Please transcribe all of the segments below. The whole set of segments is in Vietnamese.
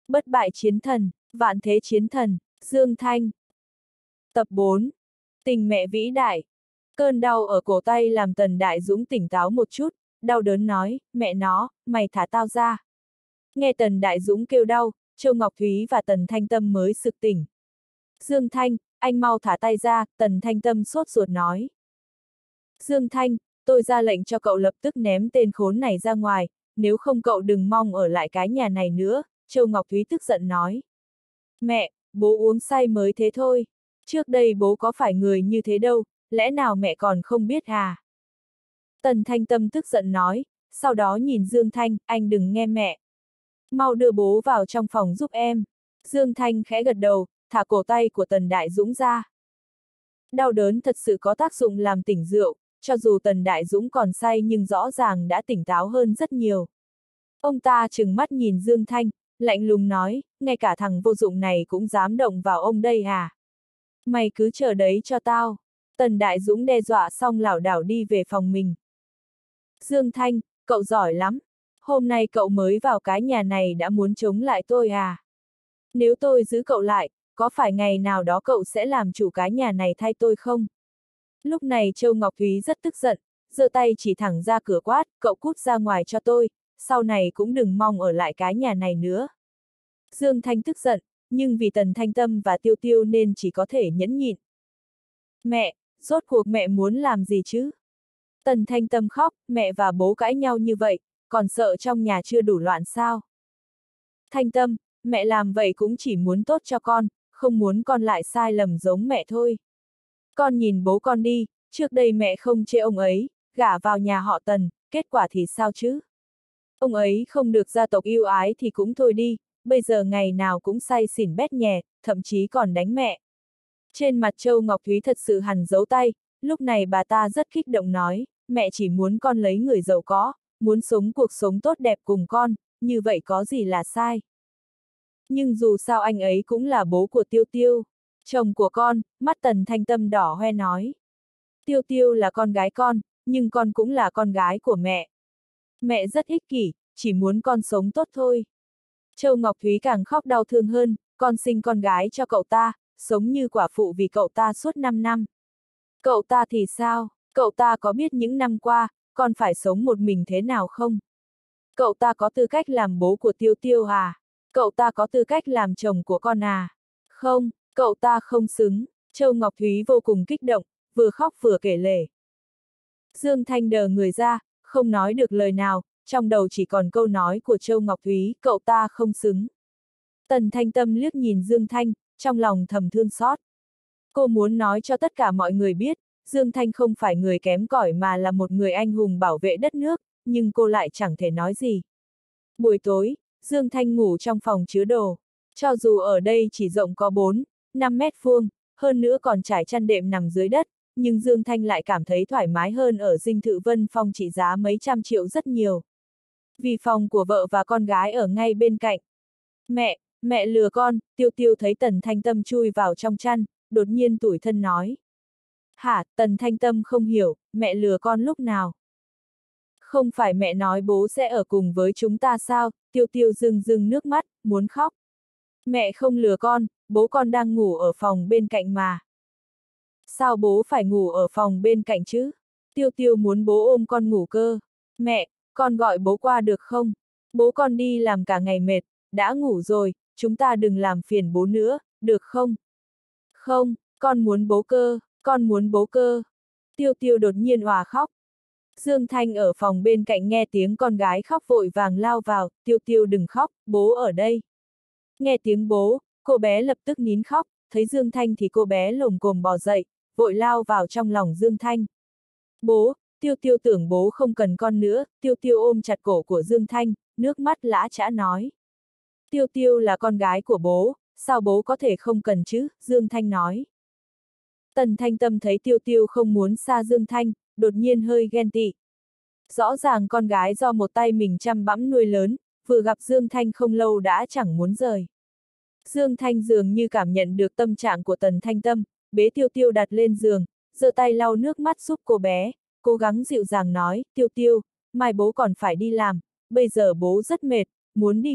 Bất bại chiến thần, vạn thế chiến thần, Dương Thanh. Tập 4. Tình mẹ vĩ đại. Cơn đau ở cổ tay làm Tần Đại Dũng tỉnh táo một chút, đau đớn nói, mẹ nó, mày thả tao ra. Nghe Tần Đại Dũng kêu đau, Châu Ngọc Thúy và Tần Thanh Tâm mới sực tỉnh. Dương Thanh, anh mau thả tay ra, Tần Thanh Tâm sốt ruột nói. Dương Thanh, tôi ra lệnh cho cậu lập tức ném tên khốn này ra ngoài, nếu không cậu đừng mong ở lại cái nhà này nữa, Châu Ngọc Thúy tức giận nói. Mẹ, bố uống say mới thế thôi. Trước đây bố có phải người như thế đâu, lẽ nào mẹ còn không biết à? Tần Thanh Tâm tức giận nói, sau đó nhìn Dương Thanh, anh đừng nghe mẹ. Mau đưa bố vào trong phòng giúp em. Dương Thanh khẽ gật đầu, thả cổ tay của Tần Đại Dũng ra. Đau đớn thật sự có tác dụng làm tỉnh rượu, cho dù Tần Đại Dũng còn say nhưng rõ ràng đã tỉnh táo hơn rất nhiều. Ông ta trừng mắt nhìn Dương Thanh, lạnh lùng nói, ngay cả thằng vô dụng này cũng dám động vào ông đây à? Mày cứ chờ đấy cho tao. Tần Đại Dũng đe dọa xong lảo đảo đi về phòng mình. Dương Thanh, cậu giỏi lắm. Hôm nay cậu mới vào cái nhà này đã muốn chống lại tôi à? Nếu tôi giữ cậu lại, có phải ngày nào đó cậu sẽ làm chủ cái nhà này thay tôi không? Lúc này Châu Ngọc Thúy rất tức giận, giơ tay chỉ thẳng ra cửa quát, cậu cút ra ngoài cho tôi, sau này cũng đừng mong ở lại cái nhà này nữa. Dương Thanh tức giận, nhưng vì Tần Thanh Tâm và Tiêu Tiêu nên chỉ có thể nhẫn nhịn. Mẹ, rốt cuộc mẹ muốn làm gì chứ? Tần Thanh Tâm khóc, mẹ và bố cãi nhau như vậy, còn sợ trong nhà chưa đủ loạn sao? Thanh Tâm, mẹ làm vậy cũng chỉ muốn tốt cho con, không muốn con lại sai lầm giống mẹ thôi. Con nhìn bố con đi, trước đây mẹ không chê ông ấy, gả vào nhà họ Tần, kết quả thì sao chứ? Ông ấy không được gia tộc yêu ái thì cũng thôi đi, bây giờ ngày nào cũng say xỉn bét nhè, thậm chí còn đánh mẹ. Trên mặt Châu Ngọc Thúy thật sự hằn dấu tay, lúc này bà ta rất kích động nói, mẹ chỉ muốn con lấy người giàu có, muốn sống cuộc sống tốt đẹp cùng con, như vậy có gì là sai. Nhưng dù sao anh ấy cũng là bố của Tiêu Tiêu, chồng của con, mắt Tần Thanh Tâm đỏ hoe nói. Tiêu Tiêu là con gái con, nhưng con cũng là con gái của mẹ. Mẹ rất ích kỷ, chỉ muốn con sống tốt thôi. Châu Ngọc Thúy càng khóc đau thương hơn, con sinh con gái cho cậu ta, sống như quả phụ vì cậu ta suốt 5 năm. Cậu ta thì sao, cậu ta có biết những năm qua, con phải sống một mình thế nào không? Cậu ta có tư cách làm bố của Tiêu Tiêu à? Cậu ta có tư cách làm chồng của con à? Không, cậu ta không xứng. Châu Ngọc Thúy vô cùng kích động, vừa khóc vừa kể lể. Dương Thanh đờ người ra, không nói được lời nào, trong đầu chỉ còn câu nói của Châu Ngọc Thúy, cậu ta không xứng. Tần Thanh Tâm liếc nhìn Dương Thanh, trong lòng thầm thương xót. Cô muốn nói cho tất cả mọi người biết, Dương Thanh không phải người kém cỏi mà là một người anh hùng bảo vệ đất nước, nhưng cô lại chẳng thể nói gì. Buổi tối, Dương Thanh ngủ trong phòng chứa đồ. Cho dù ở đây chỉ rộng có 4-5 mét vuông, hơn nữa còn trải chăn đệm nằm dưới đất, nhưng Dương Thanh lại cảm thấy thoải mái hơn ở Dinh Thự Vân Phong trị giá mấy trăm triệu rất nhiều. Vì phòng của vợ và con gái ở ngay bên cạnh. Mẹ lừa con, Tiêu Tiêu thấy Tần Thanh Tâm chui vào trong chăn, đột nhiên tủi thân nói. Hả, Tần Thanh Tâm không hiểu, mẹ lừa con lúc nào? Không phải mẹ nói bố sẽ ở cùng với chúng ta sao? Tiêu Tiêu rưng rưng nước mắt, muốn khóc. Mẹ không lừa con, bố con đang ngủ ở phòng bên cạnh mà. Sao bố phải ngủ ở phòng bên cạnh chứ? Tiêu Tiêu muốn bố ôm con ngủ cơ. Mẹ, con gọi bố qua được không? Bố con đi làm cả ngày mệt, đã ngủ rồi, chúng ta đừng làm phiền bố nữa, được không? Không, con muốn bố cơ, con muốn bố cơ. Tiêu Tiêu đột nhiên òa khóc. Dương Thanh ở phòng bên cạnh nghe tiếng con gái khóc vội vàng lao vào, Tiêu Tiêu đừng khóc, bố ở đây. Nghe tiếng bố, cô bé lập tức nín khóc, thấy Dương Thanh thì cô bé lồm cồm bò dậy, vội lao vào trong lòng Dương Thanh. Bố, Tiêu Tiêu tưởng bố không cần con nữa, Tiêu Tiêu ôm chặt cổ của Dương Thanh, nước mắt lã chã nói. Tiêu Tiêu là con gái của bố, sao bố có thể không cần chứ, Dương Thanh nói. Tần Thanh Tâm thấy Tiêu Tiêu không muốn xa Dương Thanh, đột nhiên hơi ghen tị. Rõ ràng con gái do một tay mình chăm bẵm nuôi lớn, vừa gặp Dương Thanh không lâu đã chẳng muốn rời. Dương Thanh dường như cảm nhận được tâm trạng của Tần Thanh Tâm, bế Tiêu Tiêu đặt lên giường, giơ tay lau nước mắt giúp cô bé, cố gắng dịu dàng nói, Tiêu Tiêu, mai bố còn phải đi làm, bây giờ bố rất mệt, muốn đi ngủ,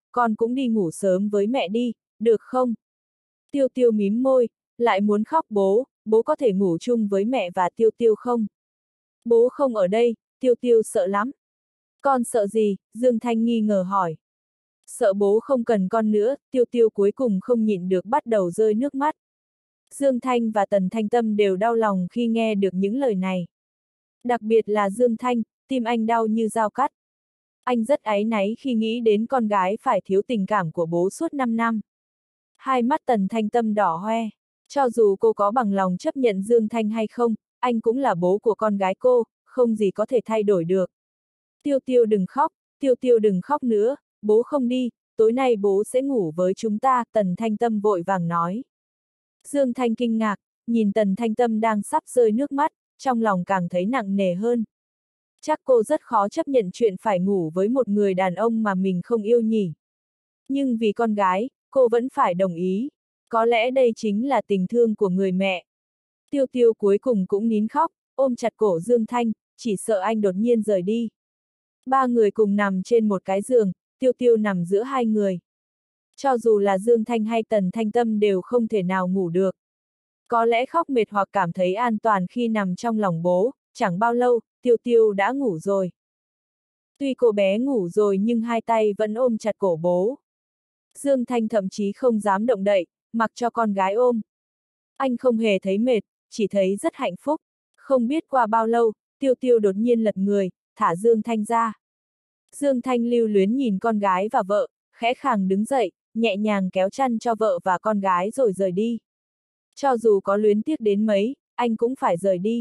con cũng đi ngủ sớm với mẹ đi, được không? Tiêu Tiêu mím môi, lại muốn khóc bố có thể ngủ chung với mẹ và Tiêu Tiêu không? Bố không ở đây, Tiêu Tiêu sợ lắm. Con sợ gì? Dương Thanh nghi ngờ hỏi. Sợ bố không cần con nữa, Tiêu Tiêu cuối cùng không nhịn được bắt đầu rơi nước mắt. Dương Thanh và Tần Thanh Tâm đều đau lòng khi nghe được những lời này. Đặc biệt là Dương Thanh, tim anh đau như dao cắt. Anh rất áy náy khi nghĩ đến con gái phải thiếu tình cảm của bố suốt 5 năm. Hai mắt Tần Thanh Tâm đỏ hoe. Cho dù cô có bằng lòng chấp nhận Dương Thanh hay không, anh cũng là bố của con gái cô, không gì có thể thay đổi được. Tiêu Tiêu đừng khóc, Tiêu Tiêu đừng khóc nữa, bố không đi, tối nay bố sẽ ngủ với chúng ta, Tần Thanh Tâm vội vàng nói. Dương Thanh kinh ngạc, nhìn Tần Thanh Tâm đang sắp rơi nước mắt, trong lòng càng thấy nặng nề hơn. Chắc cô rất khó chấp nhận chuyện phải ngủ với một người đàn ông mà mình không yêu nhỉ. Nhưng vì con gái, cô vẫn phải đồng ý. Có lẽ đây chính là tình thương của người mẹ. Tiêu Tiêu cuối cùng cũng nín khóc, ôm chặt cổ Dương Thanh, chỉ sợ anh đột nhiên rời đi. Ba người cùng nằm trên một cái giường, Tiêu Tiêu nằm giữa hai người. Cho dù là Dương Thanh hay Tần Thanh Tâm đều không thể nào ngủ được. Có lẽ khóc mệt hoặc cảm thấy an toàn khi nằm trong lòng bố, chẳng bao lâu, Tiêu Tiêu đã ngủ rồi. Tuy cô bé ngủ rồi nhưng hai tay vẫn ôm chặt cổ bố. Dương Thanh thậm chí không dám động đậy, mặc cho con gái ôm. Anh không hề thấy mệt, chỉ thấy rất hạnh phúc. Không biết qua bao lâu, Tiêu Tiêu đột nhiên lật người, thả Dương Thanh ra. Dương Thanh lưu luyến nhìn con gái và vợ, khẽ khàng đứng dậy, nhẹ nhàng kéo chăn cho vợ và con gái rồi rời đi. Cho dù có luyến tiếc đến mấy, anh cũng phải rời đi.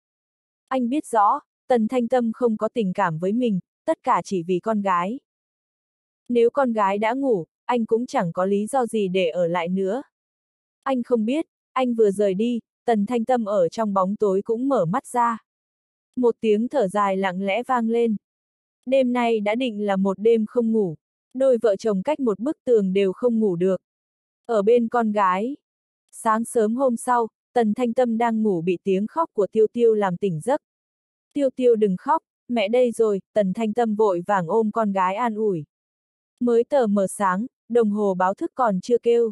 Anh biết rõ, Tần Thanh Tâm không có tình cảm với mình, tất cả chỉ vì con gái. Nếu con gái đã ngủ, anh cũng chẳng có lý do gì để ở lại nữa. Anh không biết, anh vừa rời đi, Tần Thanh Tâm ở trong bóng tối cũng mở mắt ra. Một tiếng thở dài lặng lẽ vang lên. Đêm nay đã định là một đêm không ngủ. Đôi vợ chồng cách một bức tường đều không ngủ được. Ở bên con gái. Sáng sớm hôm sau, Tần Thanh Tâm đang ngủ bị tiếng khóc của Tiêu Tiêu làm tỉnh giấc. Tiêu Tiêu đừng khóc, mẹ đây rồi, Tần Thanh Tâm vội vàng ôm con gái an ủi. Mới tờ mờ sáng, đồng hồ báo thức còn chưa kêu.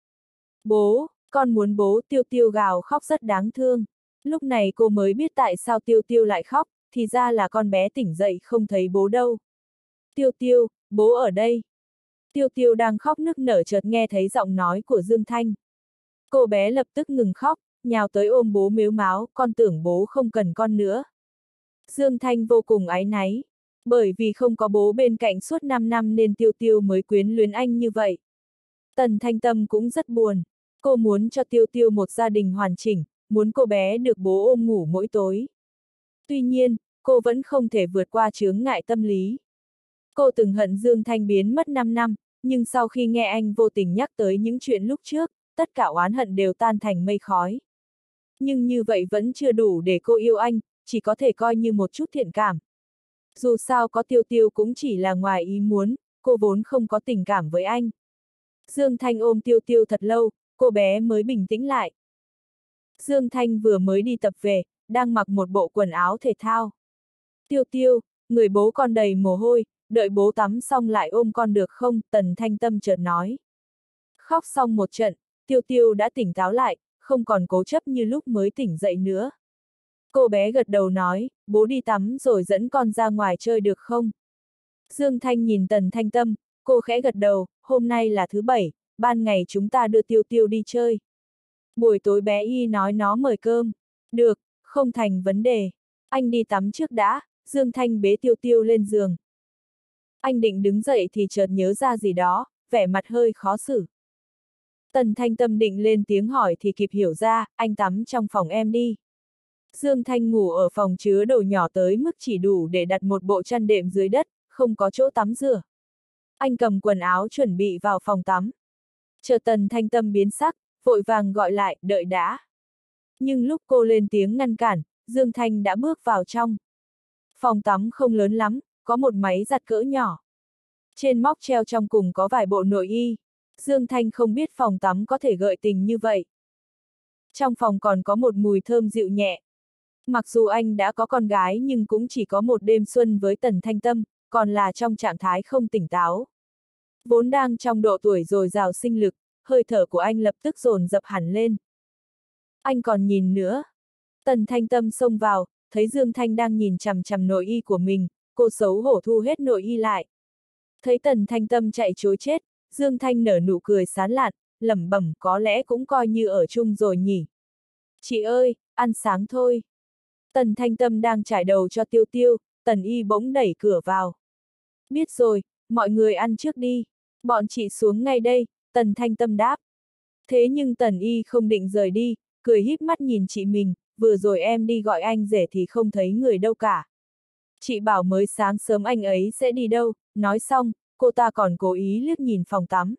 Bố, con muốn bố, Tiêu Tiêu gào khóc rất đáng thương. Lúc này cô mới biết tại sao Tiêu Tiêu lại khóc, thì ra là con bé tỉnh dậy không thấy bố đâu. Tiêu Tiêu, bố ở đây. Tiêu Tiêu đang khóc nức nở chợt nghe thấy giọng nói của Dương Thanh. Cô bé lập tức ngừng khóc, nhào tới ôm bố mếu máo, con tưởng bố không cần con nữa. Dương Thanh vô cùng áy náy. Bởi vì không có bố bên cạnh suốt 5 năm nên Tiêu Tiêu mới quyến luyến anh như vậy. Tần Thanh Tâm cũng rất buồn. Cô muốn cho Tiêu Tiêu một gia đình hoàn chỉnh, muốn cô bé được bố ôm ngủ mỗi tối. Tuy nhiên, cô vẫn không thể vượt qua chướng ngại tâm lý. Cô từng hận Dương Thanh biến mất 5 năm, nhưng sau khi nghe anh vô tình nhắc tới những chuyện lúc trước, tất cả oán hận đều tan thành mây khói. Nhưng như vậy vẫn chưa đủ để cô yêu anh, chỉ có thể coi như một chút thiện cảm. Dù sao có Tiêu Tiêu cũng chỉ là ngoài ý muốn, cô vốn không có tình cảm với anh. Dương Thanh ôm Tiêu Tiêu thật lâu, cô bé mới bình tĩnh lại. Dương Thanh vừa mới đi tập về, đang mặc một bộ quần áo thể thao. Tiêu Tiêu, người bố con đầy mồ hôi, đợi bố tắm xong lại ôm con được không? Tần Thanh Tâm chợt nói. Khóc xong một trận, Tiêu Tiêu đã tỉnh táo lại, không còn cố chấp như lúc mới tỉnh dậy nữa. Cô bé gật đầu nói, bố đi tắm rồi dẫn con ra ngoài chơi được không? Dương Thanh nhìn Tần Thanh Tâm, cô khẽ gật đầu, hôm nay là thứ Bảy, ban ngày chúng ta đưa Tiêu Tiêu đi chơi. Buổi tối bé Y nói nó mời cơm. Được, không thành vấn đề. Anh đi tắm trước đã, Dương Thanh bế Tiêu Tiêu lên giường. Anh định đứng dậy thì chợt nhớ ra gì đó, vẻ mặt hơi khó xử. Tần Thanh Tâm định lên tiếng hỏi thì kịp hiểu ra, anh tắm trong phòng em đi. Dương Thanh ngủ ở phòng chứa đồ nhỏ tới mức chỉ đủ để đặt một bộ chăn đệm dưới đất, không có chỗ tắm rửa. Anh cầm quần áo chuẩn bị vào phòng tắm. Chợt Tần Thanh Tâm biến sắc, vội vàng gọi lại, đợi đã. Nhưng lúc cô lên tiếng ngăn cản, Dương Thanh đã bước vào trong. Phòng tắm không lớn lắm, có một máy giặt cỡ nhỏ. Trên móc treo trong cùng có vài bộ nội y. Dương Thanh không biết phòng tắm có thể gợi tình như vậy. Trong phòng còn có một mùi thơm dịu nhẹ. Mặc dù anh đã có con gái nhưng cũng chỉ có một đêm xuân với Tần Thanh Tâm, còn là trong trạng thái không tỉnh táo. Vốn đang trong độ tuổi dồi dào sinh lực, hơi thở của anh lập tức dồn dập hẳn lên. Anh còn nhìn nữa. Tần Thanh Tâm xông vào, thấy Dương Thanh đang nhìn chằm chằm nội y của mình, cô xấu hổ thu hết nội y lại. Thấy Tần Thanh Tâm chạy trối chết, Dương Thanh nở nụ cười sán lạn, lẩm bẩm có lẽ cũng coi như ở chung rồi nhỉ. Chị ơi, ăn sáng thôi. Tần Thanh Tâm đang trải đầu cho Tiêu Tiêu, Tần Y bỗng đẩy cửa vào. Biết rồi, mọi người ăn trước đi. Bọn chị xuống ngay đây, Tần Thanh Tâm đáp. Thế nhưng Tần Y không định rời đi, cười híp mắt nhìn chị mình, vừa rồi em đi gọi anh rể thì không thấy người đâu cả. Chị bảo mới sáng sớm anh ấy sẽ đi đâu, nói xong, cô ta còn cố ý liếc nhìn phòng tắm.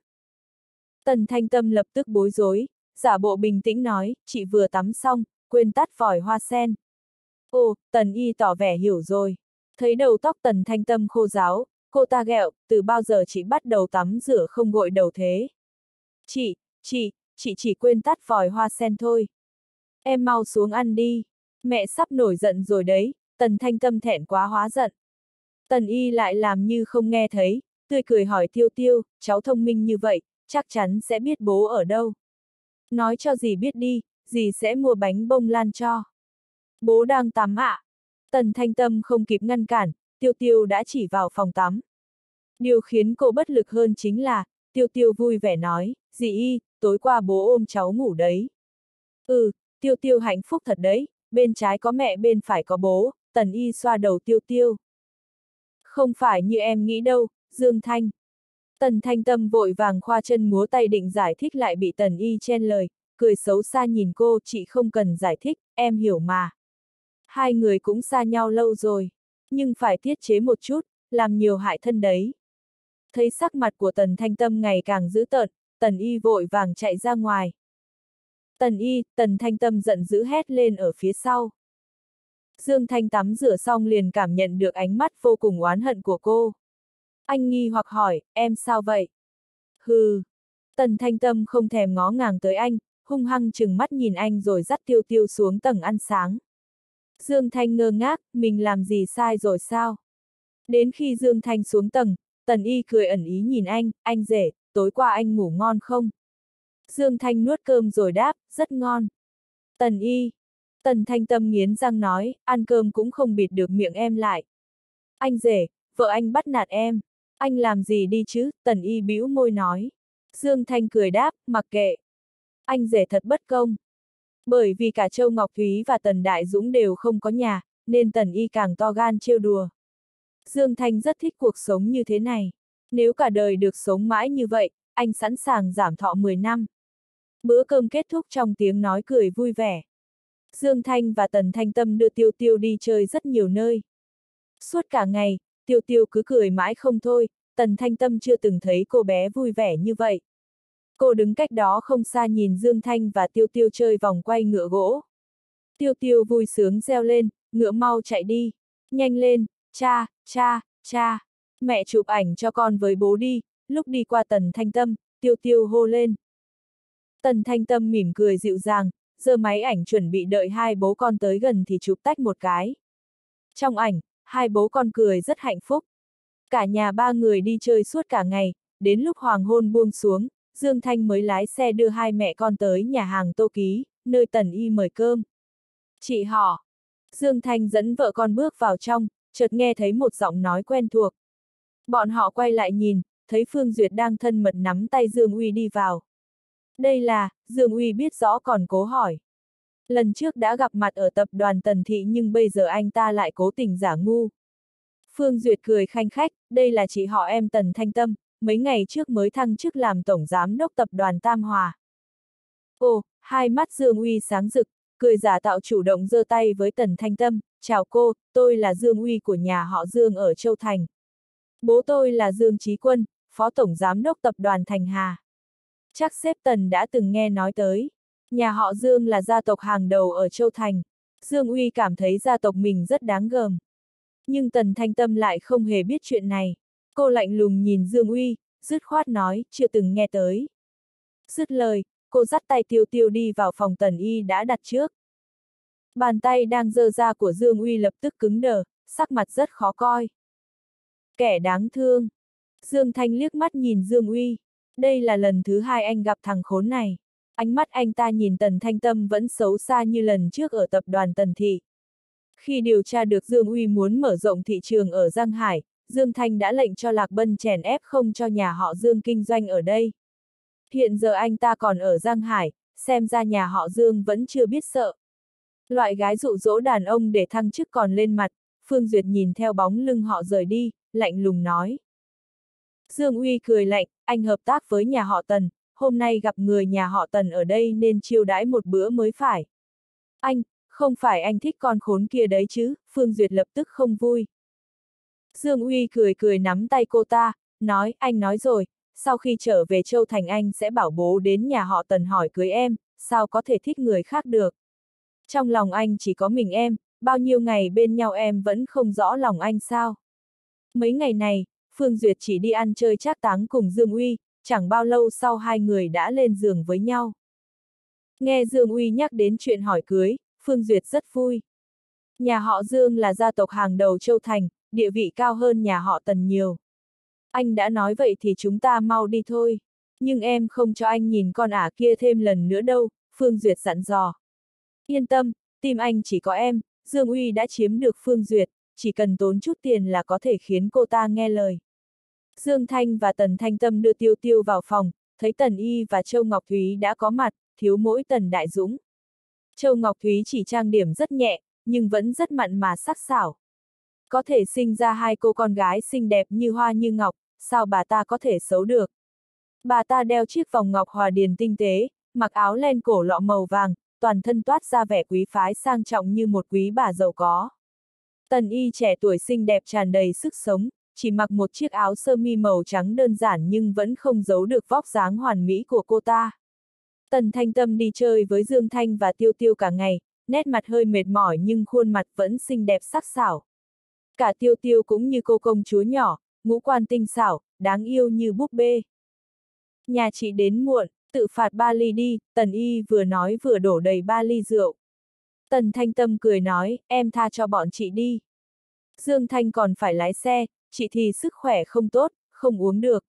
Tần Thanh Tâm lập tức bối rối, giả bộ bình tĩnh nói, chị vừa tắm xong, quên tắt vòi hoa sen. Ồ, Tần Y tỏ vẻ hiểu rồi. Thấy đầu tóc Tần Thanh Tâm khô ráo, cô ta ghẹo, từ bao giờ chị bắt đầu tắm rửa không gội đầu thế? Chị chỉ quên tắt vòi hoa sen thôi. Em mau xuống ăn đi. Mẹ sắp nổi giận rồi đấy, Tần Thanh Tâm thẹn quá hóa giận. Tần Y lại làm như không nghe thấy, tươi cười hỏi Tiêu Tiêu, cháu thông minh như vậy, chắc chắn sẽ biết bố ở đâu. Nói cho dì biết đi, dì sẽ mua bánh bông lan cho. Bố đang tắm ạ. Tần Thanh Tâm không kịp ngăn cản, Tiêu Tiêu đã chỉ vào phòng tắm. Điều khiến cô bất lực hơn chính là, Tiêu Tiêu vui vẻ nói, dì Y, tối qua bố ôm cháu ngủ đấy. Ừ, Tiêu Tiêu hạnh phúc thật đấy, bên trái có mẹ bên phải có bố, Tần Y xoa đầu Tiêu Tiêu. Không phải như em nghĩ đâu, Dương Thanh. Tần Thanh Tâm vội vàng khoa chân múa tay định giải thích lại bị Tần Y chen lời, cười xấu xa nhìn cô, chị không cần giải thích, em hiểu mà. Hai người cũng xa nhau lâu rồi, nhưng phải tiết chế một chút, làm nhiều hại thân đấy. Thấy sắc mặt của Tần Thanh Tâm ngày càng dữ tợn, Tần Y vội vàng chạy ra ngoài. Tần Thanh Tâm giận dữ hét lên ở phía sau. Dương Thanh tắm rửa xong liền cảm nhận được ánh mắt vô cùng oán hận của cô. Anh nghi hoặc hỏi, em sao vậy? Hừ. Tần Thanh Tâm không thèm ngó ngàng tới anh, hung hăng chừng mắt nhìn anh rồi dắt Tiêu Tiêu xuống tầng ăn sáng. Dương Thanh ngơ ngác, mình làm gì sai rồi sao? Đến khi Dương Thanh xuống tầng, Tần Y cười ẩn ý nhìn anh rể, tối qua anh ngủ ngon không? Dương Thanh nuốt cơm rồi đáp, rất ngon. Tần Thanh Tâm nghiến răng nói, ăn cơm cũng không bịt được miệng em lại. Anh rể, vợ anh bắt nạt em. Anh làm gì đi chứ, Tần Y bĩu môi nói. Dương Thanh cười đáp, mặc kệ. Anh rể thật bất công. Bởi vì cả Châu Ngọc Thúy và Tần Đại Dũng đều không có nhà, nên Tần Y càng to gan trêu đùa. Dương Thanh rất thích cuộc sống như thế này. Nếu cả đời được sống mãi như vậy, anh sẵn sàng giảm thọ 10 năm. Bữa cơm kết thúc trong tiếng nói cười vui vẻ. Dương Thanh và Tần Thanh Tâm đưa Tiêu Tiêu đi chơi rất nhiều nơi. Suốt cả ngày, Tiêu Tiêu cứ cười mãi không thôi, Tần Thanh Tâm chưa từng thấy cô bé vui vẻ như vậy. Cô đứng cách đó không xa nhìn Dương Thanh và Tiêu Tiêu chơi vòng quay ngựa gỗ. Tiêu Tiêu vui sướng reo lên, ngựa mau chạy đi. Nhanh lên, cha, mẹ chụp ảnh cho con với bố đi, lúc đi qua Tần Thanh Tâm, Tiêu Tiêu hô lên. Tần Thanh Tâm mỉm cười dịu dàng, giơ máy ảnh chuẩn bị đợi hai bố con tới gần thì chụp tách một cái. Trong ảnh, hai bố con cười rất hạnh phúc. Cả nhà ba người đi chơi suốt cả ngày, đến lúc hoàng hôn buông xuống, Dương Thanh mới lái xe đưa hai mẹ con tới nhà hàng Tô Ký, nơi Tần Y mời cơm. Chị họ. Dương Thanh dẫn vợ con bước vào trong, chợt nghe thấy một giọng nói quen thuộc. Bọn họ quay lại nhìn, thấy Phương Duyệt đang thân mật nắm tay Dương Uy đi vào. Đây là, Dương Uy biết rõ còn cố hỏi. Lần trước đã gặp mặt ở tập đoàn Tần Thị nhưng bây giờ anh ta lại cố tình giả ngu. Phương Duyệt cười khanh khách, đây là chị họ em Tần Thanh Tâm, mấy ngày trước mới thăng chức làm tổng giám đốc tập đoàn Tam Hòa. Ồ, hai mắt Dương Uy sáng rực, cười giả tạo chủ động giơ tay với Tần Thanh Tâm, chào cô, tôi là Dương Uy của nhà họ Dương ở Châu Thành. Bố tôi là Dương Chí Quân, phó tổng giám đốc tập đoàn Thành Hà. Chắc sếp Tần đã từng nghe nói tới. Nhà họ Dương là gia tộc hàng đầu ở Châu Thành. Dương Uy cảm thấy gia tộc mình rất đáng gờm. Nhưng Tần Thanh Tâm lại không hề biết chuyện này. Cô lạnh lùng nhìn Dương Uy, dứt khoát nói, chưa từng nghe tới. Dứt lời, cô dắt tay Tiêu Tiêu đi vào phòng Tần Y đã đặt trước. Bàn tay đang giơ ra của Dương Uy lập tức cứng đờ, sắc mặt rất khó coi. Kẻ đáng thương. Dương Thanh liếc mắt nhìn Dương Uy. Đây là lần thứ hai anh gặp thằng khốn này. Ánh mắt anh ta nhìn Tần Thanh Tâm vẫn xấu xa như lần trước ở tập đoàn Tần Thị. Khi điều tra được Dương Uy muốn mở rộng thị trường ở Giang Hải, Dương Thanh đã lệnh cho Lạc Bân chèn ép không cho nhà họ Dương kinh doanh ở đây. Hiện giờ anh ta còn ở Giang Hải, xem ra nhà họ Dương vẫn chưa biết sợ. Loại gái dụ dỗ đàn ông để thăng chức còn lên mặt, Phương Duyệt nhìn theo bóng lưng họ rời đi, lạnh lùng nói. Dương Uy cười lạnh, anh hợp tác với nhà họ Tần, hôm nay gặp người nhà họ Tần ở đây nên chiêu đãi một bữa mới phải. Anh, không phải anh thích con khốn kia đấy chứ, Phương Duyệt lập tức không vui. Dương Uy cười cười nắm tay cô ta, nói, anh nói rồi, sau khi trở về Châu Thành anh sẽ bảo bố đến nhà họ Tần hỏi cưới em, sao có thể thích người khác được. Trong lòng anh chỉ có mình em, bao nhiêu ngày bên nhau em vẫn không rõ lòng anh sao. Mấy ngày này, Phương Duyệt chỉ đi ăn chơi trác táng cùng Dương Uy, chẳng bao lâu sau hai người đã lên giường với nhau. Nghe Dương Uy nhắc đến chuyện hỏi cưới, Phương Duyệt rất vui. Nhà họ Dương là gia tộc hàng đầu Châu Thành, địa vị cao hơn nhà họ Tần nhiều. Anh đã nói vậy thì chúng ta mau đi thôi. Nhưng em không cho anh nhìn con ả kia thêm lần nữa đâu, Phương Duyệt dặn dò. Yên tâm, tim anh chỉ có em, Dương Uy đã chiếm được Phương Duyệt, chỉ cần tốn chút tiền là có thể khiến cô ta nghe lời. Dương Thanh và Tần Thanh Tâm đưa Tiêu Tiêu vào phòng, thấy Tần Y và Châu Ngọc Thúy đã có mặt, thiếu mỗi Tần Đại Dũng. Châu Ngọc Thúy chỉ trang điểm rất nhẹ, nhưng vẫn rất mặn mà sắc sảo. Có thể sinh ra hai cô con gái xinh đẹp như hoa như ngọc, sao bà ta có thể xấu được. Bà ta đeo chiếc vòng ngọc hòa điền tinh tế, mặc áo len cổ lọ màu vàng, toàn thân toát ra vẻ quý phái sang trọng như một quý bà giàu có. Tần Y trẻ tuổi xinh đẹp tràn đầy sức sống, chỉ mặc một chiếc áo sơ mi màu trắng đơn giản nhưng vẫn không giấu được vóc dáng hoàn mỹ của cô ta. Tần Thanh Tâm đi chơi với Dương Thanh và Tiêu Tiêu cả ngày, nét mặt hơi mệt mỏi nhưng khuôn mặt vẫn xinh đẹp sắc sảo. Cả Tiêu Tiêu cũng như cô công chúa nhỏ, ngũ quan tinh xảo, đáng yêu như búp bê. Nhà chị đến muộn, tự phạt 3 ly đi, Tần Y vừa nói vừa đổ đầy 3 ly rượu. Tần Thanh Tâm cười nói, em tha cho bọn chị đi. Dương Thanh còn phải lái xe, chị thì sức khỏe không tốt, không uống được.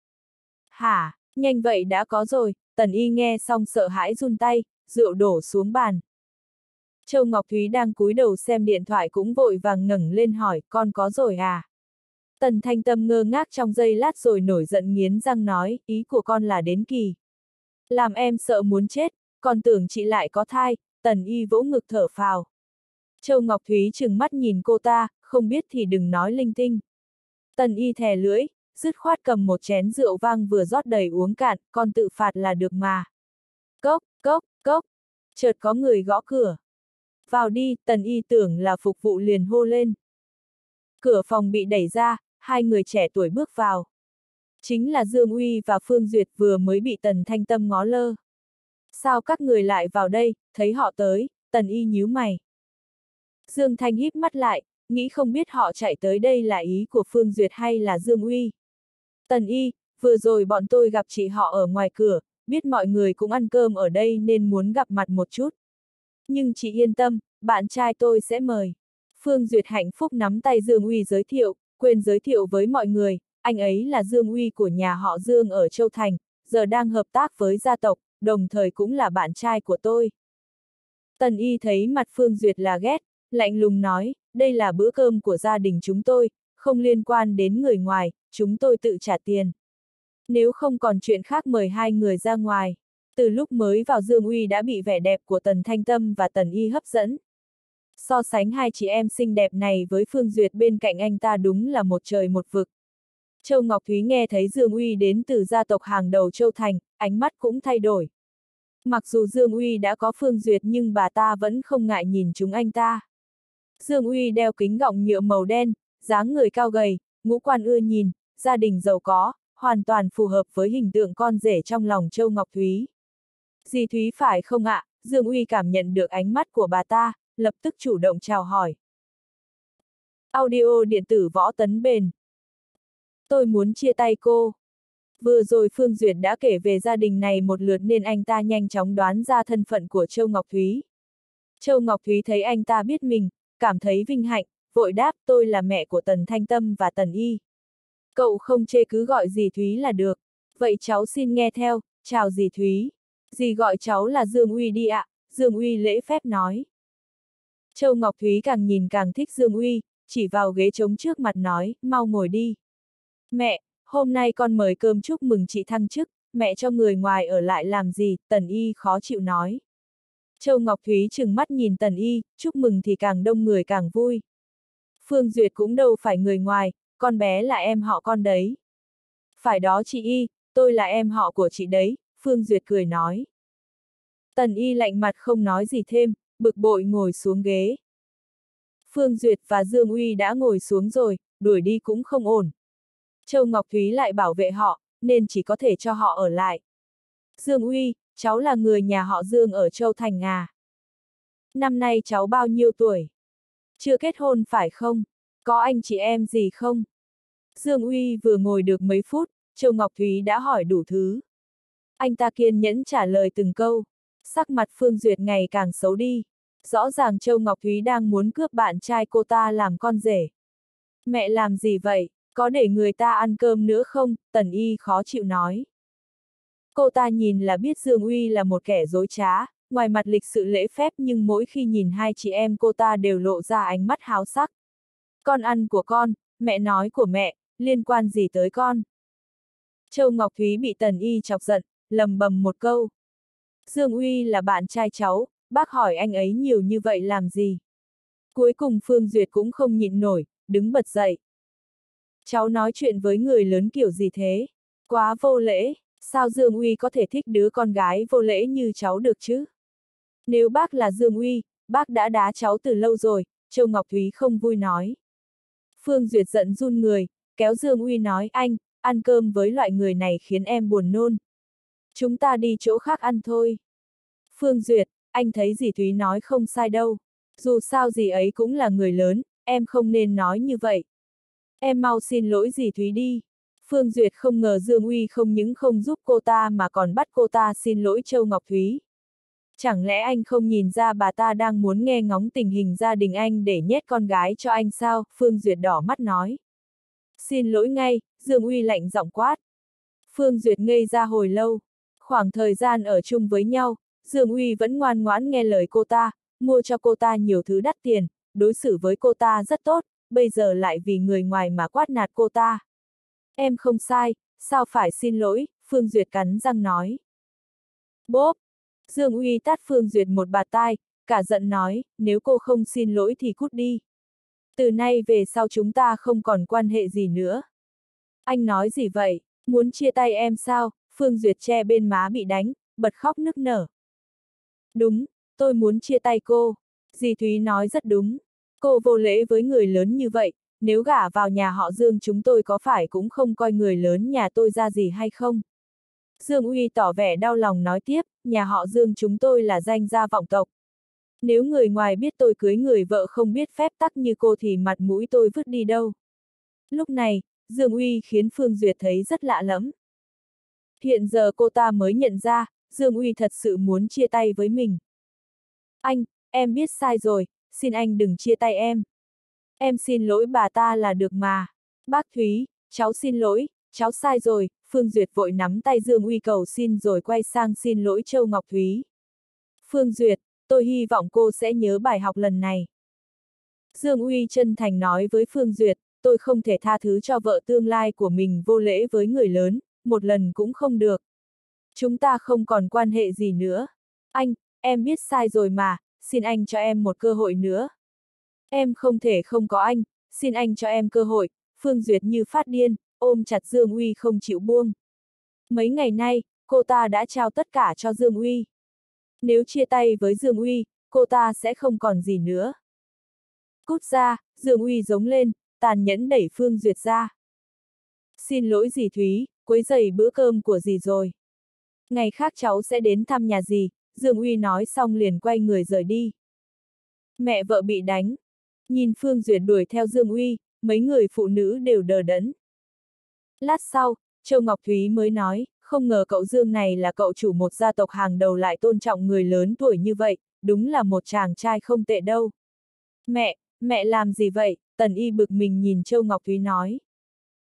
Hả, nhanh vậy đã có rồi, Tần Y nghe xong sợ hãi run tay, rượu đổ xuống bàn. Châu Ngọc Thúy đang cúi đầu xem điện thoại cũng vội vàng ngẩng lên hỏi, con có rồi à? Tần Thanh Tâm ngơ ngác trong giây lát rồi nổi giận nghiến răng nói, ý của con là đến kỳ. Làm em sợ muốn chết, còn tưởng chị lại có thai, Tần Y vỗ ngực thở phào. Châu Ngọc Thúy trừng mắt nhìn cô ta, không biết thì đừng nói linh tinh. Tần Y thè lưỡi, dứt khoát cầm một chén rượu vang vừa rót đầy uống cạn, con tự phạt là được mà. Cốc, cốc, cốc, chợt có người gõ cửa. Vào đi, Tần Y tưởng là phục vụ liền hô lên. Cửa phòng bị đẩy ra, hai người trẻ tuổi bước vào. Chính là Dương Uy và Phương Duyệt vừa mới bị Tần Thanh Tâm ngó lơ. Sao các người lại vào đây, thấy họ tới, Tần Y nhíu mày. Dương Thanh híp mắt lại, nghĩ không biết họ chạy tới đây là ý của Phương Duyệt hay là Dương Uy. Tần Y, vừa rồi bọn tôi gặp chị họ ở ngoài cửa, biết mọi người cũng ăn cơm ở đây nên muốn gặp mặt một chút. Nhưng chị yên tâm, bạn trai tôi sẽ mời. Phương Duyệt hạnh phúc nắm tay Dương Uy giới thiệu, quên giới thiệu với mọi người, anh ấy là Dương Uy của nhà họ Dương ở Châu Thành, giờ đang hợp tác với gia tộc, đồng thời cũng là bạn trai của tôi. Tần Y thấy mặt Phương Duyệt là ghét, lạnh lùng nói, đây là bữa cơm của gia đình chúng tôi, không liên quan đến người ngoài, chúng tôi tự trả tiền. Nếu không còn chuyện khác mời hai người ra ngoài. Từ lúc mới vào Dương Uy đã bị vẻ đẹp của Tần Thanh Tâm và Tần Y hấp dẫn. So sánh hai chị em xinh đẹp này với Phương Duyệt bên cạnh anh ta đúng là một trời một vực. Châu Ngọc Thúy nghe thấy Dương Uy đến từ gia tộc hàng đầu Châu Thành, ánh mắt cũng thay đổi. Mặc dù Dương Uy đã có Phương Duyệt nhưng bà ta vẫn không ngại nhìn chúng anh ta. Dương Uy đeo kính gọng nhựa màu đen, dáng người cao gầy, ngũ quan ưa nhìn, gia đình giàu có, hoàn toàn phù hợp với hình tượng con rể trong lòng Châu Ngọc Thúy. Dì Thúy phải không ạ? Dương Uy cảm nhận được ánh mắt của bà ta, lập tức chủ động chào hỏi. Audio điện tử Võ Tấn Bền. Tôi muốn chia tay cô. Vừa rồi Phương Duyệt đã kể về gia đình này một lượt nên anh ta nhanh chóng đoán ra thân phận của Châu Ngọc Thúy. Châu Ngọc Thúy thấy anh ta biết mình, cảm thấy vinh hạnh, vội đáp tôi là mẹ của Tần Thanh Tâm và Tần Y. Cậu không chê cứ gọi dì Thúy là được. Vậy cháu xin nghe theo, chào dì Thúy. Dì gọi cháu là Dương Uy đi ạ, Dương Uy lễ phép nói. Châu Ngọc Thúy càng nhìn càng thích Dương Uy, chỉ vào ghế trống trước mặt nói, mau ngồi đi. Mẹ, hôm nay con mời cơm chúc mừng chị thăng chức, mẹ cho người ngoài ở lại làm gì, Tần Y khó chịu nói. Châu Ngọc Thúy trừng mắt nhìn Tần Y, chúc mừng thì càng đông người càng vui. Phương Duyệt cũng đâu phải người ngoài, con bé là em họ con đấy. Phải đó chị Y, tôi là em họ của chị đấy, Phương Duyệt cười nói. Tần Y lạnh mặt không nói gì thêm, bực bội ngồi xuống ghế. Phương Duyệt và Dương Uy đã ngồi xuống rồi, đuổi đi cũng không ổn. Châu Ngọc Thúy lại bảo vệ họ, nên chỉ có thể cho họ ở lại. Dương Uy, cháu là người nhà họ Dương ở Châu Thành à? Năm nay cháu bao nhiêu tuổi? Chưa kết hôn phải không? Có anh chị em gì không? Dương Uy vừa ngồi được mấy phút, Châu Ngọc Thúy đã hỏi đủ thứ. Anh ta kiên nhẫn trả lời từng câu. Sắc mặt Phương Duyệt ngày càng xấu đi. Rõ ràng Châu Ngọc Thúy đang muốn cướp bạn trai cô ta làm con rể. Mẹ làm gì vậy? Có để người ta ăn cơm nữa không? Tần Y khó chịu nói. Cô ta nhìn là biết Dương Uy là một kẻ dối trá, ngoài mặt lịch sự lễ phép nhưng mỗi khi nhìn hai chị em cô ta đều lộ ra ánh mắt háo sắc. Con ăn của con, mẹ nói của mẹ, liên quan gì tới con? Châu Ngọc Thúy bị Tần Y chọc giận, lầm bầm một câu. Dương Uy là bạn trai cháu, bác hỏi anh ấy nhiều như vậy làm gì? Cuối cùng Phương Duyệt cũng không nhịn nổi, đứng bật dậy. Cháu nói chuyện với người lớn kiểu gì thế? Quá vô lễ, sao Dương Uy có thể thích đứa con gái vô lễ như cháu được chứ? Nếu bác là Dương Uy, bác đã đá cháu từ lâu rồi, Châu Ngọc Thúy không vui nói. Phương Duyệt giận run người, kéo Dương Uy nói anh, ăn cơm với loại người này khiến em buồn nôn. Chúng ta đi chỗ khác ăn thôi. Phương Duyệt, anh thấy dì Thúy nói không sai đâu. Dù sao dì ấy cũng là người lớn, em không nên nói như vậy. Em mau xin lỗi dì Thúy đi. Phương Duyệt không ngờ Dương Uy không những không giúp cô ta mà còn bắt cô ta xin lỗi Châu Ngọc Thúy. Chẳng lẽ anh không nhìn ra bà ta đang muốn nghe ngóng tình hình gia đình anh để nhét con gái cho anh sao? Phương Duyệt đỏ mắt nói. Xin lỗi ngay, Dương Uy lạnh giọng quát. Phương Duyệt ngây ra hồi lâu. Khoảng thời gian ở chung với nhau, Dương Uy vẫn ngoan ngoãn nghe lời cô ta, mua cho cô ta nhiều thứ đắt tiền, đối xử với cô ta rất tốt, bây giờ lại vì người ngoài mà quát nạt cô ta. Em không sai, sao phải xin lỗi, Phương Duyệt cắn răng nói. Bốp! Dương Uy tát Phương Duyệt một bạt tai, cả giận nói, nếu cô không xin lỗi thì cút đi. Từ nay về sau chúng ta không còn quan hệ gì nữa. Anh nói gì vậy, muốn chia tay em sao? Phương Duyệt che bên má bị đánh, bật khóc nức nở. Đúng, tôi muốn chia tay cô. Dì Thúy nói rất đúng. Cô vô lễ với người lớn như vậy, nếu gả vào nhà họ Dương chúng tôi có phải cũng không coi người lớn nhà tôi ra gì hay không? Dương Uy tỏ vẻ đau lòng nói tiếp, nhà họ Dương chúng tôi là danh gia vọng tộc. Nếu người ngoài biết tôi cưới người vợ không biết phép tắc như cô thì mặt mũi tôi vứt đi đâu. Lúc này, Dương Uy khiến Phương Duyệt thấy rất lạ lẫm. Hiện giờ cô ta mới nhận ra, Dương Uy thật sự muốn chia tay với mình. Anh, em biết sai rồi, xin anh đừng chia tay em. Em xin lỗi bà ta là được mà. Bác Thúy, cháu xin lỗi, cháu sai rồi, Phương Duyệt vội nắm tay Dương Uy cầu xin rồi quay sang xin lỗi Châu Ngọc Thúy. Phương Duyệt, tôi hy vọng cô sẽ nhớ bài học lần này. Dương Uy chân thành nói với Phương Duyệt, tôi không thể tha thứ cho vợ tương lai của mình vô lễ với người lớn, một lần cũng không được. Chúng ta không còn quan hệ gì nữa. Anh, em biết sai rồi mà, xin anh cho em một cơ hội nữa. Em không thể không có anh, xin anh cho em cơ hội, Phương Duyệt như phát điên, ôm chặt Dương Uy không chịu buông. Mấy ngày nay, cô ta đã trao tất cả cho Dương Uy. Nếu chia tay với Dương Uy, cô ta sẽ không còn gì nữa. Cút ra, Dương Uy giống lên, tàn nhẫn đẩy Phương Duyệt ra. Xin lỗi dì Thúy, quấy rầy bữa cơm của dì rồi. Ngày khác cháu sẽ đến thăm nhà dì, Dương Uy nói xong liền quay người rời đi. Mẹ vợ bị đánh. Nhìn Phương Duyệt đuổi theo Dương Uy, mấy người phụ nữ đều đờ đẫn. Lát sau, Châu Ngọc Thúy mới nói, không ngờ cậu Dương này là cậu chủ một gia tộc hàng đầu lại tôn trọng người lớn tuổi như vậy, đúng là một chàng trai không tệ đâu. Mẹ làm gì vậy? Tần Y bực mình nhìn Châu Ngọc Thúy nói.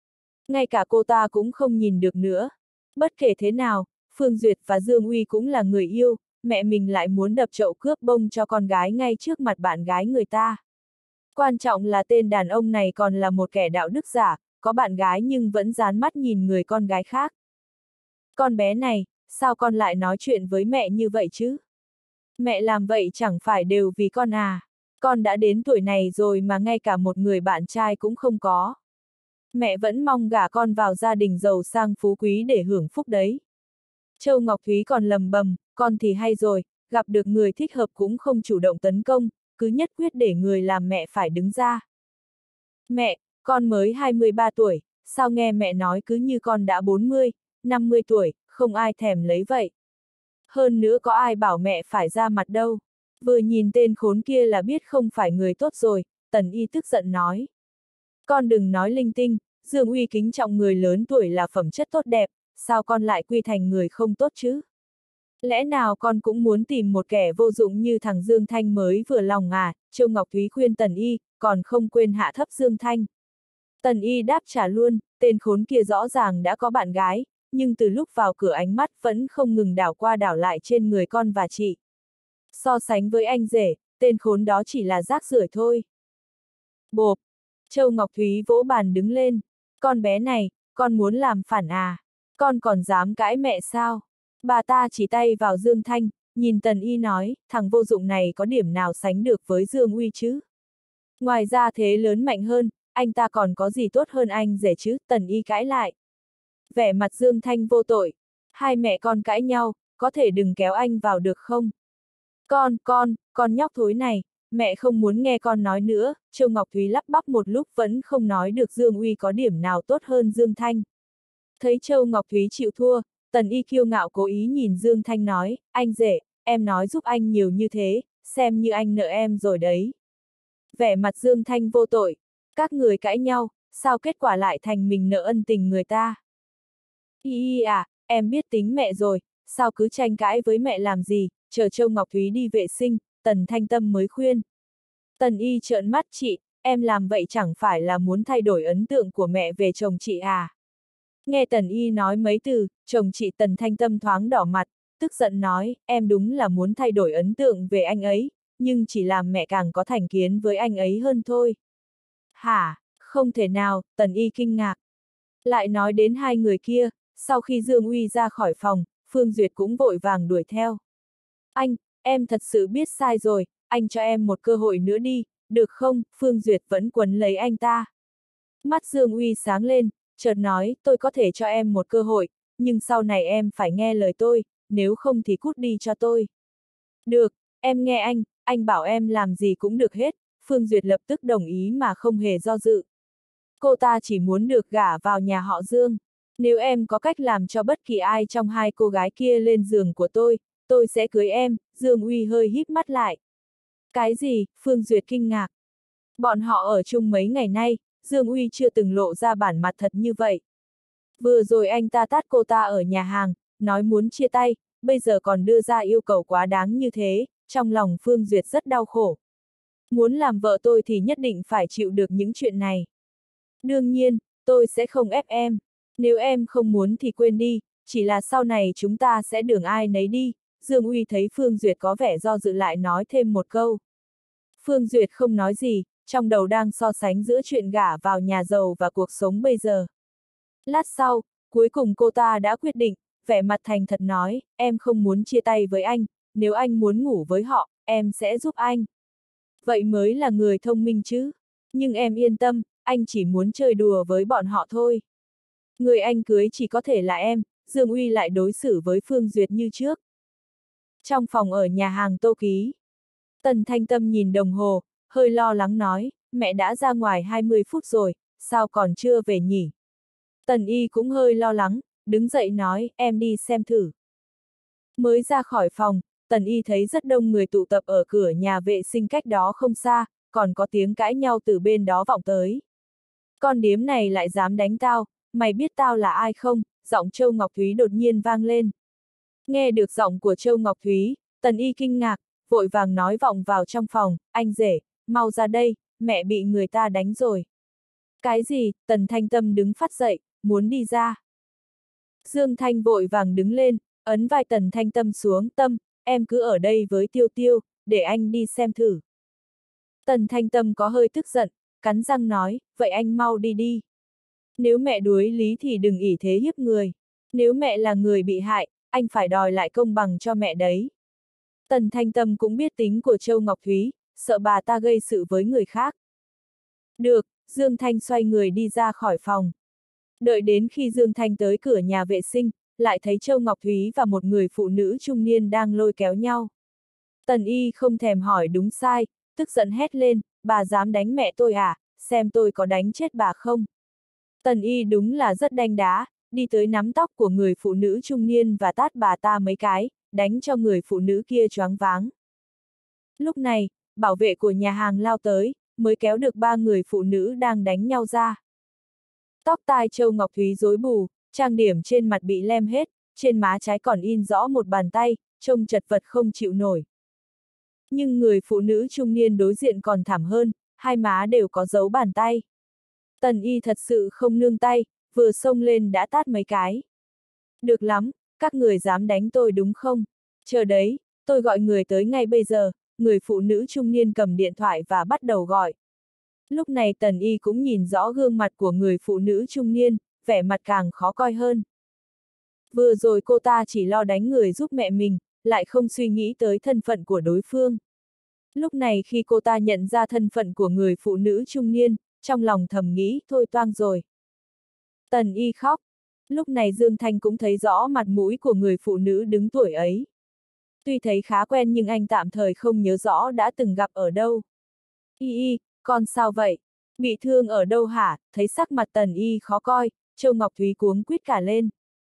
Ngay cả cô ta cũng không nhìn được nữa. Bất kể thế nào, Phương Duyệt và Dương Uy cũng là người yêu, mẹ mình lại muốn đập chậu cướp bông cho con gái ngay trước mặt bạn gái người ta. Quan trọng là tên đàn ông này còn là một kẻ đạo đức giả, có bạn gái nhưng vẫn dán mắt nhìn người con gái khác. Con bé này, sao con lại nói chuyện với mẹ như vậy chứ? Mẹ làm vậy chẳng phải đều vì con à? Con đã đến tuổi này rồi mà ngay cả một người bạn trai cũng không có. Mẹ vẫn mong gả con vào gia đình giàu sang phú quý để hưởng phúc đấy. Châu Ngọc Thúy còn lầm bầm, con thì hay rồi, gặp được người thích hợp cũng không chủ động tấn công, cứ nhất quyết để người làm mẹ phải đứng ra. Mẹ, con mới 23 tuổi, sao nghe mẹ nói cứ như con đã 40, 50 tuổi, không ai thèm lấy vậy. Hơn nữa có ai bảo mẹ phải ra mặt đâu. Vừa nhìn tên khốn kia là biết không phải người tốt rồi, Tần Y tức giận nói. Con đừng nói linh tinh, Dương Uy kính trọng người lớn tuổi là phẩm chất tốt đẹp, sao con lại quy thành người không tốt chứ? Lẽ nào con cũng muốn tìm một kẻ vô dụng như thằng Dương Thanh mới vừa lòng à? Châu Ngọc Thúy khuyên Tần Y, còn không quên hạ thấp Dương Thanh. Tần Y đáp trả luôn, tên khốn kia rõ ràng đã có bạn gái, nhưng từ lúc vào cửa ánh mắt vẫn không ngừng đảo qua đảo lại trên người con và chị. So sánh với anh rể, tên khốn đó chỉ là rác rưởi thôi. Bộp! Châu Ngọc Thúy vỗ bàn đứng lên. Con bé này, con muốn làm phản à? Con còn dám cãi mẹ sao? Bà ta chỉ tay vào Dương Thanh, nhìn Tần Y nói, thằng vô dụng này có điểm nào sánh được với Dương Uy chứ? Ngoài ra thế lớn mạnh hơn, anh ta còn có gì tốt hơn anh rể chứ? Tần Y cãi lại. Vẻ mặt Dương Thanh vô tội. Hai mẹ con cãi nhau, có thể đừng kéo anh vào được không? Con nhóc thối này, mẹ không muốn nghe con nói nữa. Châu Ngọc Thúy lắp bắp một lúc vẫn không nói được Dương Uy có điểm nào tốt hơn Dương Thanh. Thấy Châu Ngọc Thúy chịu thua, Tần Y kiêu ngạo cố ý nhìn Dương Thanh nói, anh rể, em nói giúp anh nhiều như thế, xem như anh nợ em rồi đấy. Vẻ mặt Dương Thanh vô tội, các người cãi nhau, sao kết quả lại thành mình nợ ân tình người ta? À, em biết tính mẹ rồi, sao cứ tranh cãi với mẹ làm gì, chờ Châu Ngọc Thúy đi vệ sinh, Tần Thanh Tâm mới khuyên. Tần Y trợn mắt chị, em làm vậy chẳng phải là muốn thay đổi ấn tượng của mẹ về chồng chị à? Nghe Tần Y nói mấy từ, chồng chị Tần Thanh Tâm thoáng đỏ mặt, tức giận nói, em đúng là muốn thay đổi ấn tượng về anh ấy, nhưng chỉ làm mẹ càng có thành kiến với anh ấy hơn thôi. Hả, không thể nào, Tần Y kinh ngạc. Lại nói đến hai người kia, sau khi Dương Uy ra khỏi phòng, Phương Duyệt cũng vội vàng đuổi theo. Anh, em thật sự biết sai rồi, anh cho em một cơ hội nữa đi, được không? Phương Duyệt vẫn quấn lấy anh ta. Mắt Dương Uy sáng lên, chợt nói, tôi có thể cho em một cơ hội, nhưng sau này em phải nghe lời tôi, nếu không thì cút đi cho tôi. Được, em nghe anh bảo em làm gì cũng được hết. Phương Duyệt lập tức đồng ý mà không hề do dự. Cô ta chỉ muốn được gả vào nhà họ Dương. Nếu em có cách làm cho bất kỳ ai trong hai cô gái kia lên giường của tôi sẽ cưới em. Dương Uy hơi híp mắt lại. Cái gì? Phương Duyệt kinh ngạc. Bọn họ ở chung mấy ngày nay, Dương Uy chưa từng lộ ra bản mặt thật như vậy. Vừa rồi anh ta tát cô ta ở nhà hàng, nói muốn chia tay, bây giờ còn đưa ra yêu cầu quá đáng như thế, trong lòng Phương Duyệt rất đau khổ. Muốn làm vợ tôi thì nhất định phải chịu được những chuyện này. Đương nhiên, tôi sẽ không ép em. Nếu em không muốn thì quên đi, chỉ là sau này chúng ta sẽ đường ai nấy đi. Dương Uy thấy Phương Duyệt có vẻ do dự lại nói thêm một câu. Phương Duyệt không nói gì, trong đầu đang so sánh giữa chuyện gả vào nhà giàu và cuộc sống bây giờ. Lát sau, cuối cùng cô ta đã quyết định, vẻ mặt thành thật nói, em không muốn chia tay với anh, nếu anh muốn ngủ với họ, em sẽ giúp anh. Vậy mới là người thông minh chứ. Nhưng em yên tâm, anh chỉ muốn chơi đùa với bọn họ thôi. Người anh cưới chỉ có thể là em. Dương Uy lại đối xử với Phương Duyệt như trước. Trong phòng ở nhà hàng Tô Ký, Tần Thanh Tâm nhìn đồng hồ, hơi lo lắng nói, mẹ đã ra ngoài 20 phút rồi, sao còn chưa về nhỉ? Tần Y cũng hơi lo lắng, đứng dậy nói, em đi xem thử. Mới ra khỏi phòng, Tần Y thấy rất đông người tụ tập ở cửa nhà vệ sinh cách đó không xa, còn có tiếng cãi nhau từ bên đó vọng tới. Con điếm này lại dám đánh tao, mày biết tao là ai không? Giọng Châu Ngọc Thúy đột nhiên vang lên. Nghe được giọng của Châu Ngọc Thúy, Tần Y kinh ngạc, vội vàng nói vọng vào trong phòng, anh rể, mau ra đây, mẹ bị người ta đánh rồi. Cái gì? Tần Thanh Tâm đứng phắt dậy, muốn đi ra. Dương Thanh vội vàng đứng lên, ấn vai Tần Thanh Tâm xuống, Tâm, em cứ ở đây với Tiêu Tiêu, để anh đi xem thử. Tần Thanh Tâm có hơi tức giận, cắn răng nói, vậy anh mau đi đi. Nếu mẹ đuối lý thì đừng ỷ thế hiếp người. Nếu mẹ là người bị hại, anh phải đòi lại công bằng cho mẹ đấy. Tần Thanh Tâm cũng biết tính của Châu Ngọc Thúy, sợ bà ta gây sự với người khác. Được, Dương Thanh xoay người đi ra khỏi phòng. Đợi đến khi Dương Thanh tới cửa nhà vệ sinh, lại thấy Châu Ngọc Thúy và một người phụ nữ trung niên đang lôi kéo nhau. Tần Y không thèm hỏi đúng sai, tức giận hét lên, bà dám đánh mẹ tôi à, xem tôi có đánh chết bà không. Tần Y đúng là rất đanh đá, đi tới nắm tóc của người phụ nữ trung niên và tát bà ta mấy cái, đánh cho người phụ nữ kia choáng váng. Lúc này, bảo vệ của nhà hàng lao tới, mới kéo được ba người phụ nữ đang đánh nhau ra. Tóc tai Châu Ngọc Thúy rối bù, trang điểm trên mặt bị lem hết, trên má trái còn in rõ một bàn tay, trông chật vật không chịu nổi. Nhưng người phụ nữ trung niên đối diện còn thảm hơn, hai má đều có dấu bàn tay. Tần Y thật sự không nương tay, vừa xông lên đã tát mấy cái. Được lắm, các người dám đánh tôi đúng không? Chờ đấy, tôi gọi người tới ngay bây giờ, người phụ nữ trung niên cầm điện thoại và bắt đầu gọi. Lúc này Tần Y cũng nhìn rõ gương mặt của người phụ nữ trung niên, vẻ mặt càng khó coi hơn. Vừa rồi cô ta chỉ lo đánh người giúp mẹ mình, lại không suy nghĩ tới thân phận của đối phương. Lúc này khi cô ta nhận ra thân phận của người phụ nữ trung niên, trong lòng thầm nghĩ, thôi toang rồi. Tần Y khóc. Lúc này Dương Thanh cũng thấy rõ mặt mũi của người phụ nữ đứng tuổi ấy. Tuy thấy khá quen nhưng anh tạm thời không nhớ rõ đã từng gặp ở đâu. Y, con sao vậy? Bị thương ở đâu hả? Thấy sắc mặt Tần Y khó coi, Châu Ngọc Thúy cuống quýt cả lên.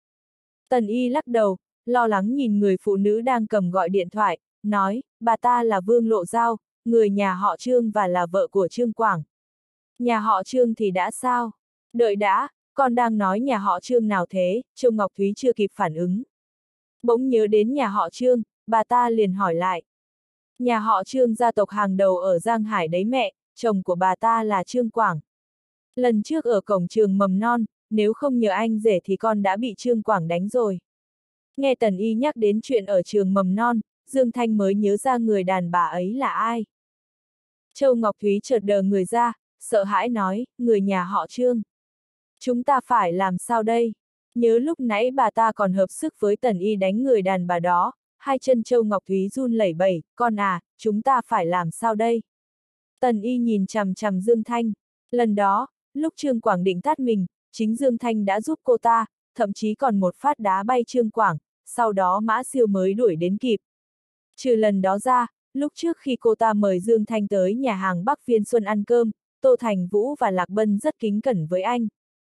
Tần Y lắc đầu, lo lắng nhìn người phụ nữ đang cầm gọi điện thoại, nói, bà ta là Vương Lộ Giao, người nhà họ Trương và là vợ của Trương Quảng. Nhà họ Trương thì đã sao? Đợi đã, con đang nói nhà họ Trương nào thế? Châu Ngọc Thúy chưa kịp phản ứng. Bỗng nhớ đến nhà họ Trương, bà ta liền hỏi lại. Nhà họ Trương gia tộc hàng đầu ở Giang Hải đấy mẹ, chồng của bà ta là Trương Quảng. Lần trước ở cổng trường mầm non, nếu không nhờ anh rể thì con đã bị Trương Quảng đánh rồi. Nghe Tần Y nhắc đến chuyện ở trường mầm non, Dương Thanh mới nhớ ra người đàn bà ấy là ai. Châu Ngọc Thúy chợt đờ người ra, sợ hãi nói, người nhà họ Trương. Chúng ta phải làm sao đây? Nhớ lúc nãy bà ta còn hợp sức với Tần Y đánh người đàn bà đó, hai chân Châu Ngọc Thúy run lẩy bẩy, con à, chúng ta phải làm sao đây? Tần Y nhìn chằm chằm Dương Thanh. Lần đó, lúc Trương Quảng định tát mình, chính Dương Thanh đã giúp cô ta, thậm chí còn một phát đá bay Trương Quảng, sau đó Mã Siêu mới đuổi đến kịp. Trừ lần đó ra, lúc trước khi cô ta mời Dương Thanh tới nhà hàng Bắc Viên Xuân ăn cơm, Tô Thành Vũ và Lạc Bân rất kính cẩn với anh.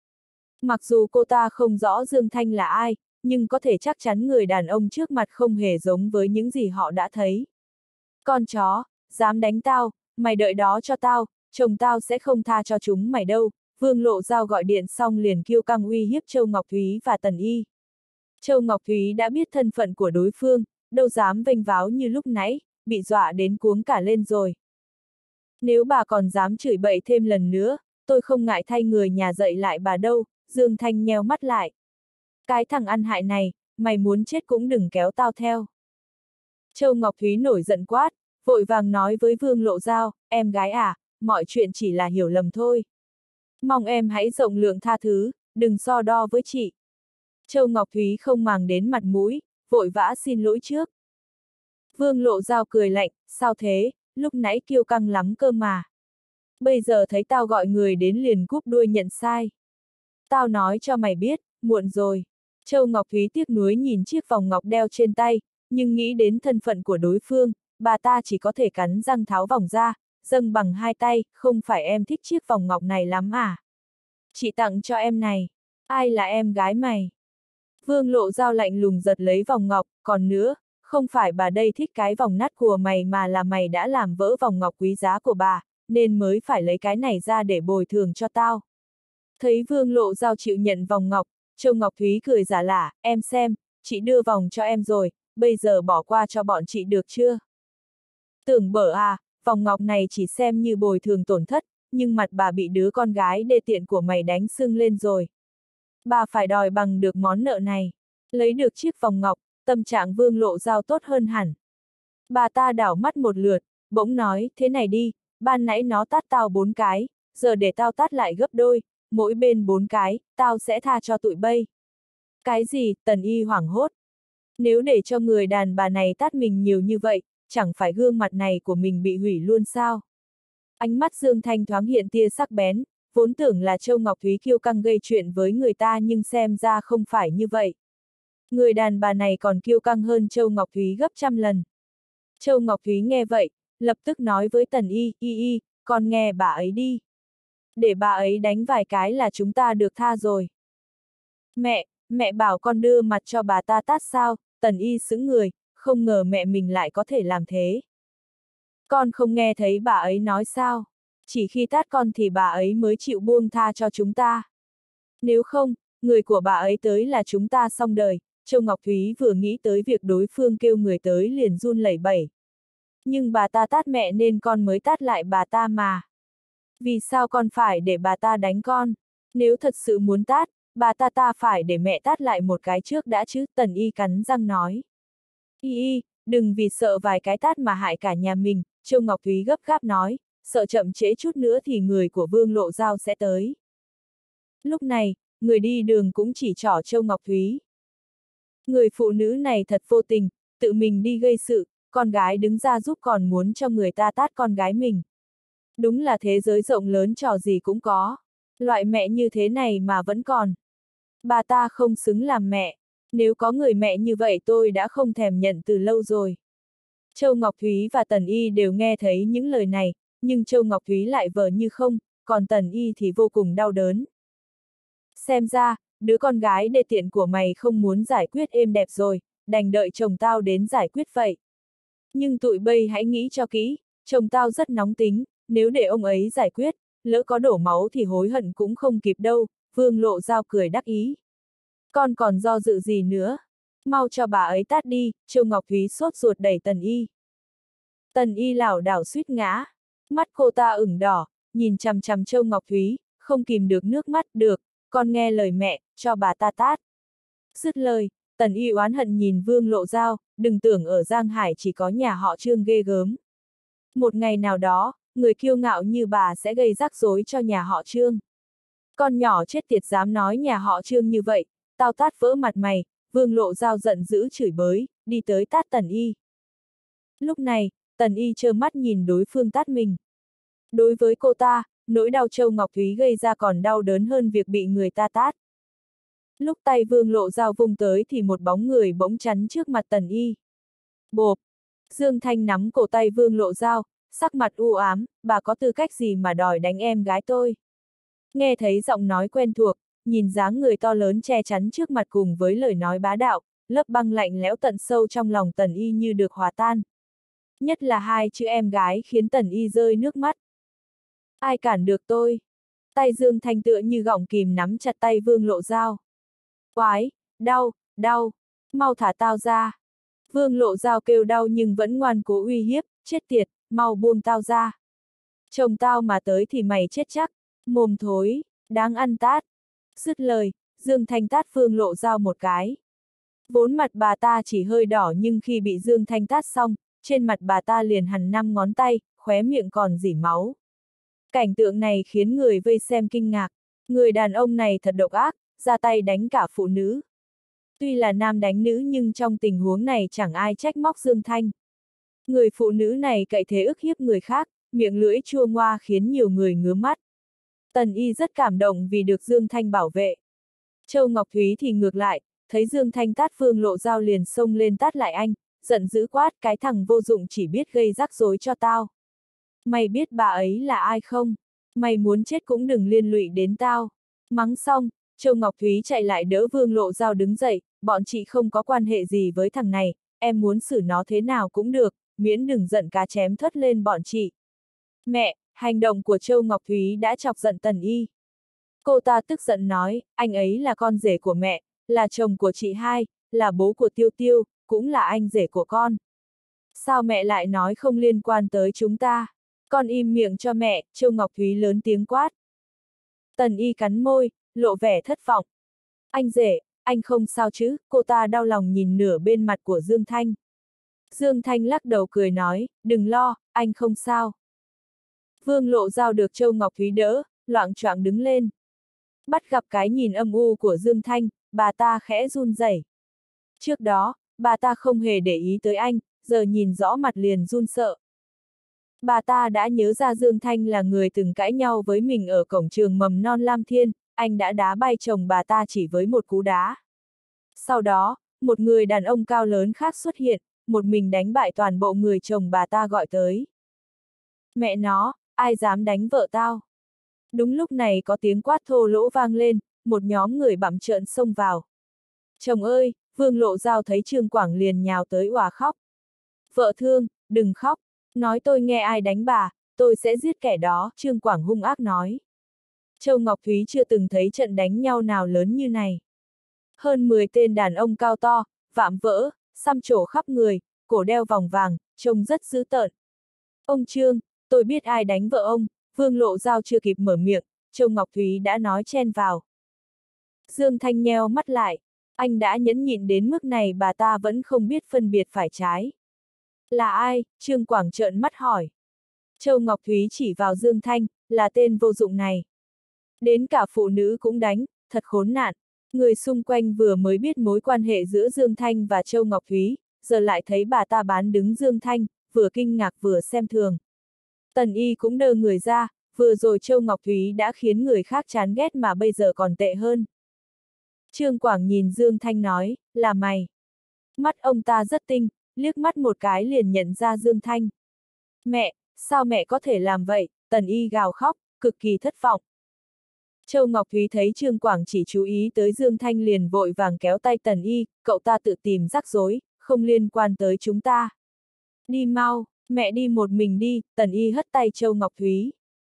Mặc dù cô ta không rõ Dương Thanh là ai, nhưng có thể chắc chắn người đàn ông trước mặt không hề giống với những gì họ đã thấy. Con chó, dám đánh tao, mày đợi đó cho tao, chồng tao sẽ không tha cho chúng mày đâu. Vương Lộ Giao gọi điện xong liền kiêu căng uy hiếp Châu Ngọc Thúy và Tần Y. Châu Ngọc Thúy đã biết thân phận của đối phương, đâu dám vênh váo như lúc nãy, bị dọa đến cuống cả lên rồi. Nếu bà còn dám chửi bậy thêm lần nữa, tôi không ngại thay người nhà dạy lại bà đâu. Dương Thanh nheo mắt lại. Cái thằng ăn hại này, mày muốn chết cũng đừng kéo tao theo. Châu Ngọc Thúy nổi giận quát, vội vàng nói với Vương Lộ Giao, em gái à, mọi chuyện chỉ là hiểu lầm thôi. Mong em hãy rộng lượng tha thứ, đừng so đo với chị. Châu Ngọc Thúy không màng đến mặt mũi, vội vã xin lỗi trước. Vương Lộ Giao cười lạnh, sao thế, lúc nãy kiêu căng lắm cơ mà. Bây giờ thấy tao gọi người đến liền cúp đuôi nhận sai. Tao nói cho mày biết, muộn rồi. Châu Ngọc Thúy tiếc nuối nhìn chiếc vòng ngọc đeo trên tay, nhưng nghĩ đến thân phận của đối phương, bà ta chỉ có thể cắn răng tháo vòng ra, dâng bằng hai tay, không phải em thích chiếc vòng ngọc này lắm à? Chị tặng cho em này. Ai là em gái mày? Vương Lộ Giao lạnh lùng giật lấy vòng ngọc, còn nữa, không phải bà đây thích cái vòng nát của mày mà là mày đã làm vỡ vòng ngọc quý giá của bà, nên mới phải lấy cái này ra để bồi thường cho tao. Thấy Vương Lộ Giao chịu nhận vòng ngọc, Châu Ngọc Thúy cười giả lả, em xem, chị đưa vòng cho em rồi, bây giờ bỏ qua cho bọn chị được chưa? Tưởng bở à, vòng ngọc này chỉ xem như bồi thường tổn thất, nhưng mặt bà bị đứa con gái đê tiện của mày đánh sưng lên rồi. Bà phải đòi bằng được món nợ này. Lấy được chiếc vòng ngọc, tâm trạng Vương Lộ Giao tốt hơn hẳn. Bà ta đảo mắt một lượt, bỗng nói, thế này đi, ban nãy nó tát tao 4 cái, giờ để tao tát lại gấp đôi, mỗi bên 4 cái, tao sẽ tha cho tụi bay. Cái gì? Tần Y hoảng hốt. Nếu để cho người đàn bà này tát mình nhiều như vậy, chẳng phải gương mặt này của mình bị hủy luôn sao? Ánh mắt Dương Thanh thoáng hiện tia sắc bén, vốn tưởng là Châu Ngọc Thúy kiêu căng gây chuyện với người ta nhưng xem ra không phải như vậy. Người đàn bà này còn kiêu căng hơn Châu Ngọc Thúy gấp trăm lần. Châu Ngọc Thúy nghe vậy, lập tức nói với Tần Y, con nghe bà ấy đi. Để bà ấy đánh vài cái là chúng ta được tha rồi. Mẹ bảo con đưa mặt cho bà ta tát sao? Tần Y sững người, không ngờ mẹ mình lại có thể làm thế. Con không nghe thấy bà ấy nói sao? Chỉ khi tát con thì bà ấy mới chịu buông tha cho chúng ta. Nếu không, người của bà ấy tới là chúng ta xong đời. Châu Ngọc Thúy vừa nghĩ tới việc đối phương kêu người tới liền run lẩy bẩy. Nhưng bà ta tát mẹ nên con mới tát lại bà ta mà. Vì sao con phải để bà ta đánh con? Nếu thật sự muốn tát, bà ta phải để mẹ tát lại một cái trước đã chứ, Tần Y cắn răng nói. Đừng vì sợ vài cái tát mà hại cả nhà mình, Châu Ngọc Thúy gấp gáp nói, sợ chậm trễ chút nữa thì người của Vương Lộ Giao sẽ tới. Lúc này, người đi đường cũng chỉ trỏ Châu Ngọc Thúy. Người phụ nữ này thật vô tình, tự mình đi gây sự, con gái đứng ra giúp còn muốn cho người ta tát con gái mình. Đúng là thế giới rộng lớn trò gì cũng có. Loại mẹ như thế này mà vẫn còn. Bà ta không xứng làm mẹ. Nếu có người mẹ như vậy tôi đã không thèm nhận từ lâu rồi. Châu Ngọc Thúy và Tần Y đều nghe thấy những lời này, nhưng Châu Ngọc Thúy lại vờ như không, còn Tần Y thì vô cùng đau đớn. Xem ra, đứa con gái đê tiện của mày không muốn giải quyết êm đẹp rồi, đành đợi chồng tao đến giải quyết vậy. Nhưng tụi bay hãy nghĩ cho kỹ, chồng tao rất nóng tính, nếu để ông ấy giải quyết, lỡ có đổ máu thì hối hận cũng không kịp đâu, Vương Lộ Giao cười đắc ý. Con còn do dự gì nữa? Mau cho bà ấy tát đi, Châu Ngọc Thúy sốt ruột đẩy Tần Y. Tần Y lảo đảo suýt ngã. Mắt cô ta ửng đỏ, nhìn chằm chằm Châu Ngọc Thúy, không kìm được nước mắt, được, con nghe lời mẹ, cho bà ta tát. Dứt lời, Tần Y oán hận nhìn Vương Lộ Giao, đừng tưởng ở Giang Hải chỉ có nhà họ Trương ghê gớm. Một ngày nào đó, người kiêu ngạo như bà sẽ gây rắc rối cho nhà họ Trương. Con nhỏ chết tiệt dám nói nhà họ Trương như vậy, tao tát vỡ mặt mày, Vương Lộ Giao giận dữ chửi bới, đi tới tát Tần Y. Lúc này, Tần Y trơ mắt nhìn đối phương tát mình. Đối với cô ta, nỗi đau Châu Ngọc Thúy gây ra còn đau đớn hơn việc bị người ta tát. Lúc tay Vương Lộ Giao vung tới thì một bóng người bỗng chắn trước mặt Tần Y. Bộp! Dương Thanh nắm cổ tay Vương Lộ Giao, sắc mặt u ám, bà có tư cách gì mà đòi đánh em gái tôi? Nghe thấy giọng nói quen thuộc, nhìn dáng người to lớn che chắn trước mặt cùng với lời nói bá đạo, lớp băng lạnh lẽo tận sâu trong lòng Tần Y như được hòa tan. Nhất là hai chữ em gái khiến Tần Y rơi nước mắt. Ai cản được tôi? Tay Dương Thanh tựa như gọng kìm nắm chặt tay Vương Lộ Giao. Oái, đau, mau thả tao ra. Vương Lộ Giao kêu đau nhưng vẫn ngoan cố uy hiếp, chết tiệt, mau buông tao ra. Chồng tao mà tới thì mày chết chắc, mồm thối, đáng ăn tát. Dứt lời, Dương Thanh tát Vương Lộ Giao một cái. Vốn mặt bà ta chỉ hơi đỏ nhưng khi bị Dương Thanh tát xong, trên mặt bà ta liền hằn 5 ngón tay, khóe miệng còn rỉ máu. Cảnh tượng này khiến người vây xem kinh ngạc. Người đàn ông này thật độc ác, ra tay đánh cả phụ nữ. Tuy là nam đánh nữ nhưng trong tình huống này chẳng ai trách móc Dương Thanh. Người phụ nữ này cậy thế ức hiếp người khác, miệng lưỡi chua ngoa khiến nhiều người ngứa mắt. Tần Y rất cảm động vì được Dương Thanh bảo vệ. Châu Ngọc Thúy thì ngược lại, thấy Dương Thanh tát Vương Lộ Giao liền xông lên tát lại anh, giận dữ quát, cái thằng vô dụng chỉ biết gây rắc rối cho tao. Mày biết bà ấy là ai không? Mày muốn chết cũng đừng liên lụy đến tao. Mắng xong, Châu Ngọc Thúy chạy lại đỡ Vương Lộ Giao đứng dậy, bọn chị không có quan hệ gì với thằng này, em muốn xử nó thế nào cũng được, miễn đừng giận cá chém thớt lên bọn chị. Mẹ, hành động của Châu Ngọc Thúy đã chọc giận Tần Y. Cô ta tức giận nói, anh ấy là con rể của mẹ, là chồng của chị hai, là bố của Tiêu Tiêu, cũng là anh rể của con. Sao mẹ lại nói không liên quan tới chúng ta? Con im miệng cho mẹ, Châu Ngọc Thúy lớn tiếng quát. Tần Y cắn môi, lộ vẻ thất vọng. Anh rể, anh không sao chứ, cô ta đau lòng nhìn nửa bên mặt của Dương Thanh. Dương Thanh lắc đầu cười nói, đừng lo, anh không sao. Vương Lộ Giao được Châu Ngọc Thúy đỡ, loạng choạng đứng lên. Bắt gặp cái nhìn âm u của Dương Thanh, bà ta khẽ run rẩy. Trước đó, bà ta không hề để ý tới anh, giờ nhìn rõ mặt liền run sợ. Bà ta đã nhớ ra Dương Thanh là người từng cãi nhau với mình ở cổng trường mầm non Lam Thiên, anh đã đá bay chồng bà ta chỉ với một cú đá. Sau đó, một người đàn ông cao lớn khác xuất hiện, một mình đánh bại toàn bộ người chồng bà ta gọi tới. Mẹ nó, ai dám đánh vợ tao? Đúng lúc này có tiếng quát thô lỗ vang lên, một nhóm người bặm trợn xông vào. Chồng ơi, Vương Lộ Giao thấy Trương Quảng liền nhào tới òa khóc. Vợ thương, đừng khóc, nói tôi nghe ai đánh bà, tôi sẽ giết kẻ đó, Trương Quảng hung ác nói. Châu Ngọc Thúy chưa từng thấy trận đánh nhau nào lớn như này. Hơn 10 tên đàn ông cao to, vạm vỡ, xăm trổ khắp người, cổ đeo vòng vàng, trông rất dữ tợn. Ông Trương, tôi biết ai đánh vợ ông, Vương Lộ Giao chưa kịp mở miệng, Châu Ngọc Thúy đã nói chen vào. Dương Thanh nheo mắt lại, anh đã nhẫn nhịn đến mức này bà ta vẫn không biết phân biệt phải trái. Là ai? Trương Quảng trợn mắt hỏi. Châu Ngọc Thúy chỉ vào Dương Thanh, là tên vô dụng này. Đến cả phụ nữ cũng đánh, thật khốn nạn. Người xung quanh vừa mới biết mối quan hệ giữa Dương Thanh và Châu Ngọc Thúy, giờ lại thấy bà ta bán đứng Dương Thanh, vừa kinh ngạc vừa xem thường. Tần Y cũng đơ người ra, vừa rồi Châu Ngọc Thúy đã khiến người khác chán ghét mà bây giờ còn tệ hơn. Trương Quảng nhìn Dương Thanh nói, là mày. Mắt ông ta rất tinh, liếc mắt một cái liền nhận ra Dương Thanh. Mẹ, sao mẹ có thể làm vậy? Tần Y gào khóc, cực kỳ thất vọng. Châu Ngọc Thúy thấy Trương Quảng chỉ chú ý tới Dương Thanh liền vội vàng kéo tay Tần Y, cậu ta tự tìm rắc rối, không liên quan tới chúng ta. Đi mau, mẹ đi một mình đi, Tần Y hất tay Châu Ngọc Thúy.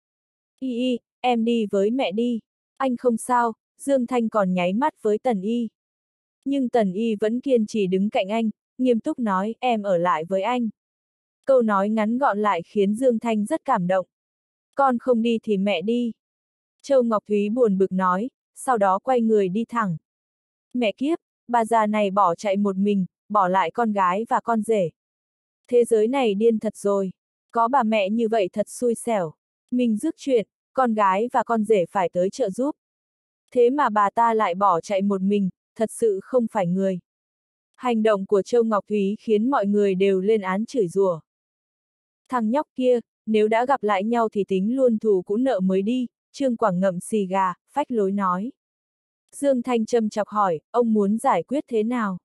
Y, em đi với mẹ đi. Anh không sao, Dương Thanh còn nháy mắt với Tần Y. Nhưng Tần Y vẫn kiên trì đứng cạnh anh, nghiêm túc nói, em ở lại với anh. Câu nói ngắn gọn lại khiến Dương Thanh rất cảm động. Con không đi thì mẹ đi. Châu Ngọc Thúy buồn bực nói, sau đó quay người đi thẳng. Mẹ kiếp, bà già này bỏ chạy một mình, bỏ lại con gái và con rể. Thế giới này điên thật rồi, có bà mẹ như vậy thật xui xẻo. Mình rước chuyện, con gái và con rể phải tới trợ giúp. Thế mà bà ta lại bỏ chạy một mình, thật sự không phải người. Hành động của Châu Ngọc Thúy khiến mọi người đều lên án chửi rủa. Thằng nhóc kia, nếu đã gặp lại nhau thì tính luôn thù cũ nợ mới đi, Trương Quảng ngậm xì gà, phách lối nói. Dương Thanh châm chọc hỏi, ông muốn giải quyết thế nào?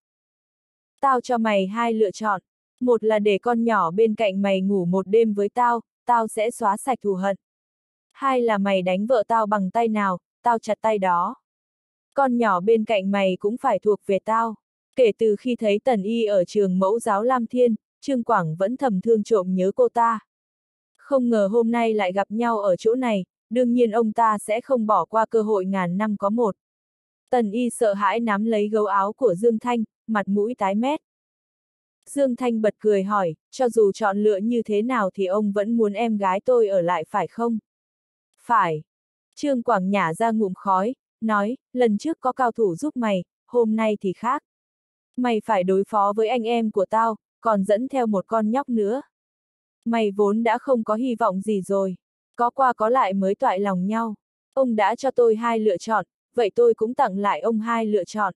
Tao cho mày hai lựa chọn. Một là để con nhỏ bên cạnh mày ngủ một đêm với tao, tao sẽ xóa sạch thù hận. Hai là mày đánh vợ tao bằng tay nào, tao chặt tay đó. Con nhỏ bên cạnh mày cũng phải thuộc về tao. Kể từ khi thấy Tần Y ở trường mẫu giáo Lam Thiên, Trương Quảng vẫn thầm thương trộm nhớ cô ta. Không ngờ hôm nay lại gặp nhau ở chỗ này, đương nhiên ông ta sẽ không bỏ qua cơ hội ngàn năm có một. Tần Y sợ hãi nắm lấy gấu áo của Dương Thanh, mặt mũi tái mét. Dương Thanh bật cười hỏi, cho dù chọn lựa như thế nào thì ông vẫn muốn em gái tôi ở lại phải không? Phải. Trương Quảng nhả ra ngụm khói, nói, lần trước có cao thủ giúp mày, hôm nay thì khác. Mày phải đối phó với anh em của tao, còn dẫn theo một con nhóc nữa. Mày vốn đã không có hy vọng gì rồi, có qua có lại mới toại lòng nhau. Ông đã cho tôi hai lựa chọn, vậy tôi cũng tặng lại ông hai lựa chọn.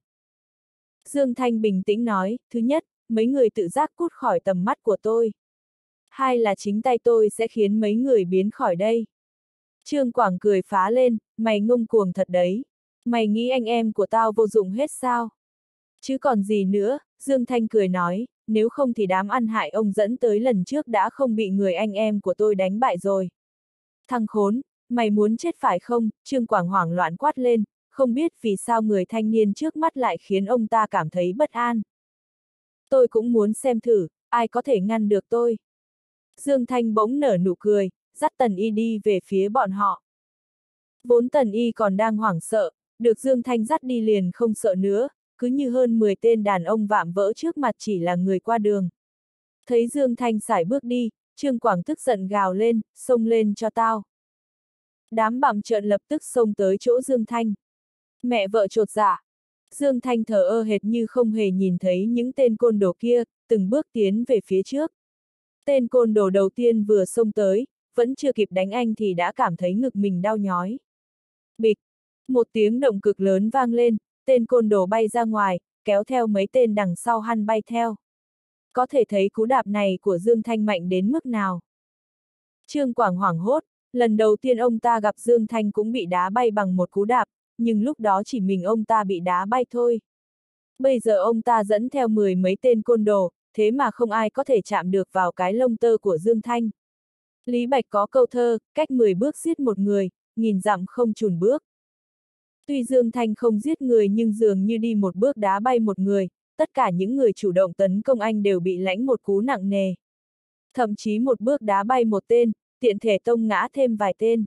Dương Thanh bình tĩnh nói, thứ nhất, mấy người tự giác cút khỏi tầm mắt của tôi. Hai là chính tay tôi sẽ khiến mấy người biến khỏi đây. Trương Quảng cười phá lên, mày ngông cuồng thật đấy. Mày nghĩ anh em của tao vô dụng hết sao? Chứ còn gì nữa, Dương Thanh cười nói, nếu không thì đám ăn hại ông dẫn tới lần trước đã không bị người anh em của tôi đánh bại rồi. Thằng khốn, mày muốn chết phải không? Trương Quảng hoảng loạn quát lên, không biết vì sao người thanh niên trước mắt lại khiến ông ta cảm thấy bất an. Tôi cũng muốn xem thử, ai có thể ngăn được tôi. Dương Thanh bỗng nở nụ cười, dắt Tần Y đi về phía bọn họ. Vốn Tần Y còn đang hoảng sợ, được Dương Thanh dắt đi liền không sợ nữa, cứ như hơn 10 tên đàn ông vạm vỡ trước mặt chỉ là người qua đường. Thấy Dương Thanh sải bước đi, Trương Quảng tức giận gào lên, xông lên cho tao. Đám bặm trợn lập tức xông tới chỗ Dương Thanh. Mẹ vợ chột dạ, Dương Thanh thờ ơ hệt như không hề nhìn thấy những tên côn đồ kia, từng bước tiến về phía trước. Tên côn đồ đầu tiên vừa xông tới, vẫn chưa kịp đánh anh thì đã cảm thấy ngực mình đau nhói. Bịch! Một tiếng động cực lớn vang lên, tên côn đồ bay ra ngoài, kéo theo mấy tên đằng sau hắn bay theo. Có thể thấy cú đạp này của Dương Thanh mạnh đến mức nào. Trương Quảng hoảng hốt, lần đầu tiên ông ta gặp Dương Thanh cũng bị đá bay bằng một cú đạp, nhưng lúc đó chỉ mình ông ta bị đá bay thôi. Bây giờ ông ta dẫn theo 10 mấy tên côn đồ, thế mà không ai có thể chạm được vào cái lông tơ của Dương Thanh. Lý Bạch có câu thơ, cách 10 bước giết một người, nghìn dặm không chùn bước. Tuy Dương Thanh không giết người nhưng dường như đi một bước đá bay một người, tất cả những người chủ động tấn công anh đều bị lãnh một cú nặng nề. Thậm chí một bước đá bay một tên, tiện thể tông ngã thêm vài tên.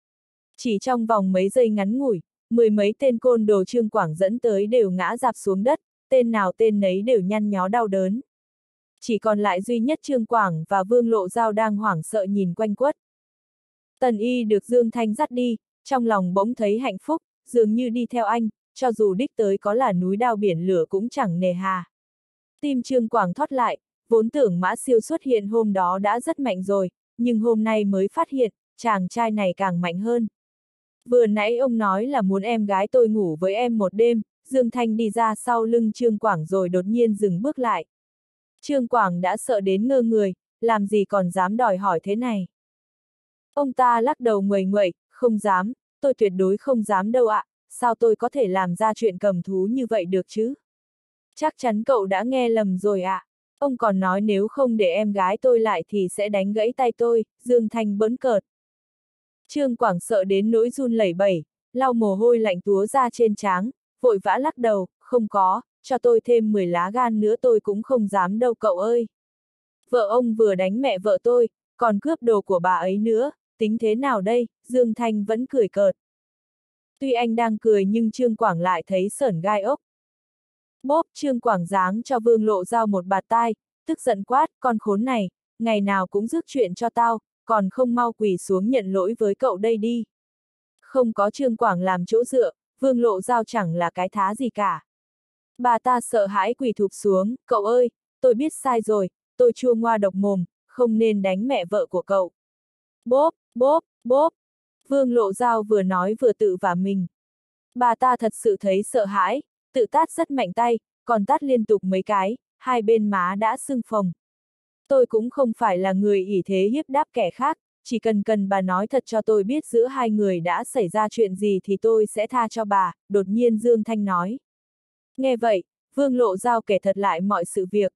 Chỉ trong vòng mấy giây ngắn ngủi, 10 mấy tên côn đồ Trương Quảng dẫn tới đều ngã rạp xuống đất, tên nào tên nấy đều nhăn nhó đau đớn. Chỉ còn lại duy nhất Trương Quảng và Vương Lộ Giao đang hoảng sợ nhìn quanh quất. Tần Y được Dương Thanh dắt đi, trong lòng bỗng thấy hạnh phúc, dường như đi theo anh, cho dù đích tới có là núi đao biển lửa cũng chẳng nề hà. Tim Trương Quảng thót lại, vốn tưởng Mã Siêu xuất hiện hôm đó đã rất mạnh rồi, nhưng hôm nay mới phát hiện, chàng trai này càng mạnh hơn. Vừa nãy ông nói là muốn em gái tôi ngủ với em một đêm, Dương Thanh đi ra sau lưng Trương Quảng rồi đột nhiên dừng bước lại. Trương Quảng đã sợ đến ngơ người, làm gì còn dám đòi hỏi thế này. Ông ta lắc đầu nguầy nguậy, không dám, tôi tuyệt đối không dám đâu ạ, sao tôi có thể làm ra chuyện cầm thú như vậy được chứ? Chắc chắn cậu đã nghe lầm rồi ạ. Ông còn nói nếu không để em gái tôi lại thì sẽ đánh gãy tay tôi, Dương Thanh bỡn cợt. Trương Quảng sợ đến nỗi run lẩy bẩy, lau mồ hôi lạnh túa ra trên trán, vội vã lắc đầu, không có, cho tôi thêm 10 lá gan nữa tôi cũng không dám đâu cậu ơi. Vợ ông vừa đánh mẹ vợ tôi, còn cướp đồ của bà ấy nữa, tính thế nào đây, Dương Thanh vẫn cười cợt. Tuy anh đang cười nhưng Trương Quảng lại thấy sởn gai ốc. Bốp, Trương Quảng giáng cho Vương Lộ Giao một bạt tai, tức giận quát, con khốn này, ngày nào cũng rước chuyện cho tao, còn không mau quỳ xuống nhận lỗi với cậu đây đi. Không có Trương Quảng làm chỗ dựa, Vương Lộ Giao chẳng là cái thá gì cả. Bà ta sợ hãi quỳ thụp xuống, cậu ơi, tôi biết sai rồi, tôi chua ngoa độc mồm, không nên đánh mẹ vợ của cậu. Bốp, bốp, bốp. Vương Lộ Giao vừa nói vừa tự vả mình. Bà ta thật sự thấy sợ hãi, tự tát rất mạnh tay, còn tát liên tục mấy cái, hai bên má đã sưng phồng. Tôi cũng không phải là người ỷ thế hiếp đáp kẻ khác, chỉ cần bà nói thật cho tôi biết giữa hai người đã xảy ra chuyện gì thì tôi sẽ tha cho bà, đột nhiên Dương Thanh nói. Nghe vậy, Vương Lộ Giao kể thật lại mọi sự việc.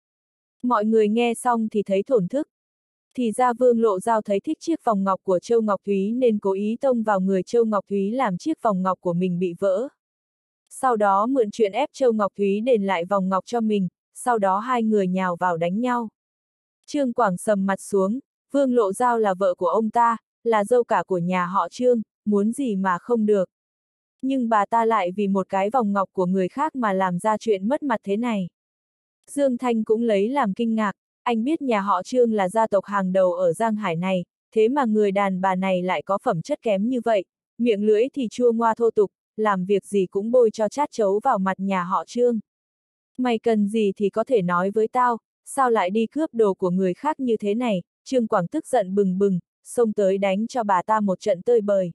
Mọi người nghe xong thì thấy thổn thức. Thì ra Vương Lộ Giao thấy thích chiếc vòng ngọc của Châu Ngọc Thúy nên cố ý tông vào người Châu Ngọc Thúy làm chiếc vòng ngọc của mình bị vỡ. Sau đó mượn chuyện ép Châu Ngọc Thúy đền lại vòng ngọc cho mình, sau đó hai người nhào vào đánh nhau. Trương Quảng sầm mặt xuống, Vương Lộ Giao là vợ của ông ta, là dâu cả của nhà họ Trương, muốn gì mà không được. Nhưng bà ta lại vì một cái vòng ngọc của người khác mà làm ra chuyện mất mặt thế này. Dương Thanh cũng lấy làm kinh ngạc, anh biết nhà họ Trương là gia tộc hàng đầu ở Giang Hải này, thế mà người đàn bà này lại có phẩm chất kém như vậy, miệng lưỡi thì chua ngoa thô tục, làm việc gì cũng bôi cho chát chấu vào mặt nhà họ Trương. Mày cần gì thì có thể nói với tao, sao lại đi cướp đồ của người khác như thế này, Trương Quảng tức giận bừng bừng, xông tới đánh cho bà ta một trận tơi bời.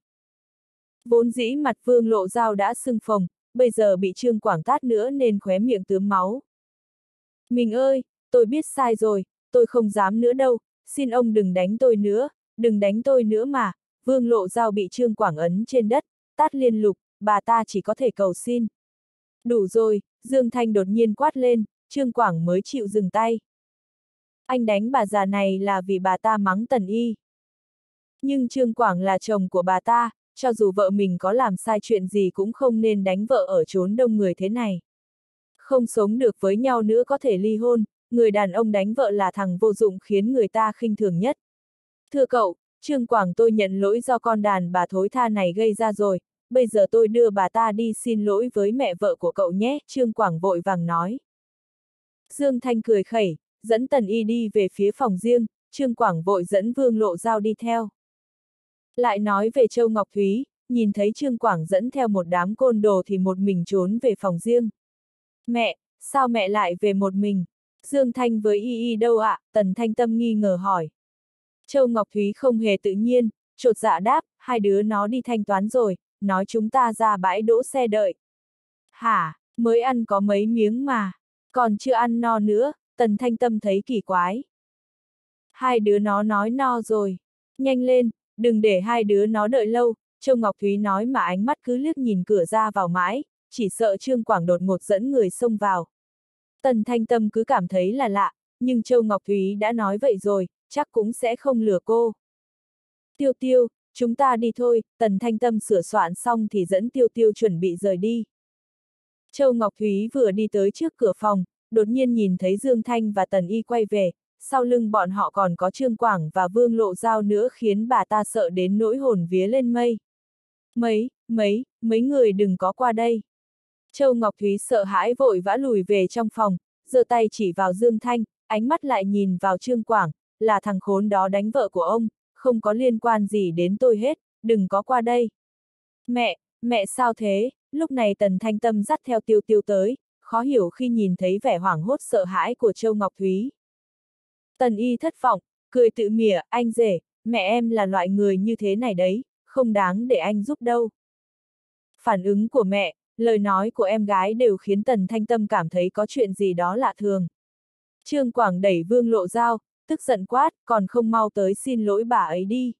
Vốn dĩ mặt Vương Lộ Giao đã sưng phồng, bây giờ bị Trương Quảng tát nữa nên khóe miệng tướm máu. Mình ơi, tôi biết sai rồi, tôi không dám nữa đâu, xin ông đừng đánh tôi nữa, đừng đánh tôi nữa mà, Vương Lộ Giao bị Trương Quảng ấn trên đất, tát liên lục, bà ta chỉ có thể cầu xin. Đủ rồi, Dương Thanh đột nhiên quát lên, Trương Quảng mới chịu dừng tay. Anh đánh bà già này là vì bà ta mắng Tần Y. Nhưng Trương Quảng là chồng của bà ta, cho dù vợ mình có làm sai chuyện gì cũng không nên đánh vợ ở chốn đông người thế này. Không sống được với nhau nữa có thể ly hôn, người đàn ông đánh vợ là thằng vô dụng khiến người ta khinh thường nhất. Thưa cậu, Trương Quảng tôi nhận lỗi do con đàn bà thối tha này gây ra rồi, bây giờ tôi đưa bà ta đi xin lỗi với mẹ vợ của cậu nhé, Trương Quảng vội vàng nói. Dương Thanh cười khẩy, dẫn Tần Y đi về phía phòng riêng, Trương Quảng vội dẫn Vương Lộ Giao đi theo. Lại nói về Châu Ngọc Thúy, nhìn thấy Trương Quảng dẫn theo một đám côn đồ thì một mình trốn về phòng riêng. Mẹ, sao mẹ lại về một mình? Dương Thanh với Y Y đâu ạ? Tần Thanh Tâm nghi ngờ hỏi. Châu Ngọc Thúy không hề tự nhiên, chột dạ đáp, hai đứa nó đi thanh toán rồi, nói chúng ta ra bãi đỗ xe đợi. Hả, mới ăn có mấy miếng mà, còn chưa ăn no nữa, Tần Thanh Tâm thấy kỳ quái. Hai đứa nó nói no rồi, nhanh lên, đừng để hai đứa nó đợi lâu, Châu Ngọc Thúy nói mà ánh mắt cứ liếc nhìn cửa ra vào mãi, chỉ sợ Trương Quảng đột ngột dẫn người xông vào. Tần Thanh Tâm cứ cảm thấy là lạ, nhưng Châu Ngọc Thúy đã nói vậy rồi, chắc cũng sẽ không lừa cô. Tiêu Tiêu, chúng ta đi thôi, Tần Thanh Tâm sửa soạn xong thì dẫn Tiêu Tiêu chuẩn bị rời đi. Châu Ngọc Thúy vừa đi tới trước cửa phòng, đột nhiên nhìn thấy Dương Thanh và Tần Y quay về, sau lưng bọn họ còn có Trương Quảng và Vương Lộ Giao nữa khiến bà ta sợ đến nỗi hồn vía lên mây. Mấy người đừng có qua đây. Châu Ngọc Thúy sợ hãi vội vã lùi về trong phòng, giơ tay chỉ vào Dương Thanh, ánh mắt lại nhìn vào Trương Quảng, là thằng khốn đó đánh vợ của ông, không có liên quan gì đến tôi hết, đừng có qua đây. Mẹ sao thế? Lúc này Tần Thanh Tâm dắt theo Tiêu Tiêu tới, khó hiểu khi nhìn thấy vẻ hoảng hốt sợ hãi của Châu Ngọc Thúy. Tần Y thất vọng, cười tự mỉa, anh rể, mẹ em là loại người như thế này đấy, không đáng để anh giúp đâu. Phản ứng của mẹ, lời nói của em gái đều khiến Tần Thanh Tâm cảm thấy có chuyện gì đó lạ thường. Trương Quảng đẩy Vương Lộ Giao, tức giận quát, còn không mau tới xin lỗi bà ấy đi.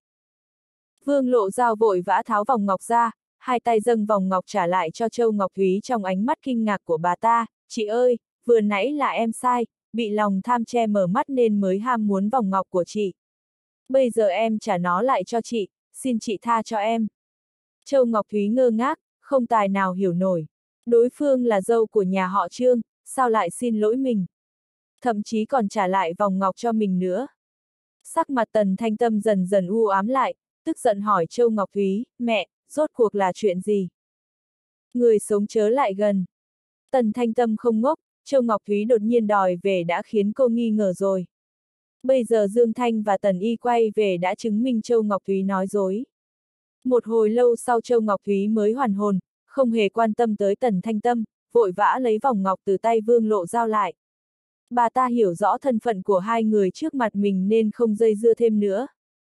Vương Lộ Giao vội vã tháo vòng ngọc ra, hai tay dâng vòng ngọc trả lại cho Châu Ngọc Thúy trong ánh mắt kinh ngạc của bà ta, chị ơi, vừa nãy là em sai, bị lòng tham che mở mắt nên mới ham muốn vòng ngọc của chị. Bây giờ em trả nó lại cho chị, xin chị tha cho em. Châu Ngọc Thúy ngơ ngác, không tài nào hiểu nổi. Đối phương là dâu của nhà họ Trương, sao lại xin lỗi mình? Thậm chí còn trả lại vòng ngọc cho mình nữa. Sắc mặt Tần Thanh Tâm dần dần u ám lại, tức giận hỏi Châu Ngọc Thúy, mẹ, rốt cuộc là chuyện gì? Người sống chớ lại gần. Tần Thanh Tâm không ngốc, Châu Ngọc Thúy đột nhiên đòi về đã khiến cô nghi ngờ rồi. Bây giờ Dương Thanh và Tần Y quay về đã chứng minh Châu Ngọc Thúy nói dối. Một hồi lâu sau Châu Ngọc Thúy mới hoàn hồn, không hề quan tâm tới Tần Thanh Tâm, vội vã lấy vòng ngọc từ tay Vương Lộ Giao lại. Bà ta hiểu rõ thân phận của hai người trước mặt mình nên không dây dưa thêm nữa.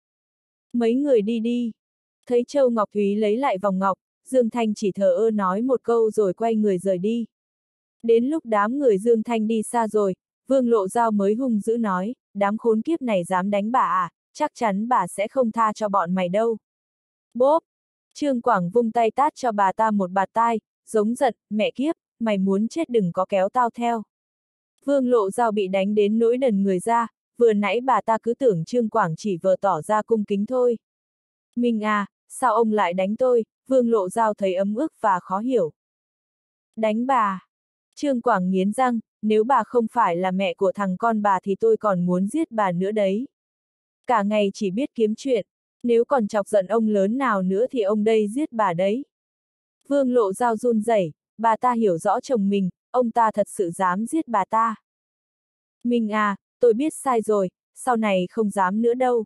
Mấy người đi đi. Thấy Châu Ngọc Thúy lấy lại vòng ngọc, Dương Thanh chỉ thờ ơ nói một câu rồi quay người rời đi. Đến lúc đám người Dương Thanh đi xa rồi, Vương Lộ Giao mới hung dữ nói, đám khốn kiếp này dám đánh bà à, chắc chắn bà sẽ không tha cho bọn mày đâu. Bốp! Trương Quảng vung tay tát cho bà ta một bạt tai, giống giận, mẹ kiếp, mày muốn chết đừng có kéo tao theo. Vương Lộ Giao bị đánh đến nỗi đần người ra, vừa nãy bà ta cứ tưởng Trương Quảng chỉ vờ tỏ ra cung kính thôi. Mình à, sao ông lại đánh tôi? Vương Lộ Giao thấy ấm ức và khó hiểu. Đánh bà! Trương Quảng nghiến răng, nếu bà không phải là mẹ của thằng con bà thì tôi còn muốn giết bà nữa đấy. Cả ngày chỉ biết kiếm chuyện, nếu còn chọc giận ông lớn nào nữa thì ông đây giết bà đấy. Vương Lộ Giao run rẩy, bà ta hiểu rõ chồng mình, ông ta thật sự dám giết bà ta. Mình à, tôi biết sai rồi, sau này không dám nữa đâu.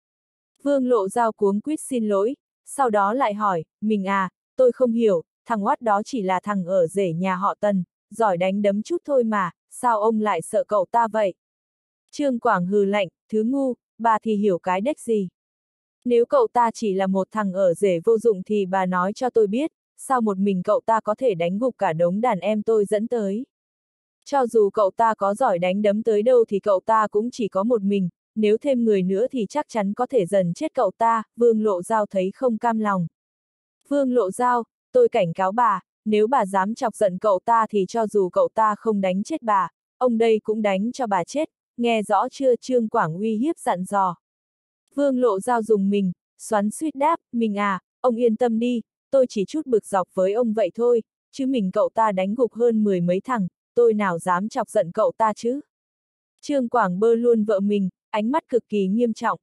Vương Lộ Giao cuống quýt xin lỗi, sau đó lại hỏi, mình à, tôi không hiểu, thằng oát đó chỉ là thằng ở rể nhà họ Tần, giỏi đánh đấm chút thôi mà, sao ông lại sợ cậu ta vậy? Trương Quảng hừ lạnh, thứ ngu, bà thì hiểu cái đếch gì. Nếu cậu ta chỉ là một thằng ở rể vô dụng thì bà nói cho tôi biết, sao một mình cậu ta có thể đánh gục cả đống đàn em tôi dẫn tới. Cho dù cậu ta có giỏi đánh đấm tới đâu thì cậu ta cũng chỉ có một mình, nếu thêm người nữa thì chắc chắn có thể dần chết cậu ta, Vương Lộ Giao thấy không cam lòng. Vương Lộ Giao, tôi cảnh cáo bà, nếu bà dám chọc giận cậu ta thì cho dù cậu ta không đánh chết bà, ông đây cũng đánh cho bà chết, nghe rõ chưa? Trương Quảng uy hiếp dặn dò. Vương Lộ Giao dùng mình, xoắn xuýt đáp, mình à, ông yên tâm đi, tôi chỉ chút bực dọc với ông vậy thôi, chứ mình cậu ta đánh gục hơn 10 mấy thằng, tôi nào dám chọc giận cậu ta chứ. Trương Quảng bơ luôn vợ mình, ánh mắt cực kỳ nghiêm trọng.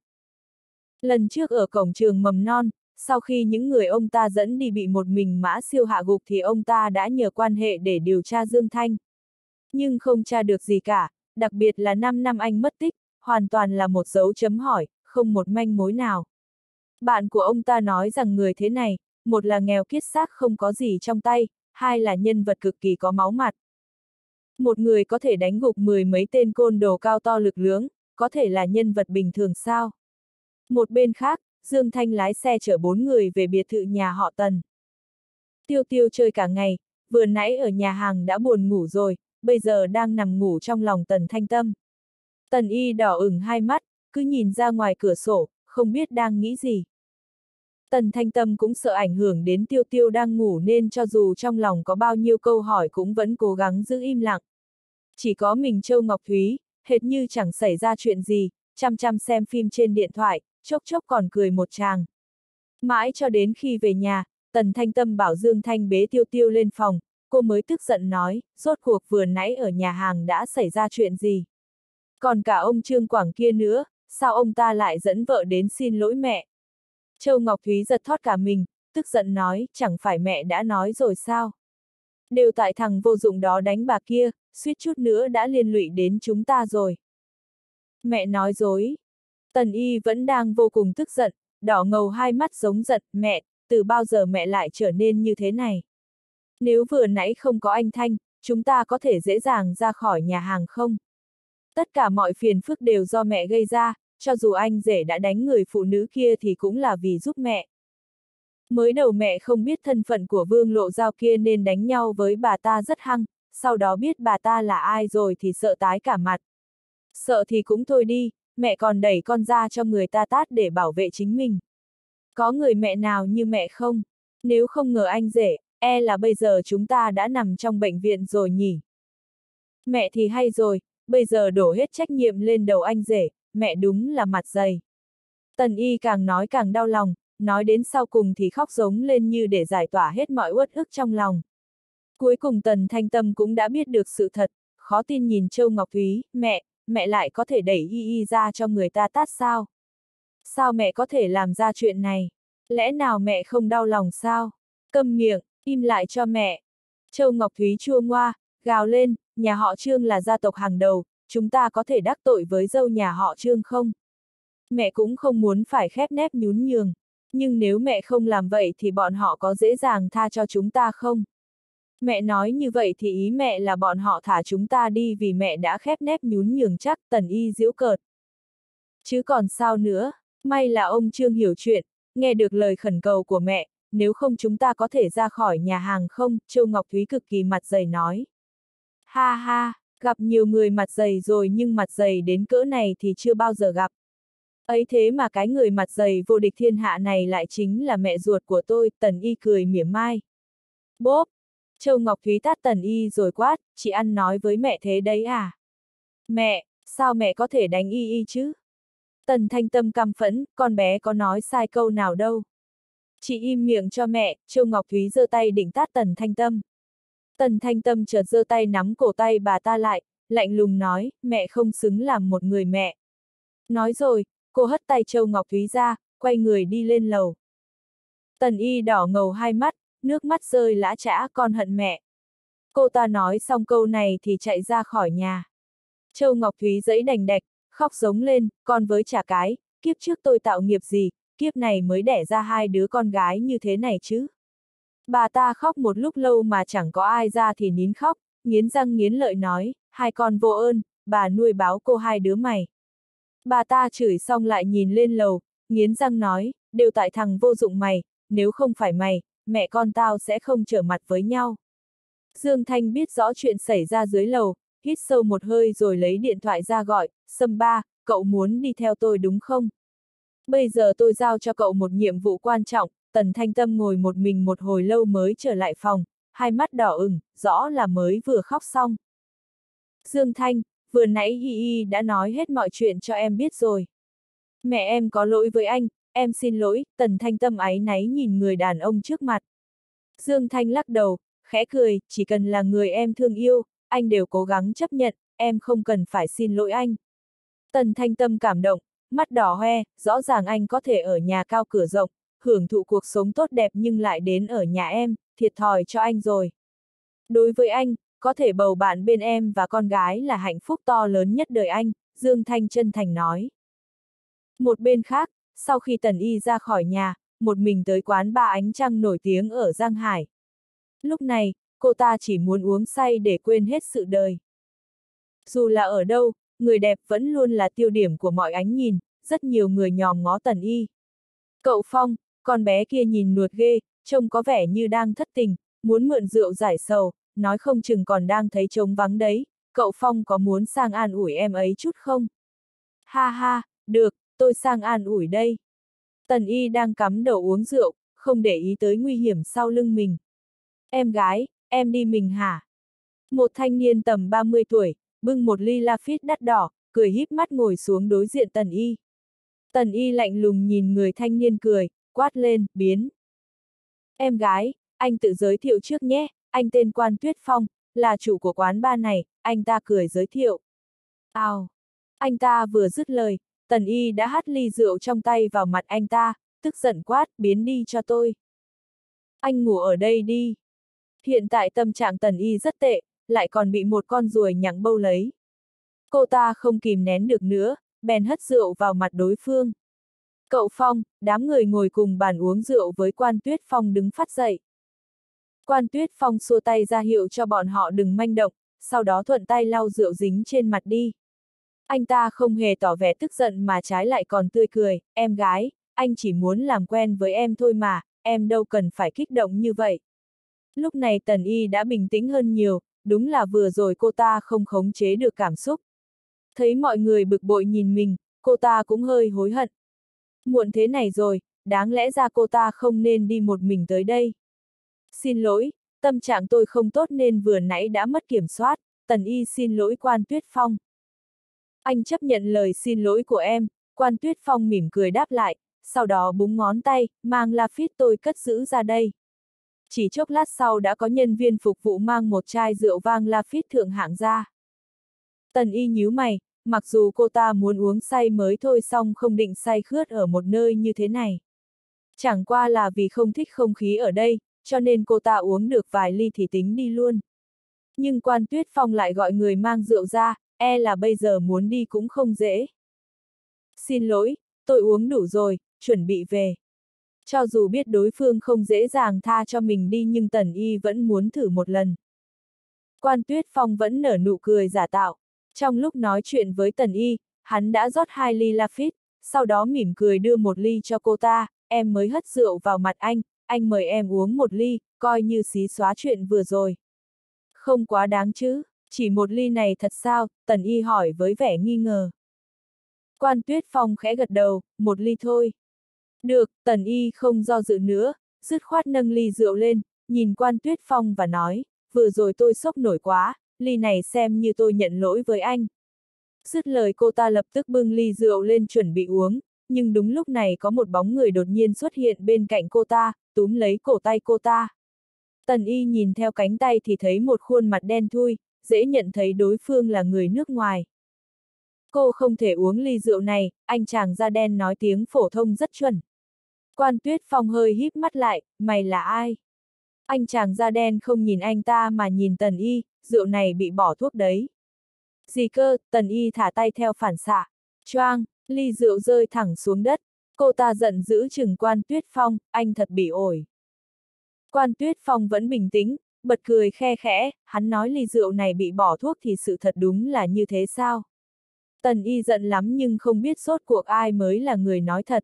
Lần trước ở cổng trường mầm non, sau khi những người ông ta dẫn đi bị một mình Mã Siêu hạ gục thì ông ta đã nhờ quan hệ để điều tra Dương Thanh. Nhưng không tra được gì cả, đặc biệt là 5 năm anh mất tích, hoàn toàn là một dấu chấm hỏi, không một manh mối nào. Bạn của ông ta nói rằng người thế này, một là nghèo kiết xác không có gì trong tay, hai là nhân vật cực kỳ có máu mặt. Một người có thể đánh gục 10 mấy tên côn đồ cao to lực lưỡng, có thể là nhân vật bình thường sao? Một bên khác, Dương Thanh lái xe chở 4 người về biệt thự nhà họ Tần. Tiêu Tiêu chơi cả ngày, vừa nãy ở nhà hàng đã buồn ngủ rồi, bây giờ đang nằm ngủ trong lòng Tần Thanh Tâm. Tần Y đỏ ửng hai mắt, cứ nhìn ra ngoài cửa sổ, không biết đang nghĩ gì. Tần Thanh Tâm cũng sợ ảnh hưởng đến Tiêu Tiêu đang ngủ nên cho dù trong lòng có bao nhiêu câu hỏi cũng vẫn cố gắng giữ im lặng. Chỉ có mình Châu Ngọc Thúy, hệt như chẳng xảy ra chuyện gì, chăm chăm xem phim trên điện thoại, chốc chốc còn cười một tràng. Mãi cho đến khi về nhà, Tần Thanh Tâm bảo Dương Thanh bế Tiêu Tiêu lên phòng, cô mới tức giận nói, rốt cuộc vừa nãy ở nhà hàng đã xảy ra chuyện gì. Còn cả ông Trương Quảng kia nữa, sao ông ta lại dẫn vợ đến xin lỗi mẹ? Châu Ngọc Thúy giật thót cả mình, tức giận nói, chẳng phải mẹ đã nói rồi sao? Đều tại thằng vô dụng đó đánh bà kia, suýt chút nữa đã liên lụy đến chúng ta rồi. Mẹ nói dối. Tần Y vẫn đang vô cùng tức giận, đỏ ngầu hai mắt giống giận, mẹ, từ bao giờ mẹ lại trở nên như thế này? Nếu vừa nãy không có anh Thanh, chúng ta có thể dễ dàng ra khỏi nhà hàng không? Tất cả mọi phiền phức đều do mẹ gây ra, cho dù anh rể đã đánh người phụ nữ kia thì cũng là vì giúp mẹ. Mới đầu mẹ không biết thân phận của Vương Lộ Giao kia nên đánh nhau với bà ta rất hăng, sau đó biết bà ta là ai rồi thì sợ tái cả mặt. Sợ thì cũng thôi đi, mẹ còn đẩy con ra cho người ta tát để bảo vệ chính mình. Có người mẹ nào như mẹ không? Nếu không ngờ anh rể, e là bây giờ chúng ta đã nằm trong bệnh viện rồi nhỉ? Mẹ thì hay rồi, bây giờ đổ hết trách nhiệm lên đầu anh rể, mẹ đúng là mặt dày. Tần Y càng nói càng đau lòng, nói đến sau cùng thì khóc giống lên như để giải tỏa hết mọi uất ức trong lòng. Cuối cùng Tần Thanh Tâm cũng đã biết được sự thật, khó tin nhìn Châu Ngọc Thúy, mẹ lại có thể đẩy Y ra cho người ta tát sao? Sao mẹ có thể làm ra chuyện này? Lẽ nào mẹ không đau lòng sao? Câm miệng, im lại cho mẹ. Châu Ngọc Thúy chua ngoa, gào lên, nhà họ Trương là gia tộc hàng đầu, chúng ta có thể đắc tội với dâu nhà họ Trương không? Mẹ cũng không muốn phải khép nép nhún nhường, nhưng nếu mẹ không làm vậy thì bọn họ có dễ dàng tha cho chúng ta không? Mẹ nói như vậy thì ý mẹ là bọn họ thả chúng ta đi vì mẹ đã khép nép nhún nhường chắc, Tần Y giễu cợt. Chứ còn sao nữa, may là ông Trương hiểu chuyện, nghe được lời khẩn cầu của mẹ, nếu không chúng ta có thể ra khỏi nhà hàng không, Châu Ngọc Thúy cực kỳ mặt dày nói. Ha ha, gặp nhiều người mặt dày rồi nhưng mặt dày đến cỡ này thì chưa bao giờ gặp. Ấy thế mà cái người mặt dày vô địch thiên hạ này lại chính là mẹ ruột của tôi, Tần Y cười mỉa mai. Bốp! Châu Ngọc Thúy tát Tần Y rồi quát, chị ăn nói với mẹ thế đấy à? Mẹ, sao mẹ có thể đánh Y chứ? Tần Thanh Tâm căm phẫn, con bé có nói sai câu nào đâu. Chị im miệng cho mẹ, Châu Ngọc Thúy giơ tay định tát Tần Thanh Tâm. Tần Thanh Tâm chợt giơ tay nắm cổ tay bà ta lại, lạnh lùng nói, mẹ không xứng làm một người mẹ. Nói rồi, cô hất tay Châu Ngọc Thúy ra, quay người đi lên lầu. Tần Y đỏ ngầu hai mắt, nước mắt rơi lã chã, con hận mẹ. Cô ta nói xong câu này thì chạy ra khỏi nhà. Châu Ngọc Thúy giãy đành đạch, khóc giống lên, con với chả cái, kiếp trước tôi tạo nghiệp gì, kiếp này mới đẻ ra hai đứa con gái như thế này chứ. Bà ta khóc một lúc lâu mà chẳng có ai ra thì nín khóc, nghiến răng nghiến lợi nói, hai con vô ơn, bà nuôi báo cô hai đứa mày. Bà ta chửi xong lại nhìn lên lầu, nghiến răng nói, đều tại thằng vô dụng mày, nếu không phải mày, mẹ con tao sẽ không trở mặt với nhau. Dương Thanh biết rõ chuyện xảy ra dưới lầu, hít sâu một hơi rồi lấy điện thoại ra gọi, Sâm Ba, cậu muốn đi theo tôi đúng không? Bây giờ tôi giao cho cậu một nhiệm vụ quan trọng. Tần Thanh Tâm ngồi một mình một hồi lâu mới trở lại phòng, hai mắt đỏ ửng, rõ là mới vừa khóc xong. Dương Thanh, vừa nãy Y đã nói hết mọi chuyện cho em biết rồi. Mẹ em có lỗi với anh, em xin lỗi, Tần Thanh Tâm áy náy nhìn người đàn ông trước mặt. Dương Thanh lắc đầu, khẽ cười, chỉ cần là người em thương yêu, anh đều cố gắng chấp nhận, em không cần phải xin lỗi anh. Tần Thanh Tâm cảm động, mắt đỏ hoe, rõ ràng anh có thể ở nhà cao cửa rộng, hưởng thụ cuộc sống tốt đẹp nhưng lại đến ở nhà em, thiệt thòi cho anh rồi. Đối với anh, có thể bầu bạn bên em và con gái là hạnh phúc to lớn nhất đời anh, Dương Thanh chân thành nói. Một bên khác, sau khi Tần Y ra khỏi nhà, một mình tới quán ba ánh trăng nổi tiếng ở Giang Hải. Lúc này, cô ta chỉ muốn uống say để quên hết sự đời. Dù là ở đâu, người đẹp vẫn luôn là tiêu điểm của mọi ánh nhìn, rất nhiều người nhòm ngó Tần Y. Cậu Phong, con bé kia nhìn nuột ghê, trông có vẻ như đang thất tình, muốn mượn rượu giải sầu, nói không chừng còn đang thấy trống vắng đấy, cậu Phong có muốn sang an ủi em ấy chút không? Ha ha, được, tôi sang an ủi đây. Tần Y đang cắm đầu uống rượu, không để ý tới nguy hiểm sau lưng mình. Em gái, em đi mình hả? Một thanh niên tầm 30 tuổi, bưng một ly Lafite đắt đỏ, cười híp mắt ngồi xuống đối diện Tần Y. Tần Y lạnh lùng nhìn người thanh niên cười, quát lên, biến. Em gái, anh tự giới thiệu trước nhé, anh tên Quan Tuyết Phong, là chủ của quán bar này, anh ta cười giới thiệu. Ào! Anh ta vừa dứt lời, Tần Y đã hắt ly rượu trong tay vào mặt anh ta, tức giận quát, biến đi cho tôi. Anh ngủ ở đây đi. Hiện tại tâm trạng Tần Y rất tệ, lại còn bị một con ruồi nhặng bâu lấy. Cô ta không kìm nén được nữa, bèn hất rượu vào mặt đối phương. Cậu Phong, đám người ngồi cùng bàn uống rượu với Quan Tuyết Phong đứng phát dậy. Quan Tuyết Phong xua tay ra hiệu cho bọn họ đừng manh động, sau đó thuận tay lau rượu dính trên mặt đi. Anh ta không hề tỏ vẻ tức giận mà trái lại còn tươi cười, em gái, anh chỉ muốn làm quen với em thôi mà, em đâu cần phải kích động như vậy. Lúc này Tần Y đã bình tĩnh hơn nhiều, đúng là vừa rồi cô ta không khống chế được cảm xúc. Thấy mọi người bực bội nhìn mình, cô ta cũng hơi hối hận. Muộn thế này rồi, đáng lẽ ra cô ta không nên đi một mình tới đây. Xin lỗi, tâm trạng tôi không tốt nên vừa nãy đã mất kiểm soát, Tần Y xin lỗi Quan Tuyết Phong. Anh chấp nhận lời xin lỗi của em, Quan Tuyết Phong mỉm cười đáp lại, sau đó búng ngón tay, mang Lafite tôi cất giữ ra đây. Chỉ chốc lát sau đã có nhân viên phục vụ mang một chai rượu vang Lafite thượng hạng ra. Tần Y nhíu mày, mặc dù cô ta muốn uống say mới thôi song không định say khướt ở một nơi như thế này. Chẳng qua là vì không thích không khí ở đây, cho nên cô ta uống được vài ly thì tính đi luôn. Nhưng Quan Tuyết Phong lại gọi người mang rượu ra, e là bây giờ muốn đi cũng không dễ. Xin lỗi, tôi uống đủ rồi, chuẩn bị về. Cho dù biết đối phương không dễ dàng tha cho mình đi nhưng Tần Y vẫn muốn thử một lần. Quan Tuyết Phong vẫn nở nụ cười giả tạo. Trong lúc nói chuyện với Tần Y, hắn đã rót 2 ly Lafite, sau đó mỉm cười đưa một ly cho cô ta, em mới hất rượu vào mặt anh mời em uống một ly, coi như xí xóa chuyện vừa rồi. Không quá đáng chứ, chỉ một ly này thật sao, Tần Y hỏi với vẻ nghi ngờ. Quan Tuyết Phong khẽ gật đầu, một ly thôi. Được, Tần Y không do dự nữa, dứt khoát nâng ly rượu lên, nhìn Quan Tuyết Phong và nói, vừa rồi tôi sốc nổi quá, ly này xem như tôi nhận lỗi với anh. Dứt lời cô ta lập tức bưng ly rượu lên chuẩn bị uống, nhưng đúng lúc này có một bóng người đột nhiên xuất hiện bên cạnh cô ta, túm lấy cổ tay cô ta. Tần Y nhìn theo cánh tay thì thấy một khuôn mặt đen thui, dễ nhận thấy đối phương là người nước ngoài. Cô không thể uống ly rượu này, anh chàng da đen nói tiếng phổ thông rất chuẩn. Quan Tuyết Phong hơi híp mắt lại, mày là ai? Anh chàng da đen không nhìn anh ta mà nhìn Tần Y, rượu này bị bỏ thuốc đấy. Gì cơ, Tần Y thả tay theo phản xạ. Choang, ly rượu rơi thẳng xuống đất. Cô ta giận dữ chừng Quan Tuyết Phong, anh thật bị ổi. Quan Tuyết Phong vẫn bình tĩnh, bật cười khe khẽ, hắn nói ly rượu này bị bỏ thuốc thì sự thật đúng là như thế sao? Tần Y giận lắm nhưng không biết rốt cuộc ai mới là người nói thật.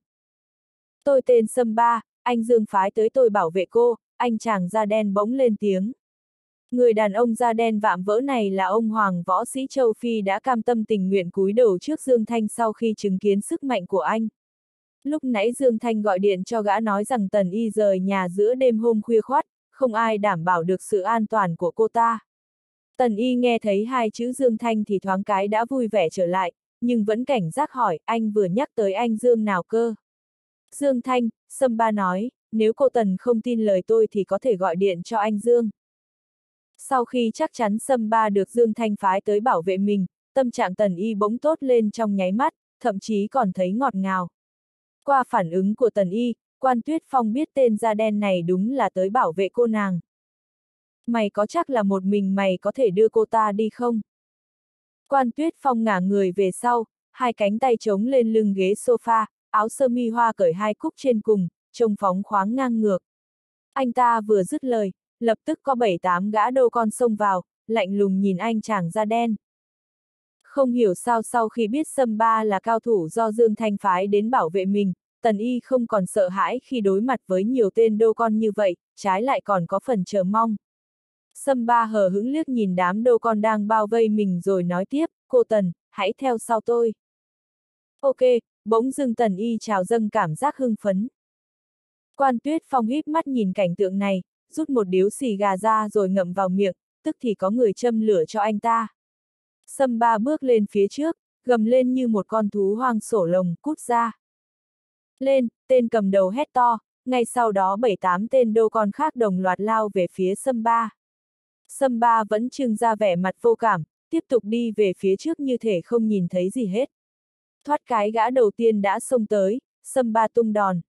Tôi tên Sâm Ba, anh Dương phái tới tôi bảo vệ cô, anh chàng da đen bỗng lên tiếng. Người đàn ông da đen vạm vỡ này là ông Hoàng võ sĩ Châu Phi đã cam tâm tình nguyện cúi đầu trước Dương Thanh sau khi chứng kiến sức mạnh của anh. Lúc nãy Dương Thanh gọi điện cho gã nói rằng Tần Y rời nhà giữa đêm hôm khuya khoắt, không ai đảm bảo được sự an toàn của cô ta. Tần Y nghe thấy hai chữ Dương Thanh thì thoáng cái đã vui vẻ trở lại, nhưng vẫn cảnh giác hỏi, anh vừa nhắc tới anh Dương nào cơ? Dương Thanh, Sâm Ba nói, nếu cô Tần không tin lời tôi thì có thể gọi điện cho anh Dương. Sau khi chắc chắn Sâm Ba được Dương Thanh phái tới bảo vệ mình, tâm trạng Tần Y bỗng tốt lên trong nháy mắt, thậm chí còn thấy ngọt ngào. Qua phản ứng của Tần Y, Quan Tuyết Phong biết tên da đen này đúng là tới bảo vệ cô nàng. Mày có chắc là một mình mày có thể đưa cô ta đi không? Quan Tuyết Phong ngả người về sau, hai cánh tay chống lên lưng ghế sofa, áo sơ mi hoa cởi hai cúc trên cùng, trông phóng khoáng ngang ngược. Anh ta vừa dứt lời, lập tức có 7-8 gã đô con xông vào, lạnh lùng nhìn anh chàng da đen. Không hiểu sao sau khi biết Sâm Ba là cao thủ do Dương Thanh phái đến bảo vệ mình, Tần Y không còn sợ hãi khi đối mặt với nhiều tên đô con như vậy, trái lại còn có phần chờ mong. Sâm Ba hờ hững liếc nhìn đám đô con đang bao vây mình rồi nói tiếp, cô Tần, hãy theo sau tôi. Ok, bỗng dưng Tần Y trào dâng cảm giác hưng phấn. Quan Tuyết Phong híp mắt nhìn cảnh tượng này, rút một điếu xì gà ra rồi ngậm vào miệng, tức thì có người châm lửa cho anh ta. Sâm Ba bước lên phía trước, gầm lên như một con thú hoang sổ lồng, cút ra. Lên, tên cầm đầu hét to, ngay sau đó 7-8 tên đô con khác đồng loạt lao về phía Sâm Ba. Sâm Ba vẫn trưng ra vẻ mặt vô cảm, tiếp tục đi về phía trước như thể không nhìn thấy gì hết. Thoát cái gã đầu tiên đã xông tới, Sâm Ba tung đòn.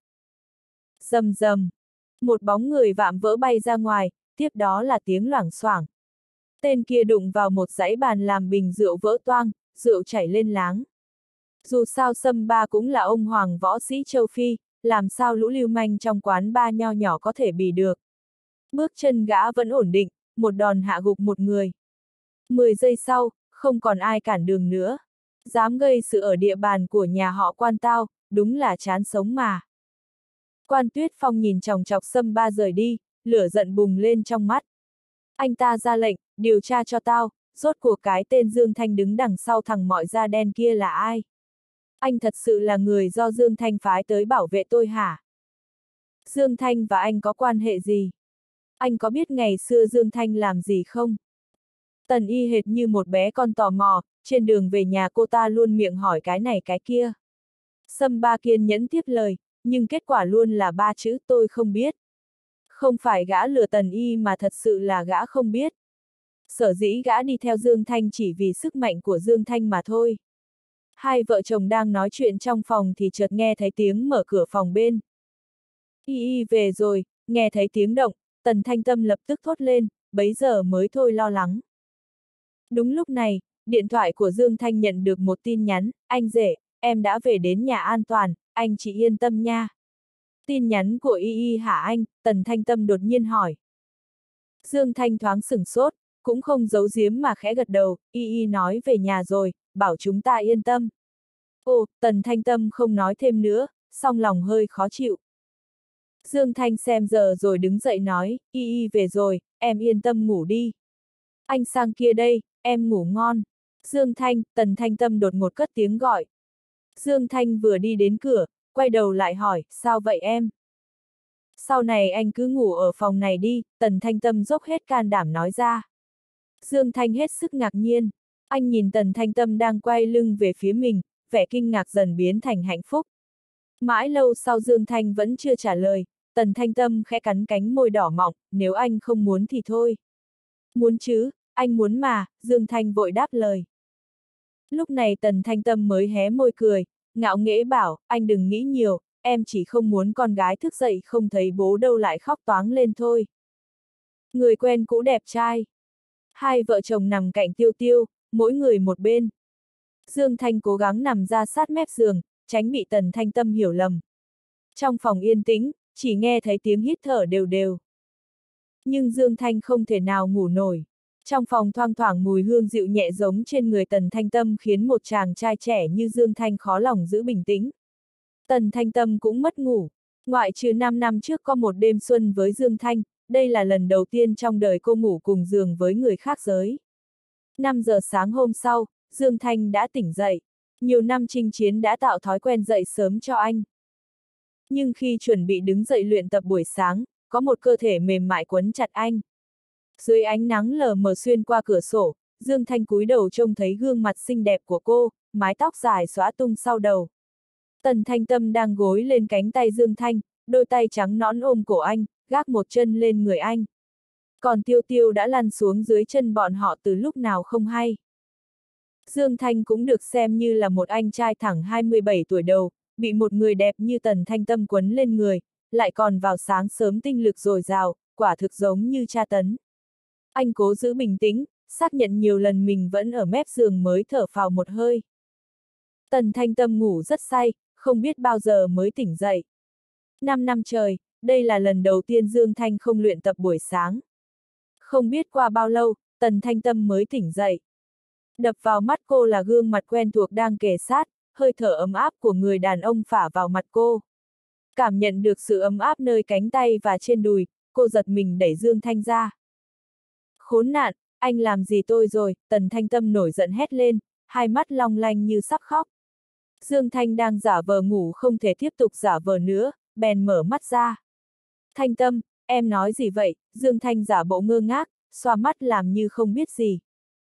Rầm rầm, một bóng người vạm vỡ bay ra ngoài, tiếp đó là tiếng loảng xoảng. Tên kia đụng vào một dãy bàn làm bình rượu vỡ toang, rượu chảy lên láng. Dù sao Sâm Ba cũng là ông hoàng võ sĩ châu Phi, làm sao lũ lưu manh trong quán bar nho nhỏ có thể bì được. Bước chân gã vẫn ổn định, một đòn hạ gục một người. 10 giây sau, không còn ai cản đường nữa. Dám gây sự ở địa bàn của nhà họ Quan tao, đúng là chán sống mà. Quan Tuyết Phong nhìn chòng chọc Sâm Ba rời đi, lửa giận bùng lên trong mắt. Anh ta ra lệnh, điều tra cho tao, rốt cuộc cái tên Dương Thanh đứng đằng sau thằng mọi da đen kia là ai? Anh thật sự là người do Dương Thanh phái tới bảo vệ tôi hả? Dương Thanh và anh có quan hệ gì? Anh có biết ngày xưa Dương Thanh làm gì không? Tần Y hệt như một bé con tò mò, trên đường về nhà cô ta luôn miệng hỏi cái này cái kia. Sâm Ba kiên nhẫn tiếp lời, nhưng kết quả luôn là 3 chữ tôi không biết. Không phải gã lừa Tần Y mà thật sự là gã không biết. Sở dĩ gã đi theo Dương Thanh chỉ vì sức mạnh của Dương Thanh mà thôi. Hai vợ chồng đang nói chuyện trong phòng thì chợt nghe thấy tiếng mở cửa phòng bên. Y về rồi, nghe thấy tiếng động, Tần Thanh Tâm lập tức thốt lên, bấy giờ mới thôi lo lắng. Đúng lúc này, điện thoại của Dương Thanh nhận được một tin nhắn, anh rể, em đã về đến nhà an toàn, anh chị yên tâm nha. Tin nhắn của Y hả anh? Tần Thanh Tâm đột nhiên hỏi. Dương Thanh thoáng sửng sốt, cũng không giấu giếm mà khẽ gật đầu, Y nói về nhà rồi, bảo chúng ta yên tâm. Ồ, Tần Thanh Tâm không nói thêm nữa, song lòng hơi khó chịu. Dương Thanh xem giờ rồi đứng dậy nói, Y về rồi, em yên tâm ngủ đi. Anh sang kia đây, em ngủ ngon. Dương Thanh, Tần Thanh Tâm đột ngột cất tiếng gọi. Dương Thanh vừa đi đến cửa, quay đầu lại hỏi, sao vậy em? Sau này anh cứ ngủ ở phòng này đi, Tần Thanh Tâm dốc hết can đảm nói ra. Dương Thanh hết sức ngạc nhiên, anh nhìn Tần Thanh Tâm đang quay lưng về phía mình, vẻ kinh ngạc dần biến thành hạnh phúc. Mãi lâu sau Dương Thanh vẫn chưa trả lời, Tần Thanh Tâm khẽ cắn cánh môi đỏ mọng, nếu anh không muốn thì thôi. Muốn chứ, anh muốn mà, Dương Thanh vội đáp lời. Lúc này Tần Thanh Tâm mới hé môi cười, ngạo nghễ bảo, anh đừng nghĩ nhiều, em chỉ không muốn con gái thức dậy không thấy bố đâu lại khóc toáng lên thôi. Người quen cũ đẹp trai. Hai vợ chồng nằm cạnh Tiêu Tiêu, mỗi người một bên. Dương Thanh cố gắng nằm ra sát mép giường, tránh bị Tần Thanh Tâm hiểu lầm. Trong phòng yên tĩnh, chỉ nghe thấy tiếng hít thở đều đều. Nhưng Dương Thanh không thể nào ngủ nổi. Trong phòng thoang thoảng mùi hương dịu nhẹ giống trên người Tần Thanh Tâm khiến một chàng trai trẻ như Dương Thanh khó lòng giữ bình tĩnh. Tần Thanh Tâm cũng mất ngủ. Ngoại trừ 5 năm trước có một đêm xuân với Dương Thanh, đây là lần đầu tiên trong đời cô ngủ cùng giường với người khác giới. 5 giờ sáng hôm sau, Dương Thanh đã tỉnh dậy. Nhiều năm chinh chiến đã tạo thói quen dậy sớm cho anh. Nhưng khi chuẩn bị đứng dậy luyện tập buổi sáng, có một cơ thể mềm mại quấn chặt anh. Dưới ánh nắng lờ mờ xuyên qua cửa sổ, Dương Thanh cúi đầu trông thấy gương mặt xinh đẹp của cô, mái tóc dài xõa tung sau đầu. Tần Thanh Tâm đang gối lên cánh tay Dương Thanh, đôi tay trắng nõn ôm cổ anh, gác một chân lên người anh. Còn Tiêu Tiêu đã lăn xuống dưới chân bọn họ từ lúc nào không hay. Dương Thanh cũng được xem như là một anh trai thẳng 27 tuổi đầu, bị một người đẹp như Tần Thanh Tâm quấn lên người, lại còn vào sáng sớm tinh lực dồi dào, quả thực giống như tra tấn. Anh cố giữ bình tĩnh, xác nhận nhiều lần mình vẫn ở mép giường mới thở phào một hơi. Tần Thanh Tâm ngủ rất say, không biết bao giờ mới tỉnh dậy. 5 năm trời, đây là lần đầu tiên Dương Thanh không luyện tập buổi sáng. Không biết qua bao lâu, Tần Thanh Tâm mới tỉnh dậy. Đập vào mắt cô là gương mặt quen thuộc đang kề sát, hơi thở ấm áp của người đàn ông phả vào mặt cô. Cảm nhận được sự ấm áp nơi cánh tay và trên đùi, cô giật mình đẩy Dương Thanh ra. Khốn nạn, anh làm gì tôi rồi? Tần Thanh Tâm nổi giận hét lên, hai mắt long lanh như sắp khóc. Dương Thanh đang giả vờ ngủ không thể tiếp tục giả vờ nữa, bèn mở mắt ra. Thanh Tâm, em nói gì vậy? Dương Thanh giả bộ ngơ ngác, xoa mắt làm như không biết gì.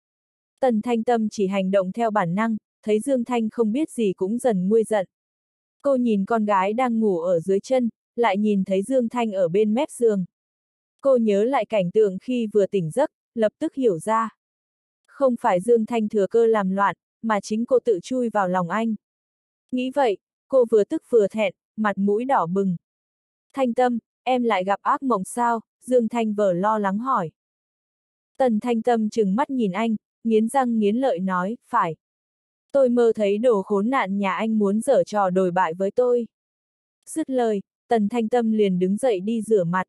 Tần Thanh Tâm chỉ hành động theo bản năng, thấy Dương Thanh không biết gì cũng dần nguôi giận. Cô nhìn con gái đang ngủ ở dưới chân, lại nhìn thấy Dương Thanh ở bên mép giường. Cô nhớ lại cảnh tượng khi vừa tỉnh giấc, lập tức hiểu ra. Không phải Dương Thanh thừa cơ làm loạn, mà chính cô tự chui vào lòng anh. Nghĩ vậy, cô vừa tức vừa thẹn, mặt mũi đỏ bừng. Thanh Tâm, em lại gặp ác mộng sao? Dương Thanh vờ lo lắng hỏi. Tần Thanh Tâm trừng mắt nhìn anh, nghiến răng nghiến lợi nói, phải. Tôi mơ thấy đồ khốn nạn nhà anh muốn giở trò đồi bại với tôi. Dứt lời, Tần Thanh Tâm liền đứng dậy đi rửa mặt.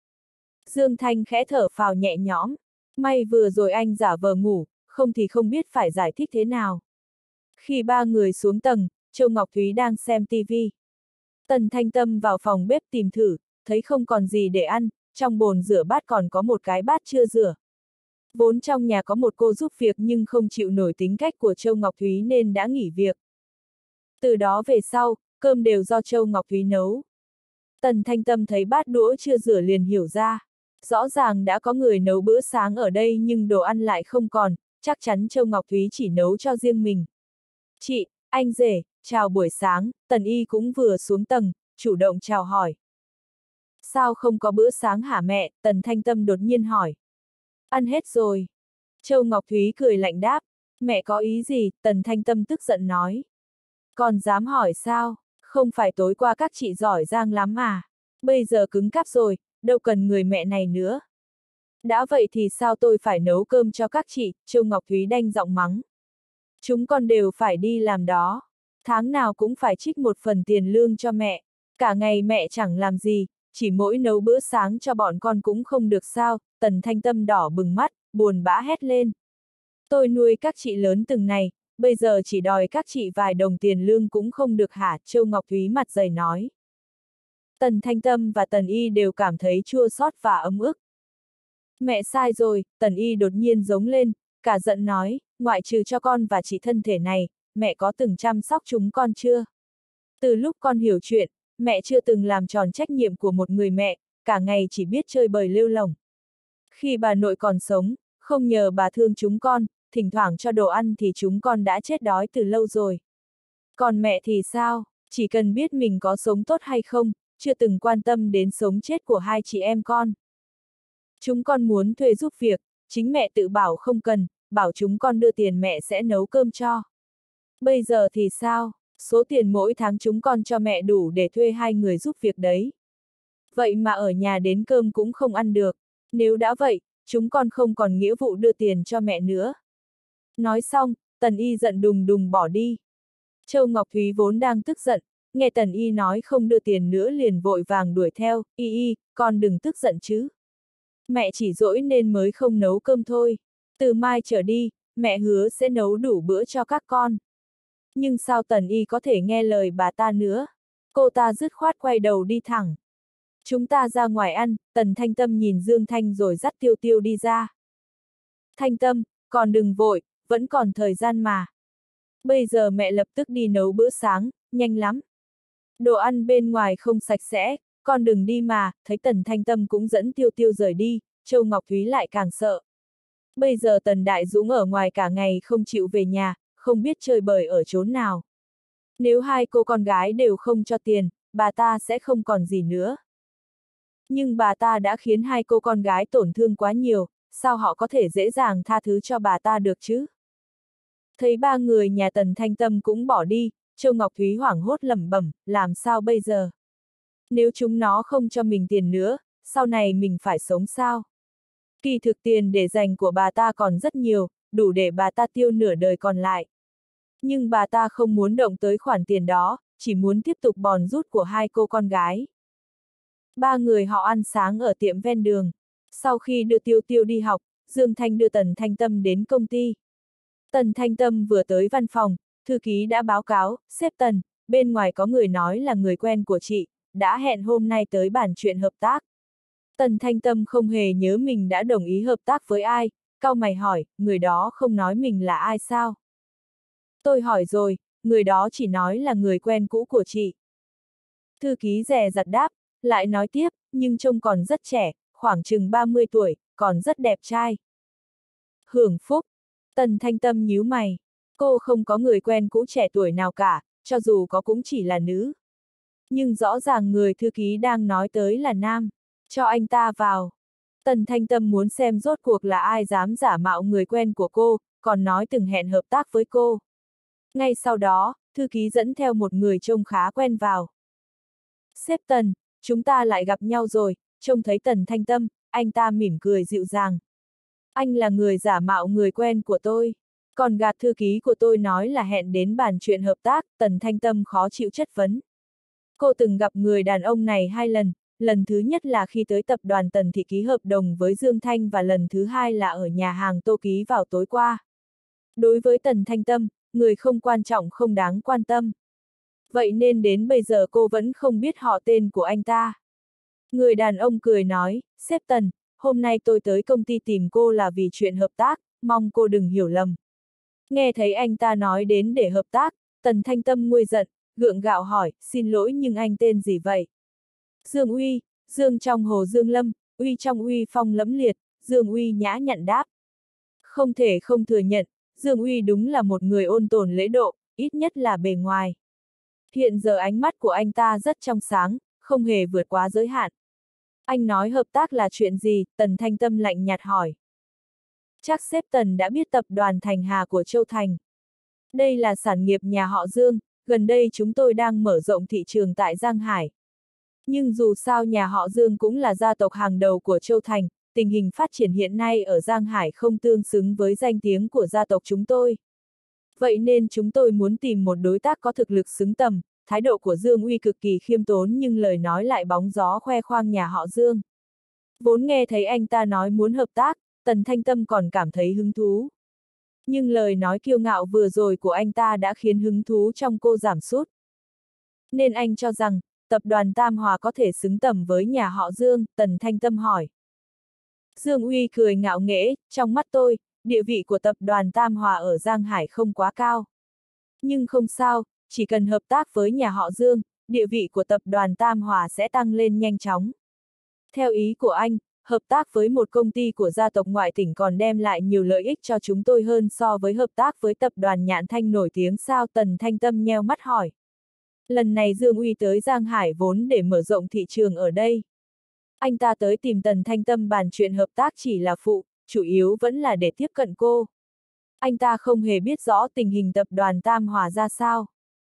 Dương Thanh khẽ thở phào nhẹ nhõm. May vừa rồi anh giả vờ ngủ, không thì không biết phải giải thích thế nào. Khi ba người xuống tầng, Châu Ngọc Thúy đang xem tivi. Tần Thanh Tâm vào phòng bếp tìm thử, thấy không còn gì để ăn, trong bồn rửa bát còn có một cái bát chưa rửa. Vốn trong nhà có một cô giúp việc nhưng không chịu nổi tính cách của Châu Ngọc Thúy nên đã nghỉ việc. Từ đó về sau, cơm đều do Châu Ngọc Thúy nấu. Tần Thanh Tâm thấy bát đũa chưa rửa liền hiểu ra. Rõ ràng đã có người nấu bữa sáng ở đây nhưng đồ ăn lại không còn, chắc chắn Châu Ngọc Thúy chỉ nấu cho riêng mình. Chị, anh rể, chào buổi sáng, Tần Y cũng vừa xuống tầng, chủ động chào hỏi. Sao không có bữa sáng hả mẹ? Tần Thanh Tâm đột nhiên hỏi. Ăn hết rồi. Châu Ngọc Thúy cười lạnh đáp. Mẹ có ý gì? Tần Thanh Tâm tức giận nói. Còn dám hỏi sao? Không phải tối qua các chị giỏi giang lắm à? Bây giờ cứng cáp rồi, đâu cần người mẹ này nữa. Đã vậy thì sao tôi phải nấu cơm cho các chị? Châu Ngọc Thúy đanh giọng mắng. Chúng con đều phải đi làm đó. Tháng nào cũng phải trích một phần tiền lương cho mẹ. Cả ngày mẹ chẳng làm gì, chỉ mỗi nấu bữa sáng cho bọn con cũng không được sao? Tần Thanh Tâm đỏ bừng mắt, buồn bã hét lên. Tôi nuôi các chị lớn từng này, bây giờ chỉ đòi các chị vài đồng tiền lương cũng không được hả? Châu Ngọc Thúy mặt dày nói. Tần Thanh Tâm và Tần Y đều cảm thấy chua xót và ấm ức. Mẹ sai rồi, Tần Y đột nhiên giống lên, cả giận nói, ngoại trừ cho con và chị thân thể này, mẹ có từng chăm sóc chúng con chưa? Từ lúc con hiểu chuyện, mẹ chưa từng làm tròn trách nhiệm của một người mẹ, cả ngày chỉ biết chơi bời lêu lổng. Khi bà nội còn sống, không nhờ bà thương chúng con, thỉnh thoảng cho đồ ăn thì chúng con đã chết đói từ lâu rồi. Còn mẹ thì sao? Chỉ cần biết mình có sống tốt hay không, chưa từng quan tâm đến sống chết của hai chị em con. Chúng con muốn thuê giúp việc, chính mẹ tự bảo không cần, bảo chúng con đưa tiền mẹ sẽ nấu cơm cho. Bây giờ thì sao? Số tiền mỗi tháng chúng con cho mẹ đủ để thuê 2 người giúp việc đấy. Vậy mà ở nhà đến cơm cũng không ăn được. Nếu đã vậy, chúng con không còn nghĩa vụ đưa tiền cho mẹ nữa. Nói xong, Tần Y giận đùng đùng bỏ đi. Châu Ngọc Thúy vốn đang tức giận, nghe Tần Y nói không đưa tiền nữa liền vội vàng đuổi theo, Y, con đừng tức giận chứ. Mẹ chỉ dỗi nên mới không nấu cơm thôi. Từ mai trở đi, mẹ hứa sẽ nấu đủ bữa cho các con. Nhưng sao Tần Y có thể nghe lời bà ta nữa? Cô ta dứt khoát quay đầu đi thẳng. Chúng ta ra ngoài ăn, Tần Thanh Tâm nhìn Dương Thanh rồi dắt Tiêu Tiêu đi ra. Thanh Tâm, còn đừng vội, vẫn còn thời gian mà. Bây giờ mẹ lập tức đi nấu bữa sáng, nhanh lắm. Đồ ăn bên ngoài không sạch sẽ, con đừng đi mà. Thấy Tần Thanh Tâm cũng dẫn Tiêu Tiêu rời đi, Châu Ngọc Thúy lại càng sợ. Bây giờ Tần Đại Dũng ở ngoài cả ngày không chịu về nhà, không biết chơi bời ở chốn nào. Nếu hai cô con gái đều không cho tiền, bà ta sẽ không còn gì nữa. Nhưng bà ta đã khiến hai cô con gái tổn thương quá nhiều, sao họ có thể dễ dàng tha thứ cho bà ta được chứ? Thấy ba người nhà Tần Thanh Tâm cũng bỏ đi, Châu Ngọc Thúy hoảng hốt lẩm bẩm, làm sao bây giờ? Nếu chúng nó không cho mình tiền nữa, sau này mình phải sống sao? Kỳ thực tiền để dành của bà ta còn rất nhiều, đủ để bà ta tiêu nửa đời còn lại. Nhưng bà ta không muốn động tới khoản tiền đó, chỉ muốn tiếp tục bòn rút của hai cô con gái. Ba người họ ăn sáng ở tiệm ven đường. Sau khi đưa Tiêu Tiêu đi học, Dương Thanh đưa Tần Thanh Tâm đến công ty. Tần Thanh Tâm vừa tới văn phòng, thư ký đã báo cáo, sếp Tần, bên ngoài có người nói là người quen của chị, đã hẹn hôm nay tới bàn chuyện hợp tác. Tần Thanh Tâm không hề nhớ mình đã đồng ý hợp tác với ai, cau mày hỏi, người đó không nói mình là ai sao? Tôi hỏi rồi, người đó chỉ nói là người quen cũ của chị. Thư ký dè dặt đáp, lại nói tiếp, nhưng trông còn rất trẻ, khoảng chừng 30 tuổi, còn rất đẹp trai. Hưởng phúc. Tần Thanh Tâm nhíu mày. Cô không có người quen cũ trẻ tuổi nào cả, cho dù có cũng chỉ là nữ. Nhưng rõ ràng người thư ký đang nói tới là nam. Cho anh ta vào. Tần Thanh Tâm muốn xem rốt cuộc là ai dám giả mạo người quen của cô, còn nói từng hẹn hợp tác với cô. Ngay sau đó, thư ký dẫn theo một người trông khá quen vào. Sếp Tần, chúng ta lại gặp nhau rồi, trông thấy Tần Thanh Tâm, anh ta mỉm cười dịu dàng. Anh là người giả mạo người quen của tôi. Còn gạt thư ký của tôi nói là hẹn đến bàn chuyện hợp tác, Tần Thanh Tâm khó chịu chất vấn. Cô từng gặp người đàn ông này 2 lần, lần thứ nhất là khi tới tập đoàn Tần Thị ký hợp đồng với Dương Thanh và lần thứ hai là ở nhà hàng Tô ký vào tối qua. Đối với Tần Thanh Tâm, người không quan trọng không đáng quan tâm. Vậy nên đến bây giờ cô vẫn không biết họ tên của anh ta. Người đàn ông cười nói, sếp Tần, hôm nay tôi tới công ty tìm cô là vì chuyện hợp tác, mong cô đừng hiểu lầm. Nghe thấy anh ta nói đến để hợp tác, Tần Thanh Tâm nguôi giận, gượng gạo hỏi, xin lỗi nhưng anh tên gì vậy? Dương Uy, Dương trong hồ Dương Lâm, Uy trong Uy phong lẫm liệt, Dương Uy nhã nhặn đáp. Không thể không thừa nhận, Dương Uy đúng là một người ôn tồn lễ độ, ít nhất là bề ngoài. Hiện giờ ánh mắt của anh ta rất trong sáng, không hề vượt quá giới hạn. Anh nói hợp tác là chuyện gì? Tần Thanh Tâm lạnh nhạt hỏi. Chắc sếp Tần đã biết tập đoàn Thành Hà của Châu Thành. Đây là sản nghiệp nhà họ Dương, gần đây chúng tôi đang mở rộng thị trường tại Giang Hải. Nhưng dù sao nhà họ Dương cũng là gia tộc hàng đầu của Châu Thành, tình hình phát triển hiện nay ở Giang Hải không tương xứng với danh tiếng của gia tộc chúng tôi. Vậy nên chúng tôi muốn tìm một đối tác có thực lực xứng tầm. Thái độ của Dương Uy cực kỳ khiêm tốn nhưng lời nói lại bóng gió khoe khoang nhà họ Dương. Vốn nghe thấy anh ta nói muốn hợp tác, Tần Thanh Tâm còn cảm thấy hứng thú. Nhưng lời nói kiêu ngạo vừa rồi của anh ta đã khiến hứng thú trong cô giảm sút. Nên anh cho rằng, tập đoàn Tam Hòa có thể xứng tầm với nhà họ Dương, Tần Thanh Tâm hỏi. Dương Uy cười ngạo nghễ, trong mắt tôi, địa vị của tập đoàn Tam Hòa ở Giang Hải không quá cao. Nhưng không sao, chỉ cần hợp tác với nhà họ Dương, địa vị của tập đoàn Tam Hòa sẽ tăng lên nhanh chóng. Theo ý của anh, hợp tác với một công ty của gia tộc ngoại tỉnh còn đem lại nhiều lợi ích cho chúng tôi hơn so với hợp tác với tập đoàn Nhạn Thanh nổi tiếng sao? Tần Thanh Tâm nheo mắt hỏi. Lần này Dương Uy tới Giang Hải vốn để mở rộng thị trường ở đây. Anh ta tới tìm Tần Thanh Tâm bàn chuyện hợp tác chỉ là phụ, chủ yếu vẫn là để tiếp cận cô. Anh ta không hề biết rõ tình hình tập đoàn Tam Hòa ra sao.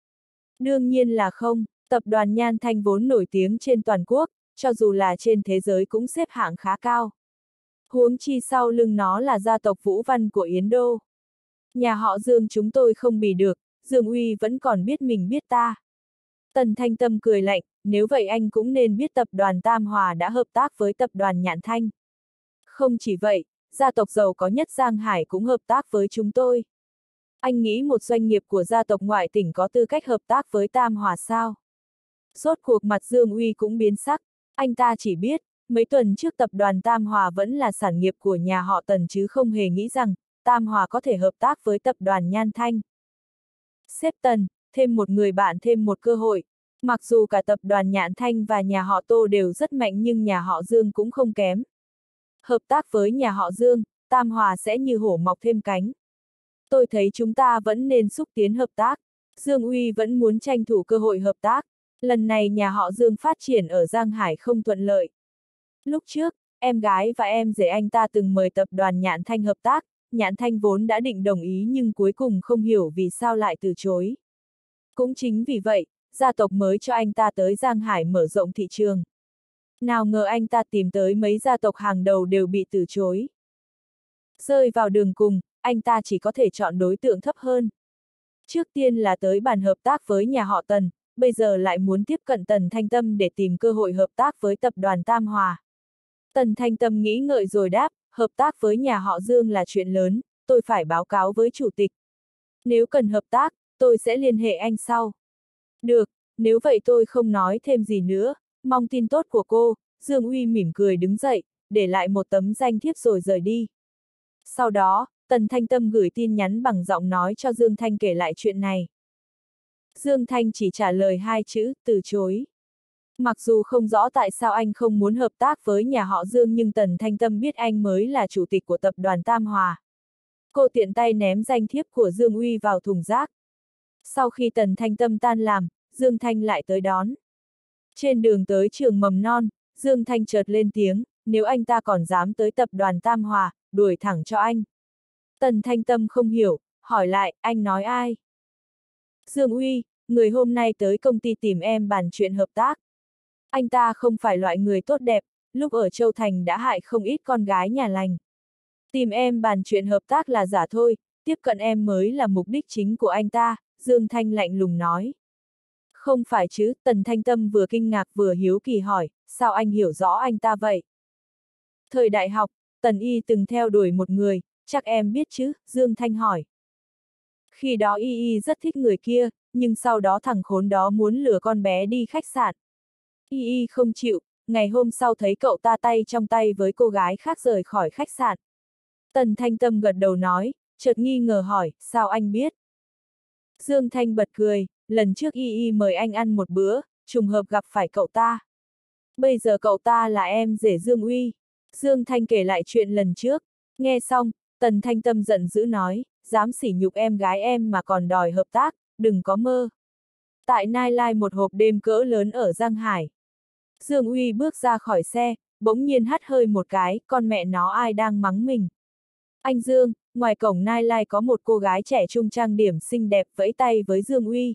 Đương nhiên là không, tập đoàn Nhan Thanh vốn nổi tiếng trên toàn quốc, cho dù là trên thế giới cũng xếp hạng khá cao. Huống chi sau lưng nó là gia tộc Vũ Văn của Yến Đô. Nhà họ Dương chúng tôi không bì được, Dương Uy vẫn còn biết mình biết ta. Tần Thanh Tâm cười lạnh, nếu vậy anh cũng nên biết tập đoàn Tam Hòa đã hợp tác với tập đoàn Nhạn Thanh. Không chỉ vậy, gia tộc giàu có nhất Giang Hải cũng hợp tác với chúng tôi. Anh nghĩ một doanh nghiệp của gia tộc ngoại tỉnh có tư cách hợp tác với Tam Hòa sao? Rốt cuộc mặt Dương Uy cũng biến sắc, anh ta chỉ biết, mấy tuần trước tập đoàn Tam Hòa vẫn là sản nghiệp của nhà họ Tần chứ không hề nghĩ rằng, Tam Hòa có thể hợp tác với tập đoàn Nhan Thanh. Sếp Tần, thêm một người bạn thêm một cơ hội. Mặc dù cả tập đoàn Nhạn Thanh và nhà họ Tô đều rất mạnh nhưng nhà họ Dương cũng không kém. Hợp tác với nhà họ Dương, Tam Hòa sẽ như hổ mọc thêm cánh. Tôi thấy chúng ta vẫn nên xúc tiến hợp tác. Dương Uy vẫn muốn tranh thủ cơ hội hợp tác. Lần này nhà họ Dương phát triển ở Giang Hải không thuận lợi. Lúc trước, em gái và em rể anh ta từng mời tập đoàn Nhạn Thanh hợp tác. Nhạn Thanh vốn đã định đồng ý nhưng cuối cùng không hiểu vì sao lại từ chối. Cũng chính vì vậy, gia tộc mới cho anh ta tới Giang Hải mở rộng thị trường. Nào ngờ anh ta tìm tới mấy gia tộc hàng đầu đều bị từ chối. Rơi vào đường cùng, anh ta chỉ có thể chọn đối tượng thấp hơn. Trước tiên là tới bàn hợp tác với nhà họ Tần, bây giờ lại muốn tiếp cận Tần Thanh Tâm để tìm cơ hội hợp tác với tập đoàn Tam Hòa. Tần Thanh Tâm nghĩ ngợi rồi đáp, hợp tác với nhà họ Dương là chuyện lớn, tôi phải báo cáo với chủ tịch. Nếu cần hợp tác, tôi sẽ liên hệ anh sau. Được, nếu vậy tôi không nói thêm gì nữa, mong tin tốt của cô. Dương Uy mỉm cười đứng dậy, để lại một tấm danh thiếp rồi rời đi. Sau đó, Tần Thanh Tâm gửi tin nhắn bằng giọng nói cho Dương Thanh kể lại chuyện này. Dương Thanh chỉ trả lời 2 chữ, từ chối. Mặc dù không rõ tại sao anh không muốn hợp tác với nhà họ Dương nhưng Tần Thanh Tâm biết anh mới là chủ tịch của tập đoàn Tam Hòa. Cô tiện tay ném danh thiếp của Dương Uy vào thùng rác. Sau khi Tần Thanh Tâm tan làm, Dương Thanh lại tới đón. Trên đường tới trường mầm non, Dương Thanh chợt lên tiếng, nếu anh ta còn dám tới tập đoàn Tam Hòa, đuổi thẳng cho anh. Tần Thanh Tâm không hiểu, hỏi lại, anh nói ai? Dương Uy, người hôm nay tới công ty tìm em bàn chuyện hợp tác. Anh ta không phải loại người tốt đẹp, lúc ở Châu Thành đã hại không ít con gái nhà lành. Tìm em bàn chuyện hợp tác là giả thôi, tiếp cận em mới là mục đích chính của anh ta, Dương Thanh lạnh lùng nói. Không phải chứ, Tần Thanh Tâm vừa kinh ngạc vừa hiếu kỳ hỏi, sao anh hiểu rõ anh ta vậy? Thời đại học, Tần Y từng theo đuổi một người, chắc em biết chứ, Dương Thanh hỏi. Khi đó Y rất thích người kia, nhưng sau đó thằng khốn đó muốn lừa con bé đi khách sạn. Y không chịu, ngày hôm sau thấy cậu ta tay trong tay với cô gái khác rời khỏi khách sạn. Tần Thanh Tâm gật đầu nói, chợt nghi ngờ hỏi, sao anh biết? Dương Thanh bật cười, lần trước Y mời anh ăn một bữa, trùng hợp gặp phải cậu ta. Bây giờ cậu ta là em rể Dương Uy. Dương Thanh kể lại chuyện lần trước. Nghe xong, Tần Thanh Tâm giận dữ nói, dám sỉ nhục em gái em mà còn đòi hợp tác, đừng có mơ. Tại Nightlife một hộp đêm cỡ lớn ở Giang Hải. Dương Uy bước ra khỏi xe, bỗng nhiên hắt hơi một cái, con mẹ nó ai đang mắng mình. Anh Dương, ngoài cổng Nightlife có một cô gái trẻ trung trang điểm xinh đẹp vẫy tay với Dương Uy.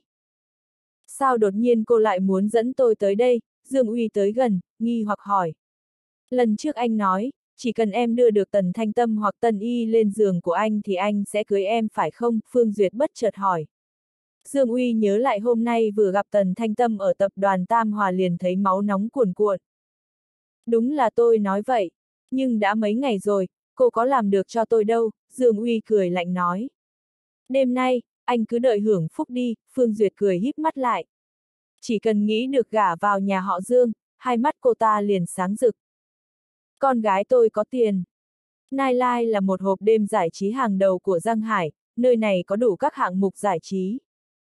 Sao đột nhiên cô lại muốn dẫn tôi tới đây? Dương Uy tới gần, nghi hoặc hỏi. Lần trước anh nói, chỉ cần em đưa được Tần Thanh Tâm hoặc Tần Y lên giường của anh thì anh sẽ cưới em phải không? Phương Duyệt bất chợt hỏi. Dương Uy nhớ lại hôm nay vừa gặp Tần Thanh Tâm ở tập đoàn Tam Hòa liền thấy máu nóng cuồn cuộn. Đúng là tôi nói vậy, nhưng đã mấy ngày rồi, cô có làm được cho tôi đâu, Dương Uy cười lạnh nói. Đêm nay, anh cứ đợi hưởng phúc đi, Phương Duyệt cười híp mắt lại. Chỉ cần nghĩ được gả vào nhà họ Dương, hai mắt cô ta liền sáng rực. Con gái tôi có tiền. Nightlife là một hộp đêm giải trí hàng đầu của Giang Hải, nơi này có đủ các hạng mục giải trí.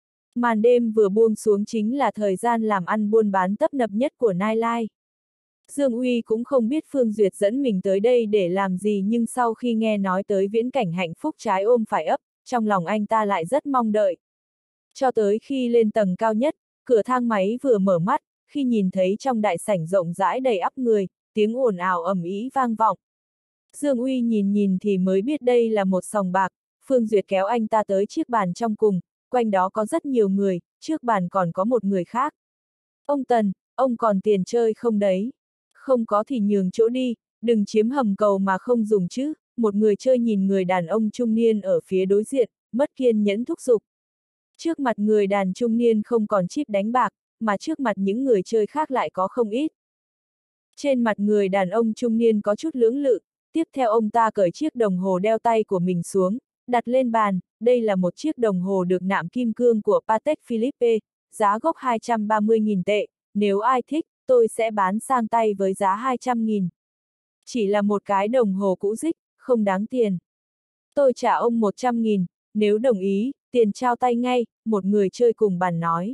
Màn đêm vừa buông xuống chính là thời gian làm ăn buôn bán tấp nập nhất của Nightlife. Dương Uy cũng không biết Phương Duyệt dẫn mình tới đây để làm gì nhưng sau khi nghe nói tới viễn cảnh hạnh phúc trái ôm phải ấp, trong lòng anh ta lại rất mong đợi. Cho tới khi lên tầng cao nhất, cửa thang máy vừa mở mắt, khi nhìn thấy trong đại sảnh rộng rãi đầy ắp người, tiếng ồn ào ầm ĩ vang vọng. Dương Uy nhìn thì mới biết đây là một sòng bạc, Phương Duyệt kéo anh ta tới chiếc bàn trong cùng, quanh đó có rất nhiều người, trước bàn còn có một người khác. Ông Tần, ông còn tiền chơi không đấy? Không có thì nhường chỗ đi, đừng chiếm hầm cầu mà không dùng chứ, một người chơi nhìn người đàn ông trung niên ở phía đối diện, mất kiên nhẫn thúc giục. Trước mặt người đàn trung niên không còn chip đánh bạc, mà trước mặt những người chơi khác lại có không ít. Trên mặt người đàn ông trung niên có chút lưỡng lự, tiếp theo ông ta cởi chiếc đồng hồ đeo tay của mình xuống, đặt lên bàn, đây là một chiếc đồng hồ được nạm kim cương của Patek Philippe, giá gốc 230.000 tệ, nếu ai thích, tôi sẽ bán sang tay với giá 200.000. Chỉ là một cái đồng hồ cũ rích, không đáng tiền. Tôi trả ông 100.000, nếu đồng ý, tiền trao tay ngay, một người chơi cùng bàn nói.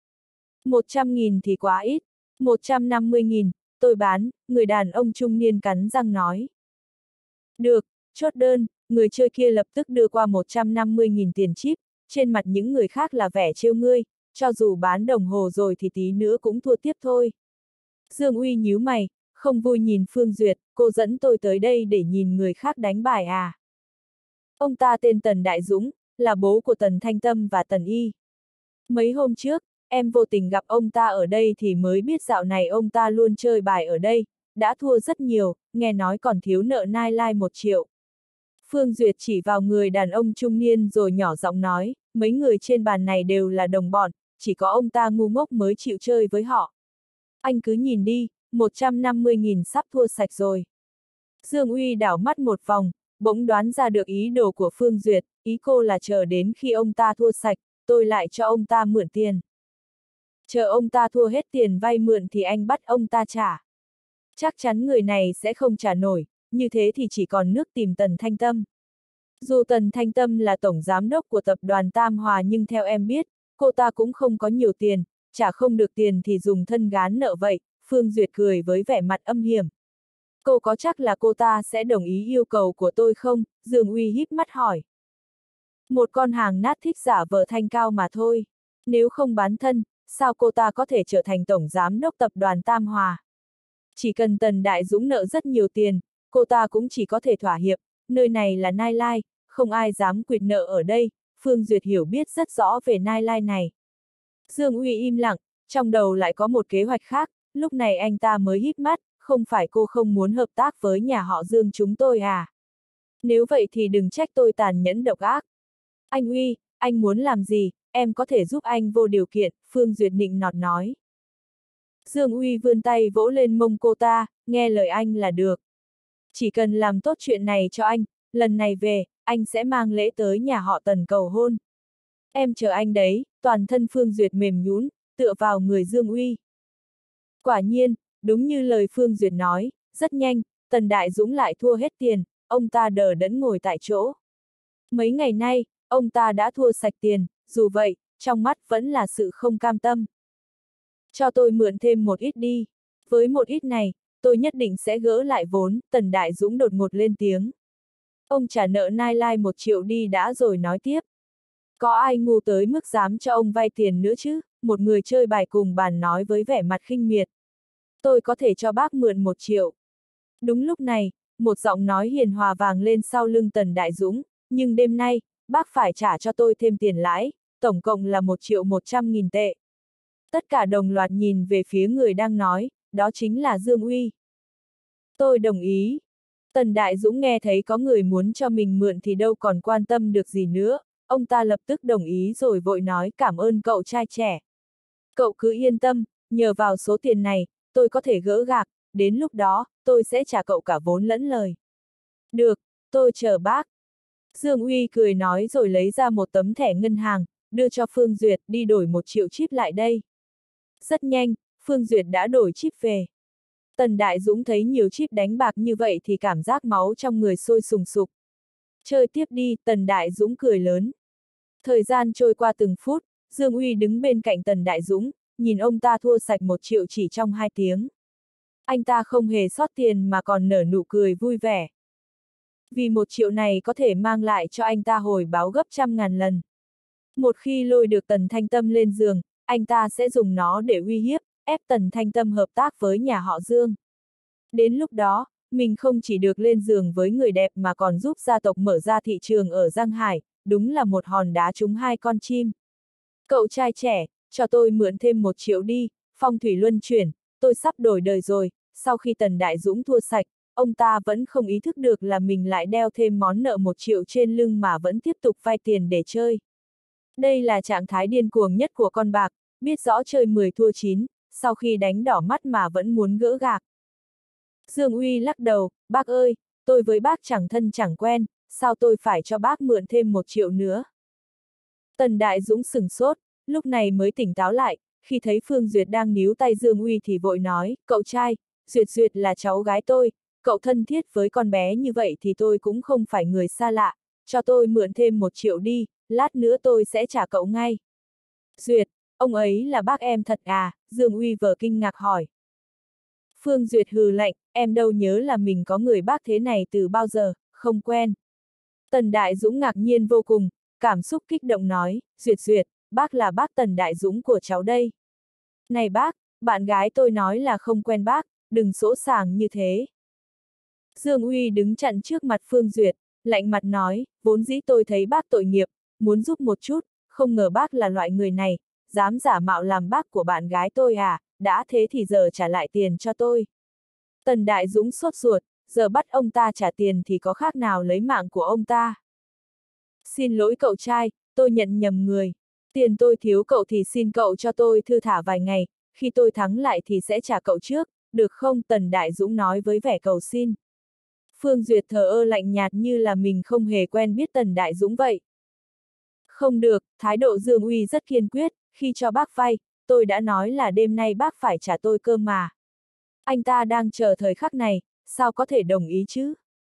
100.000 thì quá ít, 150.000, tôi bán, người đàn ông trung niên cắn răng nói. Được, chốt đơn, người chơi kia lập tức đưa qua 150.000 tiền chip, trên mặt những người khác là vẻ trêu ngươi, cho dù bán đồng hồ rồi thì tí nữa cũng thua tiếp thôi. Dương Uy nhíu mày, không vui nhìn Phương Duyệt, cô dẫn tôi tới đây để nhìn người khác đánh bài à. Ông ta tên Tần Đại Dũng, là bố của Tần Thanh Tâm và Tần Y. Mấy hôm trước, em vô tình gặp ông ta ở đây thì mới biết dạo này ông ta luôn chơi bài ở đây, đã thua rất nhiều, nghe nói còn thiếu nợ Nightlife 1 triệu. Phương Duyệt chỉ vào người đàn ông trung niên rồi nhỏ giọng nói, mấy người trên bàn này đều là đồng bọn, chỉ có ông ta ngu ngốc mới chịu chơi với họ. Anh cứ nhìn đi, 150.000 sắp thua sạch rồi. Dương Uy đảo mắt một vòng, bỗng đoán ra được ý đồ của Phương Duyệt, ý cô là chờ đến khi ông ta thua sạch, tôi lại cho ông ta mượn tiền. Chờ ông ta thua hết tiền vay mượn thì anh bắt ông ta trả. Chắc chắn người này sẽ không trả nổi, như thế thì chỉ còn nước tìm Tần Thanh Tâm. Dù Tần Thanh Tâm là tổng giám đốc của tập đoàn Tam Hòa nhưng theo em biết, cô ta cũng không có nhiều tiền, trả không được tiền thì dùng thân gán nợ vậy, Phương Duyệt cười với vẻ mặt âm hiểm. Cô có chắc là cô ta sẽ đồng ý yêu cầu của tôi không? Dương Uy híp mắt hỏi. Một con hàng nát thích giả vờ thanh cao mà thôi. Nếu không bán thân, sao cô ta có thể trở thành tổng giám đốc tập đoàn Tam Hòa? Chỉ cần Tần Đại Dũng nợ rất nhiều tiền, cô ta cũng chỉ có thể thỏa hiệp, nơi này là Nai Lai, không ai dám quỵt nợ ở đây, Phương Duyệt hiểu biết rất rõ về Nai Lai này. Dương Uy im lặng, trong đầu lại có một kế hoạch khác, lúc này anh ta mới híp mắt, không phải cô không muốn hợp tác với nhà họ Dương chúng tôi à? Nếu vậy thì đừng trách tôi tàn nhẫn độc ác. Anh Uy, anh muốn làm gì, em có thể giúp anh vô điều kiện, Phương Duyệt nịnh nọt nói. Dương Uy vươn tay vỗ lên mông cô ta, nghe lời anh là được. Chỉ cần làm tốt chuyện này cho anh, lần này về, anh sẽ mang lễ tới nhà họ Tần cầu hôn. Em chờ anh đấy, toàn thân Phương Duyệt mềm nhũn, tựa vào người Dương Uy. Quả nhiên, đúng như lời Phương Duyệt nói, rất nhanh, Tần Đại Dũng lại thua hết tiền, ông ta đờ đẫn ngồi tại chỗ. Mấy ngày nay, ông ta đã thua sạch tiền, dù vậy, trong mắt vẫn là sự không cam tâm. Cho tôi mượn thêm một ít đi. Với một ít này, tôi nhất định sẽ gỡ lại vốn, Tần Đại Dũng đột ngột lên tiếng. Ông trả nợ Nai Lai 1 triệu đi đã rồi nói tiếp. Có ai ngu tới mức dám cho ông vay tiền nữa chứ? Một người chơi bài cùng bàn nói với vẻ mặt khinh miệt. Tôi có thể cho bác mượn 1 triệu. Đúng lúc này, một giọng nói hiền hòa vang lên sau lưng Tần Đại Dũng, nhưng đêm nay, bác phải trả cho tôi thêm tiền lãi, tổng cộng là 1.100.000 tệ. Tất cả đồng loạt nhìn về phía người đang nói, đó chính là Dương Uy. Tôi đồng ý. Tần Đại Dũng nghe thấy có người muốn cho mình mượn thì đâu còn quan tâm được gì nữa, ông ta lập tức đồng ý rồi vội nói cảm ơn cậu trai trẻ. Cậu cứ yên tâm, nhờ vào số tiền này, tôi có thể gỡ gạc, đến lúc đó, tôi sẽ trả cậu cả vốn lẫn lời. Được, tôi chờ bác. Dương Uy cười nói rồi lấy ra một tấm thẻ ngân hàng, đưa cho Phương Duyệt đi đổi 1 triệu chip lại đây. Rất nhanh, Phương Duyệt đã đổi chip về. Tần Đại Dũng thấy nhiều chip đánh bạc như vậy thì cảm giác máu trong người sôi sùng sục. Chơi tiếp đi, Tần Đại Dũng cười lớn. Thời gian trôi qua từng phút, Dương Uy đứng bên cạnh Tần Đại Dũng, nhìn ông ta thua sạch 1 triệu chỉ trong 2 tiếng. Anh ta không hề sót tiền mà còn nở nụ cười vui vẻ. Vì 1 triệu này có thể mang lại cho anh ta hồi báo gấp 100.000 lần. Một khi lôi được Tần Thanh Tâm lên giường, anh ta sẽ dùng nó để uy hiếp, ép Tần Thanh Tâm hợp tác với nhà họ Dương. Đến lúc đó, mình không chỉ được lên giường với người đẹp mà còn giúp gia tộc mở ra thị trường ở Giang Hải, đúng là một hòn đá trúng 2 con chim. Cậu trai trẻ, cho tôi mượn thêm 1 triệu đi, phong thủy luân chuyển, tôi sắp đổi đời rồi. Sau khi Tần Đại Dũng thua sạch, ông ta vẫn không ý thức được là mình lại đeo thêm món nợ 1 triệu trên lưng mà vẫn tiếp tục vay tiền để chơi. Đây là trạng thái điên cuồng nhất của con bạc, biết rõ chơi 10 thua 9, sau khi đánh đỏ mắt mà vẫn muốn gỡ gạc. Dương Uy lắc đầu, bác ơi, tôi với bác chẳng thân chẳng quen, sao tôi phải cho bác mượn thêm 1 triệu nữa? Tần Đại Dũng sửng sốt, lúc này mới tỉnh táo lại, khi thấy Phương Duyệt đang níu tay Dương Uy thì vội nói, cậu trai, Duyệt Duyệt là cháu gái tôi, cậu thân thiết với con bé như vậy thì tôi cũng không phải người xa lạ, cho tôi mượn thêm 1 triệu đi, lát nữa tôi sẽ trả cậu ngay. Duyệt, ông ấy là bác em thật à? Dương Uy vờ kinh ngạc hỏi. Phương Duyệt hừ lạnh, em đâu nhớ là mình có người bác thế này từ bao giờ, không quen. Tần Đại Dũng ngạc nhiên vô cùng, cảm xúc kích động nói, Duyệt Duyệt, bác là bác Tần Đại Dũng của cháu đây. Này bác, bạn gái tôi nói là không quen bác, đừng sỗ sàng như thế. Dương Uy đứng chặn trước mặt Phương Duyệt, lạnh mặt nói, vốn dĩ tôi thấy bác tội nghiệp, muốn giúp một chút, không ngờ bác là loại người này, dám giả mạo làm bác của bạn gái tôi à, đã thế thì giờ trả lại tiền cho tôi. Tần Đại Dũng sốt ruột, giờ bắt ông ta trả tiền thì có khác nào lấy mạng của ông ta. Xin lỗi cậu trai, tôi nhận nhầm người. Tiền tôi thiếu cậu thì xin cậu cho tôi thư thả vài ngày, khi tôi thắng lại thì sẽ trả cậu trước, được không? Tần Đại Dũng nói với vẻ cầu xin. Phương Duyệt thờ ơ lạnh nhạt như là mình không hề quen biết Tần Đại Dũng vậy. Không được, thái độ Dương Uy rất kiên quyết, khi cho bác vay, tôi đã nói là đêm nay bác phải trả tôi cơm mà. Anh ta đang chờ thời khắc này, sao có thể đồng ý chứ?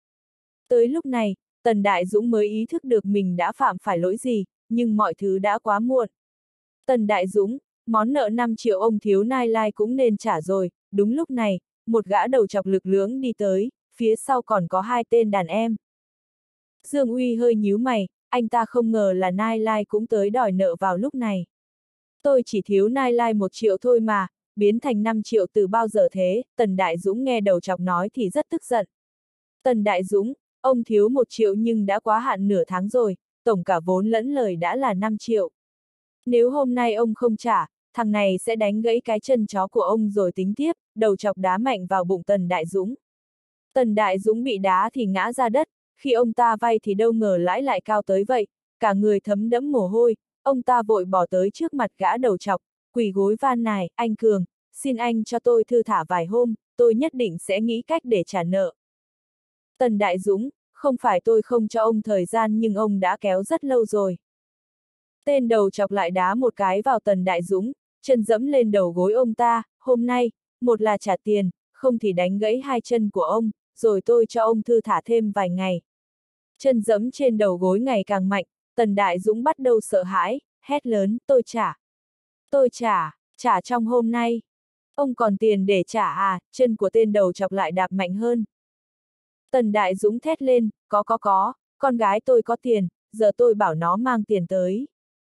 Tới lúc này, Tần Đại Dũng mới ý thức được mình đã phạm phải lỗi gì, nhưng mọi thứ đã quá muộn. Tần Đại Dũng, món nợ 5 triệu ông thiếu nai lai cũng nên trả rồi, đúng lúc này, một gã đầu chọc lực lưỡng đi tới, phía sau còn có 2 tên đàn em. Dương Uy hơi nhíu mày, anh ta không ngờ là nai lai cũng tới đòi nợ vào lúc này. Tôi chỉ thiếu nai lai 1 triệu thôi mà, biến thành 5 triệu từ bao giờ thế? Tần Đại Dũng nghe đầu chọc nói thì rất tức giận. Tần Đại Dũng, ông thiếu 1 triệu nhưng đã quá hạn nửa tháng rồi, tổng cả vốn lẫn lời đã là 5 triệu. Nếu hôm nay ông không trả, thằng này sẽ đánh gãy cái chân chó của ông rồi tính tiếp, đầu chọc đá mạnh vào bụng Tần Đại Dũng. Tần Đại Dũng bị đá thì ngã ra đất, khi ông ta vay thì đâu ngờ lãi lại cao tới vậy, cả người thấm đẫm mồ hôi, ông ta vội bỏ tới trước mặt gã đầu chọc, quỳ gối van nài, anh Cường, xin anh cho tôi thư thả vài hôm, tôi nhất định sẽ nghĩ cách để trả nợ. Tần Đại Dũng, không phải tôi không cho ông thời gian nhưng ông đã kéo rất lâu rồi. Tên đầu chọc lại đá một cái vào Tần Đại Dũng, chân dẫm lên đầu gối ông ta, hôm nay, một là trả tiền, không thì đánh gãy 2 chân của ông, rồi tôi cho ông thư thả thêm vài ngày. Chân dẫm trên đầu gối ngày càng mạnh, Tần Đại Dũng bắt đầu sợ hãi, hét lớn, tôi trả. Tôi trả trong hôm nay. Ông còn tiền để trả à? Chân của tên đầu chọc lại đạp mạnh hơn. Tần Đại Dũng thét lên, có, con gái tôi có tiền, giờ tôi bảo nó mang tiền tới.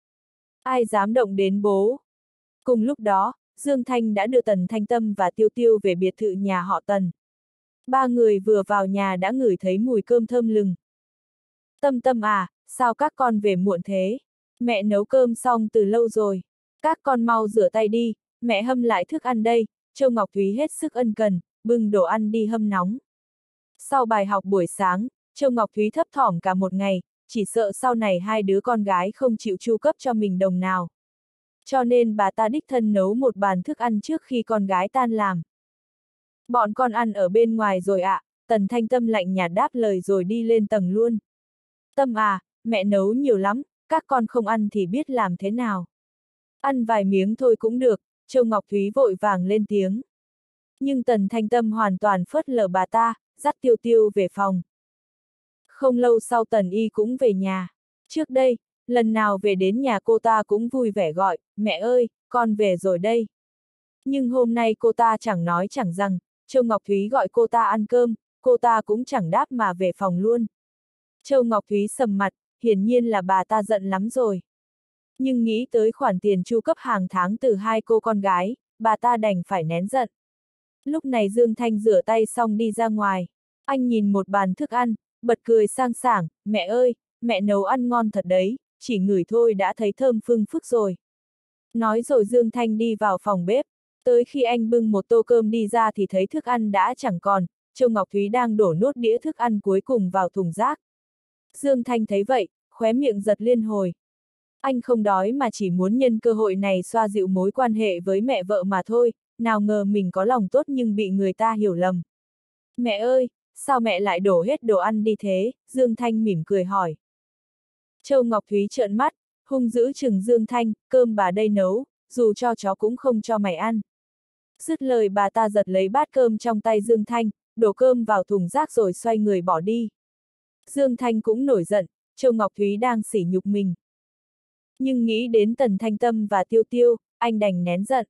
Ai dám động đến bố? Cùng lúc đó, Dương Thanh đã đưa Tần Thanh Tâm và Tiêu Tiêu về biệt thự nhà họ Tần. 3 người vừa vào nhà đã ngửi thấy mùi cơm thơm lừng. Tâm Tâm à, sao các con về muộn thế? Mẹ nấu cơm xong từ lâu rồi. Các con mau rửa tay đi, mẹ hâm lại thức ăn đây. Châu Ngọc Thúy hết sức ân cần, bưng đồ ăn đi hâm nóng. Sau bài học buổi sáng, Châu Ngọc Thúy thấp thỏm cả một ngày, chỉ sợ sau này 2 đứa con gái không chịu chu cấp cho mình đồng nào. Cho nên bà ta đích thân nấu một bàn thức ăn trước khi con gái tan làm. Bọn con ăn ở bên ngoài rồi ạ, Tần Thanh Tâm lạnh nhạt đáp lời rồi đi lên tầng luôn. Tâm à, mẹ nấu nhiều lắm, các con không ăn thì biết làm thế nào. Ăn vài miếng thôi cũng được, Châu Ngọc Thúy vội vàng lên tiếng. Nhưng Tần Thanh Tâm hoàn toàn phớt lờ bà ta, dắt Tiêu Tiêu về phòng. Không lâu sau Tần Y cũng về nhà. Trước đây, lần nào về đến nhà cô ta cũng vui vẻ gọi, mẹ ơi, con về rồi đây. Nhưng hôm nay cô ta chẳng nói chẳng rằng, Châu Ngọc Thúy gọi cô ta ăn cơm, cô ta cũng chẳng đáp mà về phòng luôn. Châu Ngọc Thúy sầm mặt, hiển nhiên là bà ta giận lắm rồi. Nhưng nghĩ tới khoản tiền chu cấp hàng tháng từ 2 cô con gái, bà ta đành phải nén giận. Lúc này Dương Thanh rửa tay xong đi ra ngoài. Anh nhìn một bàn thức ăn, bật cười sang sảng, mẹ ơi, mẹ nấu ăn ngon thật đấy, chỉ ngửi thôi đã thấy thơm phưng phức rồi. Nói rồi Dương Thanh đi vào phòng bếp, tới khi anh bưng một tô cơm đi ra thì thấy thức ăn đã chẳng còn, Châu Ngọc Thúy đang đổ nốt đĩa thức ăn cuối cùng vào thùng rác. Dương Thanh thấy vậy, khóe miệng giật liên hồi. Anh không đói mà chỉ muốn nhân cơ hội này xoa dịu mối quan hệ với mẹ vợ mà thôi, nào ngờ mình có lòng tốt nhưng bị người ta hiểu lầm. Mẹ ơi, sao mẹ lại đổ hết đồ ăn đi thế? Dương Thanh mỉm cười hỏi. Châu Ngọc Thúy trợn mắt, hung dữ chừng Dương Thanh, cơm bà đây nấu, dù cho chó cũng không cho mày ăn. Dứt lời bà ta giật lấy bát cơm trong tay Dương Thanh, đổ cơm vào thùng rác rồi xoay người bỏ đi. Dương Thanh cũng nổi giận, Châu Ngọc Thúy đang sỉ nhục mình. Nhưng nghĩ đến Tần Thanh Tâm và Tiêu Tiêu, anh đành nén giận.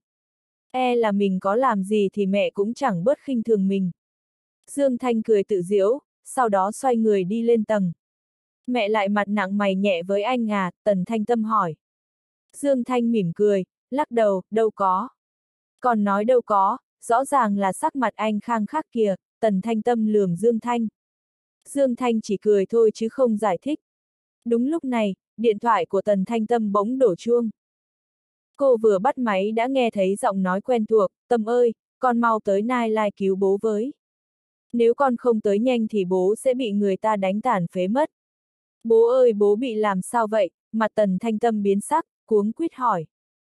E là mình có làm gì thì mẹ cũng chẳng bớt khinh thường mình. Dương Thanh cười tự giễu, sau đó xoay người đi lên tầng. Mẹ lại mặt nặng mày nhẹ với anh à? Tần Thanh Tâm hỏi. Dương Thanh mỉm cười, lắc đầu, đâu có. Còn nói đâu có, rõ ràng là sắc mặt anh khang khắc kìa, Tần Thanh Tâm lườm Dương Thanh. Dương Thanh chỉ cười thôi chứ không giải thích. Đúng lúc này, điện thoại của Tần Thanh Tâm bỗng đổ chuông. Cô vừa bắt máy đã nghe thấy giọng nói quen thuộc, Tâm ơi, con mau tới Nai Lai cứu bố với. Nếu con không tới nhanh thì bố sẽ bị người ta đánh tàn phế mất. Bố ơi, bố bị làm sao vậy? Mặt Tần Thanh Tâm biến sắc, cuống quýt hỏi.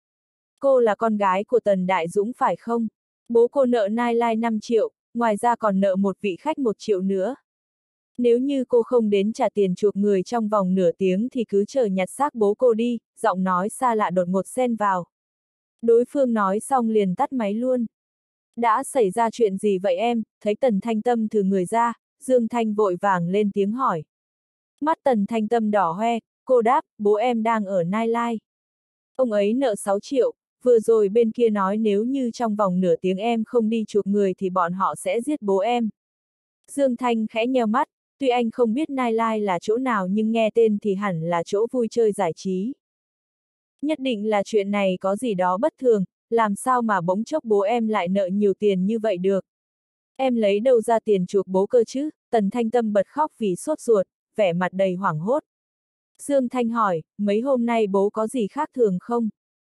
Cô là con gái của Tần Đại Dũng phải không? Bố cô nợ Nai Lai 5 triệu, ngoài ra còn nợ một vị khách 1 triệu nữa. Nếu như cô không đến trả tiền chuộc người trong vòng nửa tiếng thì cứ chờ nhặt xác bố cô đi, giọng nói xa lạ đột ngột xen vào. Đối phương nói xong liền tắt máy luôn. Đã xảy ra chuyện gì vậy em? Thấy Tần Thanh Tâm từ người ra, Dương Thanh vội vàng lên tiếng hỏi. Mắt Tần Thanh Tâm đỏ hoe, cô đáp, bố em đang ở Nai Lai. Ông ấy nợ 6 triệu, vừa rồi bên kia nói nếu như trong vòng nửa tiếng em không đi chuộc người thì bọn họ sẽ giết bố em. Dương Thanh khẽ nheo mắt, tuy anh không biết Nai Lai là chỗ nào nhưng nghe tên thì hẳn là chỗ vui chơi giải trí. Nhất định là chuyện này có gì đó bất thường, làm sao mà bỗng chốc bố em lại nợ nhiều tiền như vậy được. Em lấy đâu ra tiền chuộc bố cơ chứ? Tần Thanh Tâm bật khóc vì sốt ruột, vẻ mặt đầy hoảng hốt. Dương Thanh hỏi, mấy hôm nay bố có gì khác thường không?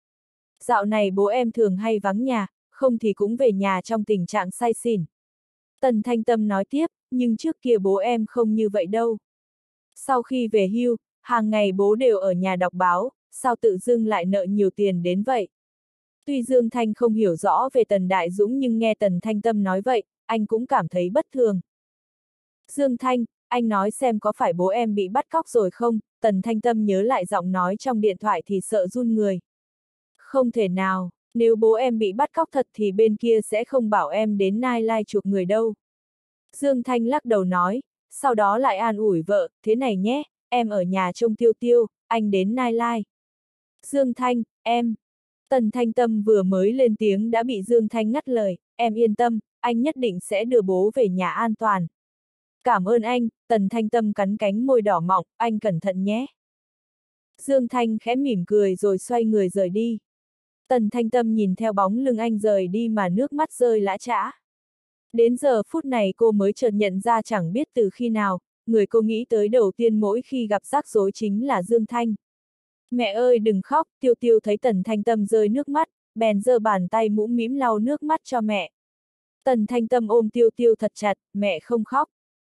Dạo này bố em thường hay vắng nhà, không thì cũng về nhà trong tình trạng say xỉn. Tần Thanh Tâm nói tiếp, nhưng trước kia bố em không như vậy đâu. Sau khi về hưu, hàng ngày bố đều ở nhà đọc báo, sao tự dưng lại nợ nhiều tiền đến vậy? Tuy Dương Thanh không hiểu rõ về Tần Đại Dũng nhưng nghe Tần Thanh Tâm nói vậy, anh cũng cảm thấy bất thường. Dương Thanh, anh nói xem có phải bố em bị bắt cóc rồi không? Tần Thanh Tâm nhớ lại giọng nói trong điện thoại thì sợ run người. Không thể nào, nếu bố em bị bắt cóc thật thì bên kia sẽ không bảo em đến Nai Lai chuộc người đâu. Dương Thanh lắc đầu nói, sau đó lại an ủi vợ, thế này nhé, em ở nhà trông Tiêu Tiêu, anh đến Nai Lai. Dương Thanh, em. Tần Thanh Tâm vừa mới lên tiếng đã bị Dương Thanh ngắt lời, em yên tâm, anh nhất định sẽ đưa bố về nhà an toàn. Cảm ơn anh, Tần Thanh Tâm cắn cánh môi đỏ mọng, anh cẩn thận nhé. Dương Thanh khẽ mỉm cười rồi xoay người rời đi. Tần Thanh Tâm nhìn theo bóng lưng anh rời đi mà nước mắt rơi lã chã. Đến giờ phút này cô mới chợt nhận ra chẳng biết từ khi nào, người cô nghĩ tới đầu tiên mỗi khi gặp rắc rối chính là Dương Thanh. Mẹ ơi đừng khóc, Tiêu Tiêu thấy Tần Thanh Tâm rơi nước mắt, bèn giơ bàn tay mũm mĩm lau nước mắt cho mẹ. Tần Thanh Tâm ôm Tiêu Tiêu thật chặt, mẹ không khóc.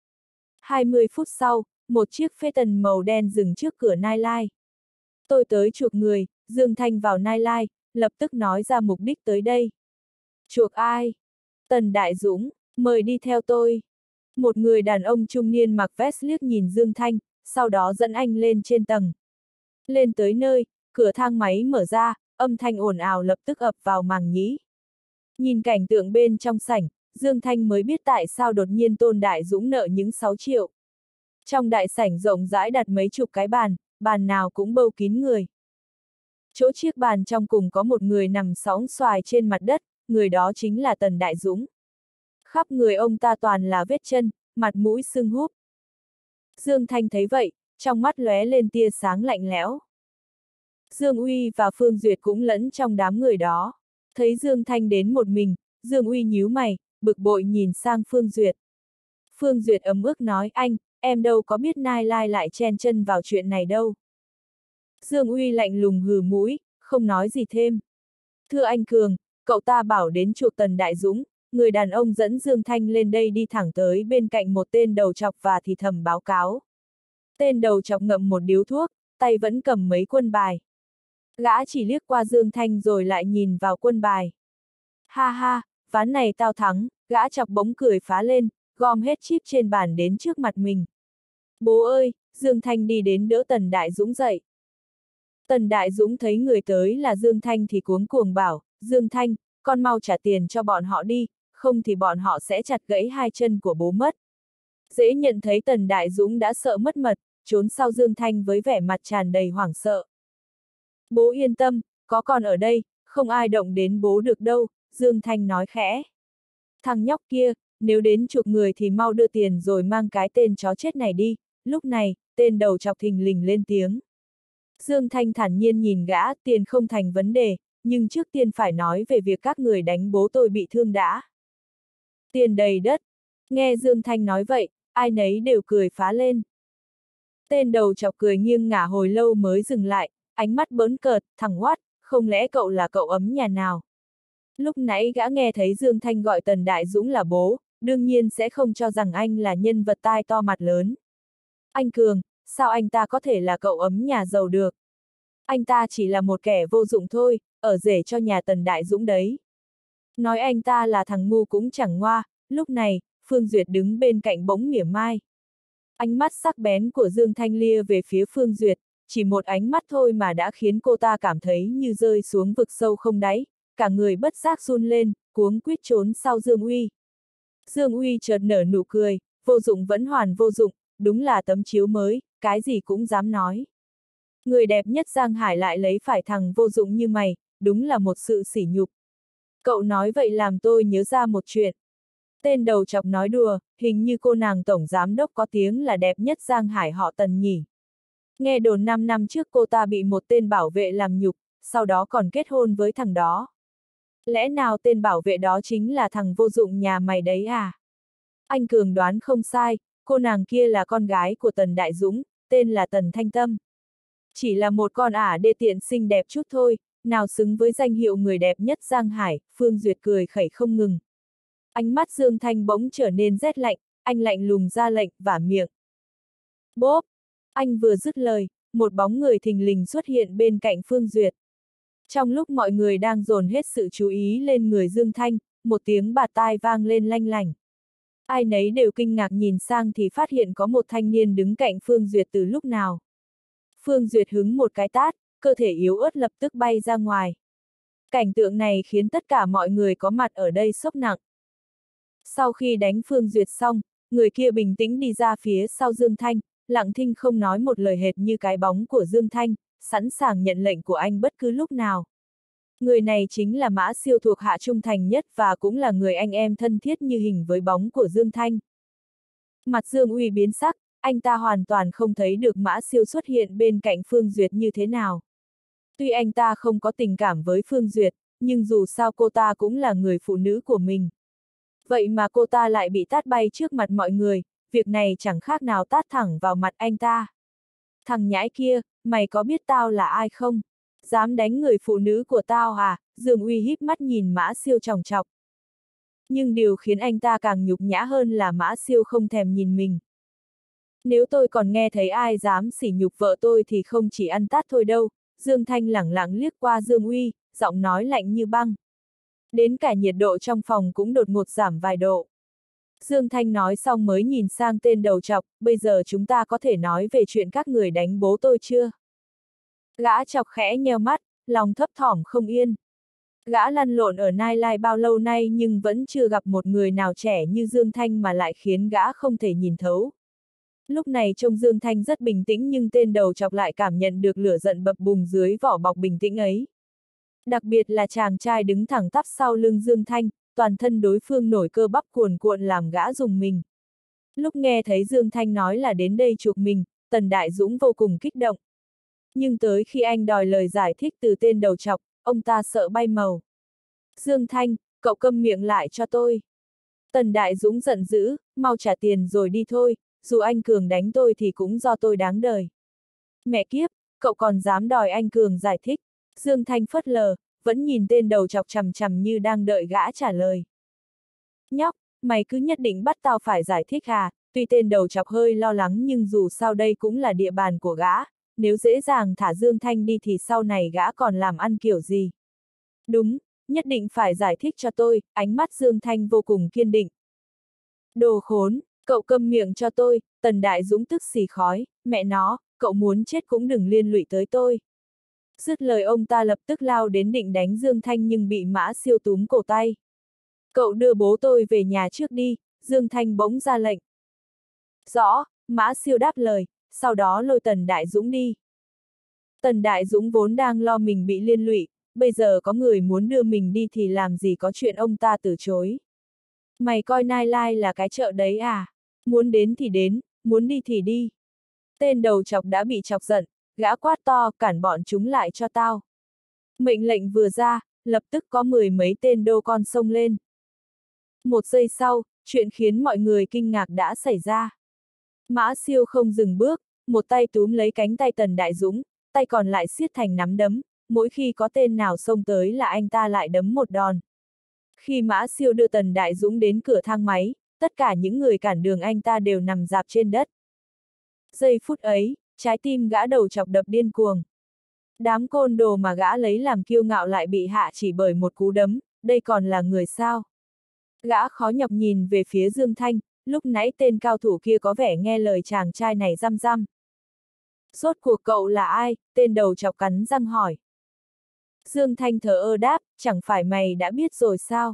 20 phút sau, một chiếc Phaeton màu đen dừng trước cửa Nai Lai. Tôi tới chuộc người, Dương Thanh vào Nai Lai, lập tức nói ra mục đích tới đây. Chuộc ai? Tần Đại Dũng, mời đi theo tôi. Một người đàn ông trung niên mặc vest liếc nhìn Dương Thanh, sau đó dẫn anh lên trên tầng. Lên tới nơi, cửa thang máy mở ra, âm thanh ồn ào lập tức ập vào màng nhĩ. Nhìn cảnh tượng bên trong sảnh, Dương Thanh mới biết tại sao đột nhiên Tôn Đại Dũng nợ những 6 triệu. Trong đại sảnh rộng rãi đặt mấy chục cái bàn, bàn nào cũng bâu kín người. Chỗ chiếc bàn trong cùng có một người nằm sõng xoài trên mặt đất, người đó chính là Tần Đại Dũng. Khắp người ông ta toàn là vết chân, mặt mũi sưng húp. Dương Thanh thấy vậy, trong mắt lóe lên tia sáng lạnh lẽo. Dương Uy và Phương Duyệt cũng lẫn trong đám người đó. Thấy Dương Thanh đến một mình, Dương Uy nhíu mày, bực bội nhìn sang Phương Duyệt. Phương Duyệt ấm ức nói anh, em đâu có biết Nai Lai lại chen chân vào chuyện này đâu. Dương Uy lạnh lùng hừ mũi, không nói gì thêm. Thưa anh Cường, cậu ta bảo đến chuộc Tần Đại Dũng, người đàn ông dẫn Dương Thanh lên đây đi thẳng tới bên cạnh một tên đầu trọc và thì thầm báo cáo. Tên đầu trọc ngậm một điếu thuốc, tay vẫn cầm mấy quân bài. Gã chỉ liếc qua Dương Thanh rồi lại nhìn vào quân bài. Ha ha, ván này tao thắng, gã chọc bỗng cười phá lên, gom hết chip trên bàn đến trước mặt mình. Bố ơi, Dương Thanh đi đến đỡ Tần Đại Dũng dậy. Tần Đại Dũng thấy người tới là Dương Thanh thì cuống cuồng bảo, Dương Thanh, con mau trả tiền cho bọn họ đi, không thì bọn họ sẽ chặt gãy hai chân của bố mất. Dễ nhận thấy Tần Đại Dũng đã sợ mất mật, trốn sau Dương Thanh với vẻ mặt tràn đầy hoảng sợ. Bố yên tâm, có con ở đây, không ai động đến bố được đâu, Dương Thanh nói khẽ. Thằng nhóc kia, nếu đến chuộc người thì mau đưa tiền rồi mang cái tên chó chết này đi. Lúc này, tên đầu chọc thình lình lên tiếng. Dương Thanh thản nhiên nhìn gã, tiền không thành vấn đề, nhưng trước tiên phải nói về việc các người đánh bố tôi bị thương đã. Tiền đầy đất. Nghe Dương Thanh nói vậy, ai nấy đều cười phá lên. Tên đầu chọc cười nghiêng ngả hồi lâu mới dừng lại, ánh mắt bỡn cợt, thằng Hoát, không lẽ cậu là cậu ấm nhà nào? Lúc nãy gã nghe thấy Dương Thanh gọi Tần Đại Dũng là bố, đương nhiên sẽ không cho rằng anh là nhân vật tai to mặt lớn. Anh Cường, sao anh ta có thể là cậu ấm nhà giàu được? Anh ta chỉ là một kẻ vô dụng thôi, ở rể cho nhà Tần Đại Dũng đấy. Nói anh ta là thằng ngu cũng chẳng ngoa, lúc này, Phương Duyệt đứng bên cạnh bỗng mỉa mai. Ánh mắt sắc bén của Dương Thanh lia về phía Phương Duyệt, chỉ một ánh mắt thôi mà đã khiến cô ta cảm thấy như rơi xuống vực sâu không đáy, cả người bất giác run lên, cuống quýt trốn sau Dương Uy. Dương Uy chợt nở nụ cười, vô dụng vẫn hoàn vô dụng, đúng là tấm chiếu mới, cái gì cũng dám nói. Người đẹp nhất Giang Hải lại lấy phải thằng vô dụng như mày, đúng là một sự sỉ nhục. Cậu nói vậy làm tôi nhớ ra một chuyện. Tên đầu chọc nói đùa, hình như cô nàng tổng giám đốc có tiếng là đẹp nhất Giang Hải họ Tần nhỉ. Nghe đồn 5 năm trước cô ta bị một tên bảo vệ làm nhục, sau đó còn kết hôn với thằng đó. Lẽ nào tên bảo vệ đó chính là thằng vô dụng nhà mày đấy à? Anh Cường đoán không sai, cô nàng kia là con gái của Tần Đại Dũng, tên là Tần Thanh Tâm. Chỉ là một con ả đê tiện xinh đẹp chút thôi, nào xứng với danh hiệu người đẹp nhất Giang Hải, Phương Duyệt cười khẩy không ngừng. Ánh mắt Dương Thanh bỗng trở nên rét lạnh, anh lạnh lùng ra lệnh, vả miệng. Bốp! Anh vừa dứt lời, một bóng người thình lình xuất hiện bên cạnh Phương Duyệt. Trong lúc mọi người đang dồn hết sự chú ý lên người Dương Thanh, một tiếng bạt tai vang lên lanh lảnh. Ai nấy đều kinh ngạc nhìn sang thì phát hiện có một thanh niên đứng cạnh Phương Duyệt từ lúc nào. Phương Duyệt hứng một cái tát, cơ thể yếu ớt lập tức bay ra ngoài. Cảnh tượng này khiến tất cả mọi người có mặt ở đây sốc nặng. Sau khi đánh Phương Duyệt xong, người kia bình tĩnh đi ra phía sau Dương Thanh, lặng thinh không nói một lời hệt như cái bóng của Dương Thanh, sẵn sàng nhận lệnh của anh bất cứ lúc nào. Người này chính là Mã Siêu thuộc hạ trung thành nhất và cũng là người anh em thân thiết như hình với bóng của Dương Thanh. Mặt Dương Uy biến sắc, anh ta hoàn toàn không thấy được Mã Siêu xuất hiện bên cạnh Phương Duyệt như thế nào. Tuy anh ta không có tình cảm với Phương Duyệt, nhưng dù sao cô ta cũng là người phụ nữ của mình. Vậy mà cô ta lại bị tát bay trước mặt mọi người, việc này chẳng khác nào tát thẳng vào mặt anh ta. Thằng nhãi kia, mày có biết tao là ai không? Dám đánh người phụ nữ của tao à? Dương Uy híp mắt nhìn Mã Siêu chòng chọc. Nhưng điều khiến anh ta càng nhục nhã hơn là Mã Siêu không thèm nhìn mình. Nếu tôi còn nghe thấy ai dám sỉ nhục vợ tôi thì không chỉ ăn tát thôi đâu. Dương Thanh lẳng lặng liếc qua Dương Uy, giọng nói lạnh như băng. Đến cả nhiệt độ trong phòng cũng đột ngột giảm vài độ. Dương Thanh nói xong mới nhìn sang tên đầu chọc, bây giờ chúng ta có thể nói về chuyện các người đánh bố tôi chưa? Gã chọc khẽ nheo mắt, lòng thấp thỏm không yên. Gã lăn lộn ở Nai Lai bao lâu nay nhưng vẫn chưa gặp một người nào trẻ như Dương Thanh mà lại khiến gã không thể nhìn thấu. Lúc này trông Dương Thanh rất bình tĩnh nhưng tên đầu chọc lại cảm nhận được lửa giận bập bùng dưới vỏ bọc bình tĩnh ấy. Đặc biệt là chàng trai đứng thẳng tắp sau lưng Dương Thanh, toàn thân đối phương nổi cơ bắp cuồn cuộn làm gã rùng mình. Lúc nghe thấy Dương Thanh nói là đến đây chuộc mình, Tần Đại Dũng vô cùng kích động. Nhưng tới khi anh đòi lời giải thích từ tên đầu chọc, ông ta sợ bay màu. Dương Thanh, cậu câm miệng lại cho tôi. Tần Đại Dũng giận dữ, mau trả tiền rồi đi thôi, dù anh Cường đánh tôi thì cũng do tôi đáng đời. Mẹ kiếp, cậu còn dám đòi anh Cường giải thích. Dương Thanh phớt lờ, vẫn nhìn tên đầu chọc chằm chằm như đang đợi gã trả lời. Nhóc, mày cứ nhất định bắt tao phải giải thích à? Tuy tên đầu chọc hơi lo lắng nhưng dù sao đây cũng là địa bàn của gã, nếu dễ dàng thả Dương Thanh đi thì sau này gã còn làm ăn kiểu gì? Đúng, nhất định phải giải thích cho tôi, ánh mắt Dương Thanh vô cùng kiên định. Đồ khốn, cậu câm miệng cho tôi, Tần Đại Dũng tức xì khói, mẹ nó, cậu muốn chết cũng đừng liên lụy tới tôi. Dứt lời ông ta lập tức lao đến định đánh Dương Thanh nhưng bị Mã Siêu túm cổ tay. Cậu đưa bố tôi về nhà trước đi, Dương Thanh bỗng ra lệnh. Rõ, Mã Siêu đáp lời, sau đó lôi Tần Đại Dũng đi. Tần Đại Dũng vốn đang lo mình bị liên lụy, bây giờ có người muốn đưa mình đi thì làm gì có chuyện ông ta từ chối. Mày coi Nai Lai là cái chợ đấy à? Muốn đến thì đến, muốn đi thì đi. Tên đầu chọc đã bị chọc giận, gã quát to, cản bọn chúng lại cho tao. Mệnh lệnh vừa ra, lập tức có 10 mấy tên đô con xông lên. Một giây sau, chuyện khiến mọi người kinh ngạc đã xảy ra. Mã Siêu không dừng bước, một tay túm lấy cánh tay Tần Đại Dũng, tay còn lại siết thành nắm đấm, mỗi khi có tên nào xông tới là anh ta lại đấm một đòn. Khi Mã Siêu đưa Tần Đại Dũng đến cửa thang máy, tất cả những người cản đường anh ta đều nằm rạp trên đất. Giây phút ấy, trái tim gã đầu chọc đập điên cuồng. Đám côn đồ mà gã lấy làm kiêu ngạo lại bị hạ chỉ bởi một cú đấm, đây còn là người sao? Gã khó nhọc nhìn về phía Dương Thanh, lúc nãy tên cao thủ kia có vẻ nghe lời chàng trai này răm răm. Rốt cuộc cậu là ai? Tên đầu chọc cắn răng hỏi. Dương Thanh thờ ơ đáp, chẳng phải mày đã biết rồi sao?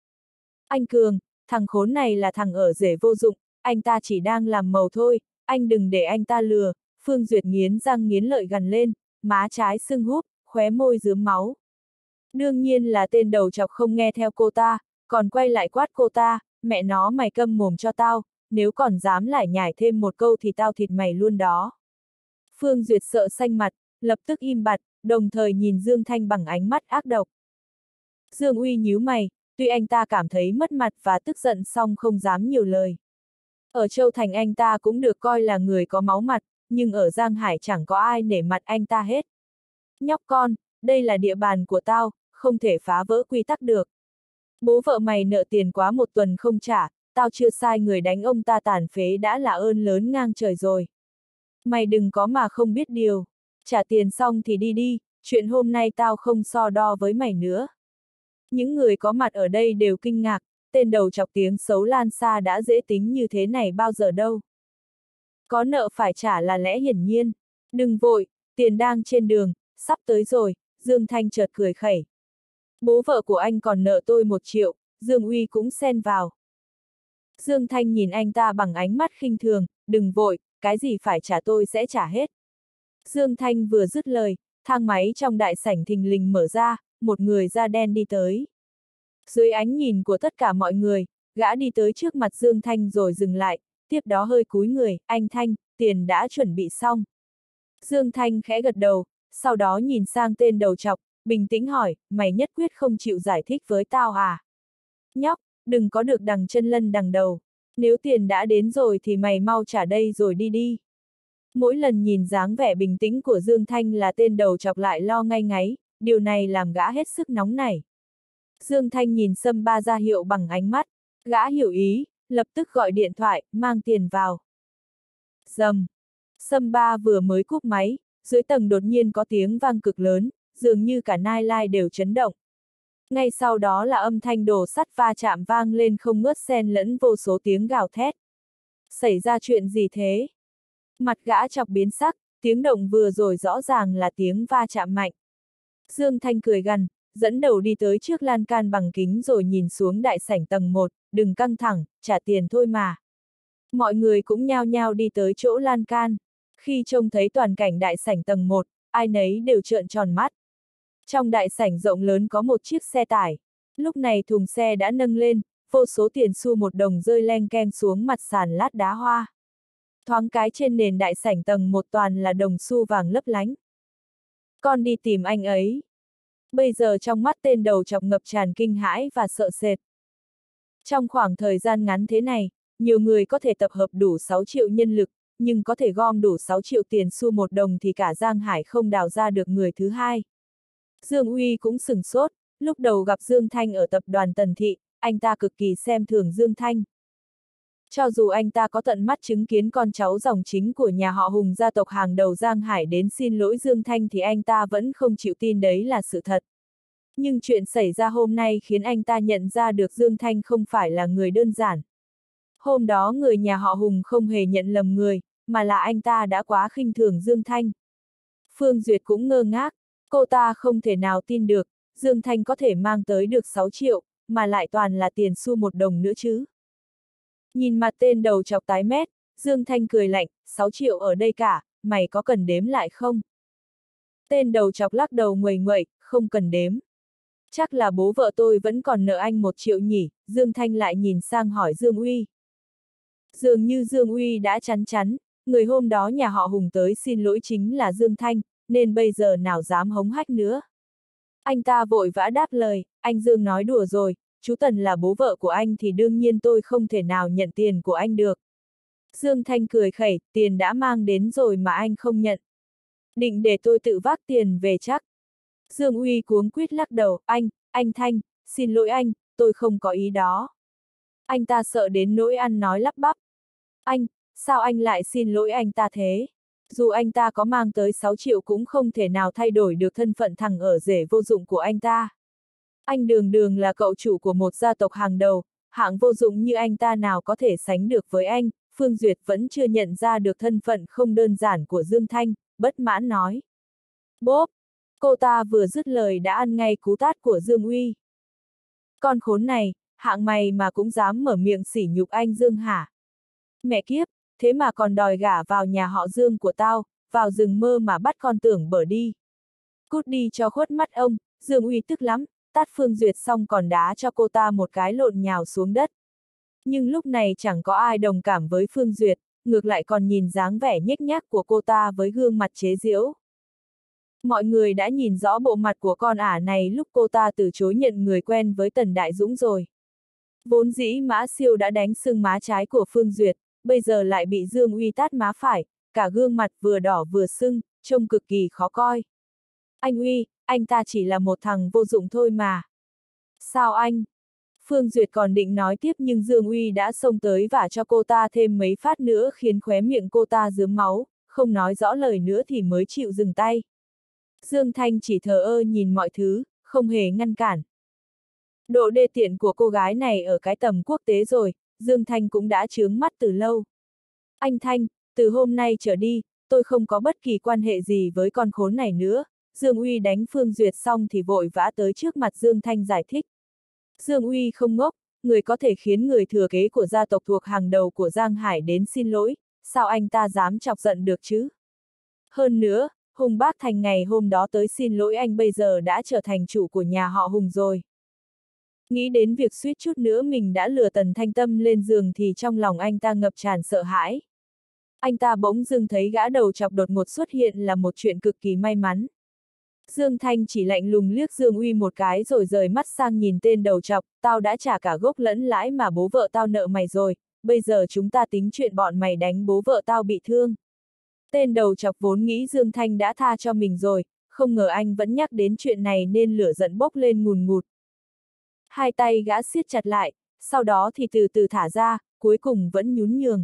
Anh Cường, thằng khốn này là thằng ở rể vô dụng, anh ta chỉ đang làm màu thôi, anh đừng để anh ta lừa. Phương Duyệt nghiến răng nghiến lợi gằn lên, má trái sưng húp, khóe môi rướm máu. Đương nhiên là tên đầu chọc không nghe theo cô ta, còn quay lại quát cô ta, mẹ nó mày câm mồm cho tao, nếu còn dám lải nhải thêm một câu thì tao thịt mày luôn đó. Phương Duyệt sợ xanh mặt, lập tức im bặt, đồng thời nhìn Dương Thanh bằng ánh mắt ác độc. Dương Uy nhíu mày, tuy anh ta cảm thấy mất mặt và tức giận song không dám nhiều lời. Ở Châu Thành anh ta cũng được coi là người có máu mặt, nhưng ở Giang Hải chẳng có ai nể mặt anh ta hết. Nhóc con, đây là địa bàn của tao, không thể phá vỡ quy tắc được. Bố vợ mày nợ tiền quá một tuần không trả, tao chưa sai người đánh ông ta tàn phế đã là ơn lớn ngang trời rồi. Mày đừng có mà không biết điều, trả tiền xong thì đi đi, chuyện hôm nay tao không so đo với mày nữa. Những người có mặt ở đây đều kinh ngạc, tên đầu chọc tiếng xấu lan xa đã dễ tính như thế này bao giờ đâu. Có nợ phải trả là lẽ hiển nhiên, đừng vội, tiền đang trên đường, sắp tới rồi, Dương Thanh chợt cười khẩy. Bố vợ của anh còn nợ tôi 1 triệu, Dương Uy cũng xen vào. Dương Thanh nhìn anh ta bằng ánh mắt khinh thường, đừng vội, cái gì phải trả tôi sẽ trả hết. Dương Thanh vừa dứt lời, thang máy trong đại sảnh thình lình mở ra, một người da đen đi tới. Dưới ánh nhìn của tất cả mọi người, gã đi tới trước mặt Dương Thanh rồi dừng lại, tiếp đó hơi cúi người, anh Thanh, tiền đã chuẩn bị xong. Dương Thanh khẽ gật đầu, sau đó nhìn sang tên đầu chọc, bình tĩnh hỏi, mày nhất quyết không chịu giải thích với tao à? Nhóc, đừng có được đằng chân lân đằng đầu, nếu tiền đã đến rồi thì mày mau trả đây rồi đi đi. Mỗi lần nhìn dáng vẻ bình tĩnh của Dương Thanh là tên đầu chọc lại lo ngay ngáy, điều này làm gã hết sức nóng nảy. Dương Thanh nhìn Sâm Ba ra hiệu bằng ánh mắt, gã hiểu ý, lập tức gọi điện thoại, mang tiền vào. Rầm. Sâm Ba vừa mới cúp máy, dưới tầng đột nhiên có tiếng vang cực lớn, dường như cả Nai Lai đều chấn động. Ngay sau đó là âm thanh đồ sắt va chạm vang lên không ngớt xen lẫn vô số tiếng gào thét. Xảy ra chuyện gì thế? Mặt gã chọc biến sắc, tiếng động vừa rồi rõ ràng là tiếng va chạm mạnh. Dương Thanh cười gằn, dẫn đầu đi tới trước lan can bằng kính rồi nhìn xuống đại sảnh tầng 1, đừng căng thẳng, trả tiền thôi mà. Mọi người cũng nhao nhao đi tới chỗ lan can. Khi trông thấy toàn cảnh đại sảnh tầng 1, ai nấy đều trợn tròn mắt. Trong đại sảnh rộng lớn có một chiếc xe tải. Lúc này thùng xe đã nâng lên, vô số tiền xu 1 đồng rơi leng keng xuống mặt sàn lát đá hoa. Thoáng cái trên nền đại sảnh tầng 1 toàn là đồng xu vàng lấp lánh. Con đi tìm anh ấy. Bây giờ trong mắt tên đầu chọc ngập tràn kinh hãi và sợ sệt. Trong khoảng thời gian ngắn thế này, nhiều người có thể tập hợp đủ 6 triệu nhân lực, nhưng có thể gom đủ 6 triệu tiền xu 1 đồng thì cả Giang Hải không đào ra được người thứ hai. Dương Uy cũng sửng sốt, lúc đầu gặp Dương Thanh ở tập đoàn Tần Thị, anh ta cực kỳ xem thường Dương Thanh. Cho dù anh ta có tận mắt chứng kiến con cháu dòng chính của nhà họ Hùng gia tộc hàng đầu Giang Hải đến xin lỗi Dương Thanh thì anh ta vẫn không chịu tin đấy là sự thật. Nhưng chuyện xảy ra hôm nay khiến anh ta nhận ra được Dương Thanh không phải là người đơn giản. Hôm đó người nhà họ Hùng không hề nhận lầm người, mà là anh ta đã quá khinh thường Dương Thanh. Phương Duyệt cũng ngơ ngác, cô ta không thể nào tin được, Dương Thanh có thể mang tới được 6 triệu, mà lại toàn là tiền xu 1 đồng nữa chứ. Nhìn mặt tên đầu chọc tái mét, Dương Thanh cười lạnh, 6 triệu ở đây cả, mày có cần đếm lại không? Tên đầu chọc lắc đầu nguầy nguậy, không cần đếm. Chắc là bố vợ tôi vẫn còn nợ anh 1 triệu nhỉ, Dương Thanh lại nhìn sang hỏi Dương Uy. Dường như Dương Uy đã chắn chắn, người hôm đó nhà họ Hùng tới xin lỗi chính là Dương Thanh, nên bây giờ nào dám hống hách nữa. Anh ta vội vã đáp lời, anh Dương nói đùa rồi, chú Tần là bố vợ của anh thì đương nhiên tôi không thể nào nhận tiền của anh được. Dương Thanh cười khẩy, tiền đã mang đến rồi mà anh không nhận. Định để tôi tự vác tiền về chắc. Dương Uy cuống quýt lắc đầu, anh Thanh, xin lỗi anh, tôi không có ý đó. Anh ta sợ đến nỗi ăn nói lắp bắp. Anh, sao anh lại xin lỗi anh ta thế? Dù anh ta có mang tới 6 triệu cũng không thể nào thay đổi được thân phận thằng ở rể vô dụng của anh ta. Anh đường đường là cậu chủ của một gia tộc hàng đầu, hạng vô dụng như anh ta nào có thể sánh được với anh. Phương Duyệt vẫn chưa nhận ra được thân phận không đơn giản của Dương Thanh, bất mãn nói. Bốp! Cô ta vừa dứt lời đã ăn ngay cú tát của Dương Uy. Con khốn này, hạng mày mà cũng dám mở miệng sỉ nhục anh Dương hả? Mẹ kiếp, thế mà còn đòi gả vào nhà họ Dương của tao, vào rừng mơ mà bắt con tưởng bở đi. Cút đi cho khuất mắt ông, Dương Uy tức lắm, tát Phương Duyệt xong còn đá cho cô ta một cái lộn nhào xuống đất. Nhưng lúc này chẳng có ai đồng cảm với Phương Duyệt, ngược lại còn nhìn dáng vẻ nhếch nhác của cô ta với gương mặt chế giễu. Mọi người đã nhìn rõ bộ mặt của con ả này lúc cô ta từ chối nhận người quen với Tần Đại Dũng rồi. Vốn dĩ Mã Siêu đã đánh sưng má trái của Phương Duyệt, bây giờ lại bị Dương Uy tát má phải, cả gương mặt vừa đỏ vừa sưng, trông cực kỳ khó coi. Anh Uy, anh ta chỉ là một thằng vô dụng thôi mà. Sao anh? Phương Duyệt còn định nói tiếp nhưng Dương Uy đã xông tới vả cho cô ta thêm mấy phát nữa khiến khóe miệng cô ta rướm máu, không nói rõ lời nữa thì mới chịu dừng tay. Dương Thanh chỉ thờ ơ nhìn mọi thứ, không hề ngăn cản. Độ đê tiện của cô gái này ở cái tầm quốc tế rồi, Dương Thanh cũng đã chướng mắt từ lâu. Anh Thanh, từ hôm nay trở đi, tôi không có bất kỳ quan hệ gì với con khốn này nữa. Dương Uy đánh Phương Duyệt xong thì vội vã tới trước mặt Dương Thanh giải thích. Dương Uy không ngốc, người có thể khiến người thừa kế của gia tộc thuộc hàng đầu của Giang Hải đến xin lỗi, sao anh ta dám chọc giận được chứ? Hơn nữa, Hùng Bác Thành ngày hôm đó tới xin lỗi anh bây giờ đã trở thành chủ của nhà họ Hùng rồi. Nghĩ đến việc suýt chút nữa mình đã lừa Tần Thanh Tâm lên giường thì trong lòng anh ta ngập tràn sợ hãi. Anh ta bỗng dưng thấy gã đầu chọc đột ngột xuất hiện là một chuyện cực kỳ may mắn. Dương Thanh chỉ lạnh lùng liếc Dương Uy một cái rồi rời mắt sang nhìn tên đầu chọc, tao đã trả cả gốc lẫn lãi mà bố vợ tao nợ mày rồi, bây giờ chúng ta tính chuyện bọn mày đánh bố vợ tao bị thương. Tên đầu chọc vốn nghĩ Dương Thanh đã tha cho mình rồi, không ngờ anh vẫn nhắc đến chuyện này nên lửa giận bốc lên ngùn ngụt. Hai tay gã siết chặt lại, sau đó thì từ từ thả ra, cuối cùng vẫn nhún nhường.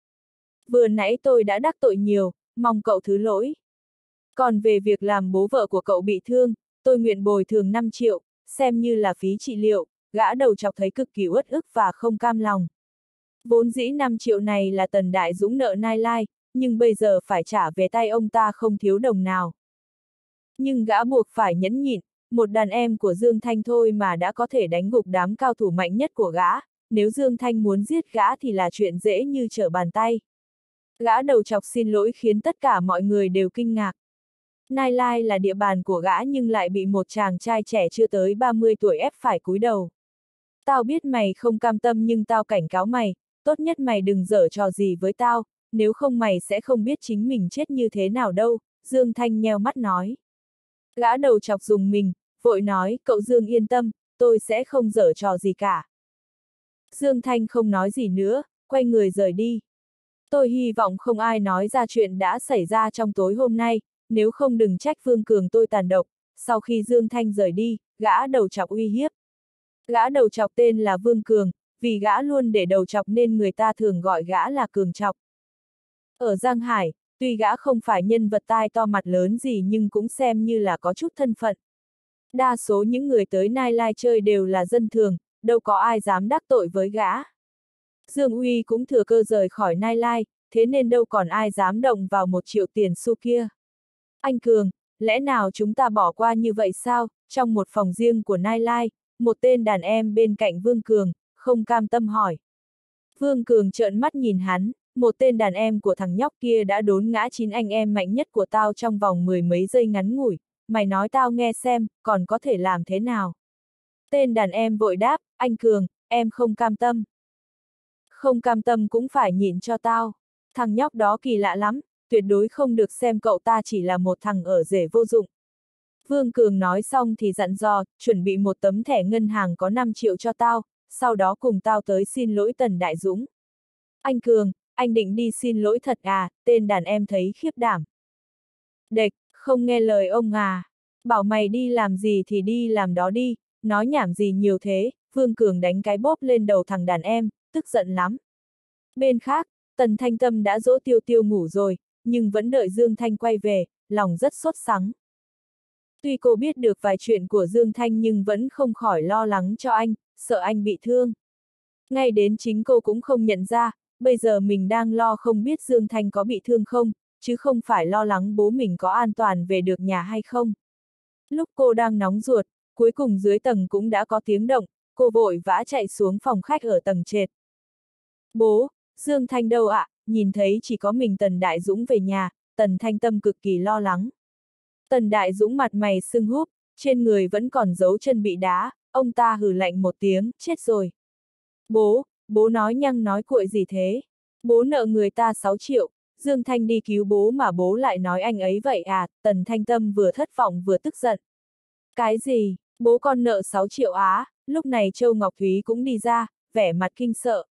Vừa nãy tôi đã đắc tội nhiều, mong cậu thứ lỗi. Còn về việc làm bố vợ của cậu bị thương, tôi nguyện bồi thường 5 triệu, xem như là phí trị liệu, gã đầu chọc thấy cực kỳ uất ức và không cam lòng. Vốn dĩ 5 triệu này là Tần Đại Dũng nợ Nai Lai, nhưng bây giờ phải trả về tay ông ta không thiếu đồng nào. Nhưng gã buộc phải nhẫn nhịn, một đàn em của Dương Thanh thôi mà đã có thể đánh gục đám cao thủ mạnh nhất của gã, nếu Dương Thanh muốn giết gã thì là chuyện dễ như trở bàn tay. Gã đầu chọc xin lỗi khiến tất cả mọi người đều kinh ngạc. Nai Lai là địa bàn của gã nhưng lại bị một chàng trai trẻ chưa tới 30 tuổi ép phải cúi đầu. Tao biết mày không cam tâm nhưng tao cảnh cáo mày, tốt nhất mày đừng giở trò gì với tao, nếu không mày sẽ không biết chính mình chết như thế nào đâu, Dương Thanh nheo mắt nói. Gã đầu chọc dùng mình, vội nói, cậu Dương yên tâm, tôi sẽ không giở trò gì cả. Dương Thanh không nói gì nữa, quay người rời đi. Tôi hy vọng không ai nói ra chuyện đã xảy ra trong tối hôm nay, nếu không đừng trách Vương Cường tôi tàn độc. Sau khi Dương Thanh rời đi, gã đầu chọc uy hiếp. Gã đầu chọc tên là Vương Cường, vì gã luôn để đầu chọc nên người ta thường gọi gã là Cường Chọc. Ở Giang Hải, tuy gã không phải nhân vật tai to mặt lớn gì nhưng cũng xem như là có chút thân phận. Đa số những người tới Nai Lai chơi đều là dân thường, đâu có ai dám đắc tội với gã. Dương Uy cũng thừa cơ rời khỏi Nai Lai, thế nên đâu còn ai dám động vào 1 triệu tiền xu kia. Anh Cường, lẽ nào chúng ta bỏ qua như vậy sao? Trong một phòng riêng của Nai Lai, một tên đàn em bên cạnh Vương Cường, không cam tâm hỏi. Vương Cường trợn mắt nhìn hắn, một tên đàn em của thằng nhóc kia đã đốn ngã 9 anh em mạnh nhất của tao trong vòng 10 mấy giây ngắn ngủi, mày nói tao nghe xem, còn có thể làm thế nào? Tên đàn em vội đáp, anh Cường, em không cam tâm. Không cam tâm cũng phải nhịn cho tao. Thằng nhóc đó kỳ lạ lắm, tuyệt đối không được xem cậu ta chỉ là một thằng ở rể vô dụng. Vương Cường nói xong thì dặn dò, chuẩn bị một tấm thẻ ngân hàng có 5 triệu cho tao, sau đó cùng tao tới xin lỗi Tần Đại Dũng. Anh Cường, anh định đi xin lỗi thật à? Tên đàn em thấy khiếp đảm. Đệch, không nghe lời ông à? Bảo mày đi làm gì thì đi làm đó đi, nói nhảm gì nhiều thế? Vương Cường đánh cái bóp lên đầu thằng đàn em, tức giận lắm. Bên khác, Tần Thanh Tâm đã dỗ Tiêu Tiêu ngủ rồi, nhưng vẫn đợi Dương Thanh quay về, lòng rất sốt sắng. Tuy cô biết được vài chuyện của Dương Thanh nhưng vẫn không khỏi lo lắng cho anh, sợ anh bị thương. Ngay đến chính cô cũng không nhận ra, bây giờ mình đang lo không biết Dương Thanh có bị thương không, chứ không phải lo lắng bố mình có an toàn về được nhà hay không. Lúc cô đang nóng ruột, cuối cùng dưới tầng cũng đã có tiếng động, cô vội vã chạy xuống phòng khách ở tầng trệt. Bố, Dương Thanh đâu ạ? Nhìn thấy chỉ có mình Tần Đại Dũng về nhà, Tần Thanh Tâm cực kỳ lo lắng. Tần Đại Dũng mặt mày sưng húp, trên người vẫn còn dấu chân bị đá, ông ta hừ lạnh một tiếng, chết rồi. Bố nói nhăng nói cuội gì thế? Bố nợ người ta 6 triệu, Dương Thanh đi cứu bố mà bố lại nói anh ấy vậy à? Tần Thanh Tâm vừa thất vọng vừa tức giận. Cái gì? Bố con nợ 6 triệu á? Lúc này Châu Ngọc Thúy cũng đi ra, vẻ mặt kinh sợ.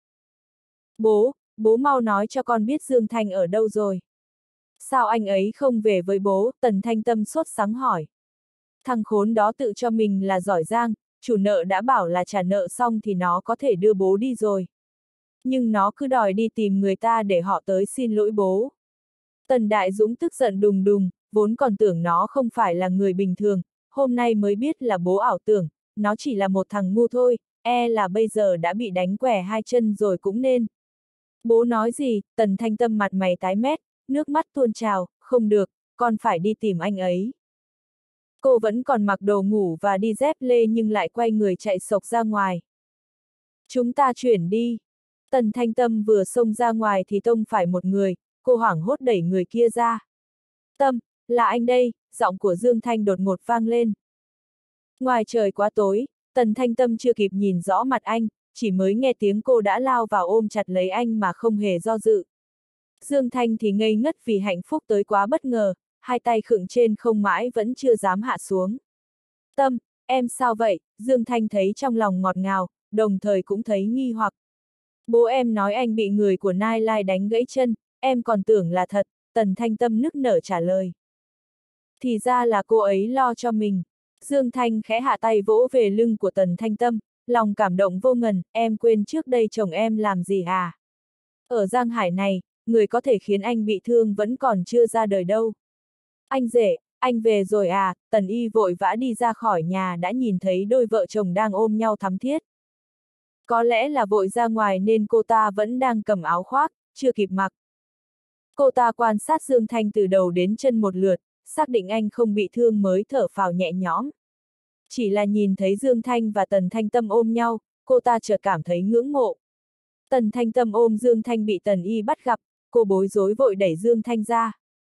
Bố mau nói cho con biết Dương Thanh ở đâu rồi. Sao anh ấy không về với bố? Tần Thanh Tâm sốt sắng hỏi. Thằng khốn đó tự cho mình là giỏi giang, chủ nợ đã bảo là trả nợ xong thì nó có thể đưa bố đi rồi. Nhưng nó cứ đòi đi tìm người ta để họ tới xin lỗi bố. Tần Đại Dũng tức giận đùng đùng, vốn còn tưởng nó không phải là người bình thường, hôm nay mới biết là bố ảo tưởng, nó chỉ là một thằng ngu thôi, e là bây giờ đã bị đánh quẻ hai chân rồi cũng nên. Bố nói gì? Tần Thanh Tâm mặt mày tái mét, nước mắt tuôn trào, không được, con phải đi tìm anh ấy. Cô vẫn còn mặc đồ ngủ và đi dép lê nhưng lại quay người chạy xộc ra ngoài. Chúng ta chuyển đi. Tần Thanh Tâm vừa xông ra ngoài thì tông phải một người, cô hoảng hốt đẩy người kia ra. Tâm, là anh đây, giọng của Dương Thanh đột ngột vang lên. Ngoài trời quá tối, Tần Thanh Tâm chưa kịp nhìn rõ mặt anh, chỉ mới nghe tiếng cô đã lao vào ôm chặt lấy anh mà không hề do dự. Dương Thanh thì ngây ngất vì hạnh phúc tới quá bất ngờ, hai tay khựng trên không mãi vẫn chưa dám hạ xuống. Tâm, em sao vậy? Dương Thanh thấy trong lòng ngọt ngào, đồng thời cũng thấy nghi hoặc. Bố em nói anh bị người của Nai Lai đánh gãy chân, em còn tưởng là thật, Tần Thanh Tâm nức nở trả lời. Thì ra là cô ấy lo cho mình. Dương Thanh khẽ hạ tay vỗ về lưng của Tần Thanh Tâm, lòng cảm động vô ngần, em quên trước đây chồng em làm gì à? Ở Giang Hải này, người có thể khiến anh bị thương vẫn còn chưa ra đời đâu. Anh rể, anh về rồi à? Tần Y vội vã đi ra khỏi nhà đã nhìn thấy đôi vợ chồng đang ôm nhau thắm thiết. Có lẽ là vội ra ngoài nên cô ta vẫn đang cầm áo khoác, chưa kịp mặc. Cô ta quan sát Dương Thanh từ đầu đến chân một lượt, xác định anh không bị thương mới thở phào nhẹ nhõm. Chỉ là nhìn thấy Dương Thanh và Tần Thanh Tâm ôm nhau, cô ta chợt cảm thấy ngưỡng mộ. Tần Thanh Tâm ôm Dương Thanh bị Tần Y bắt gặp, cô bối rối vội đẩy Dương Thanh ra.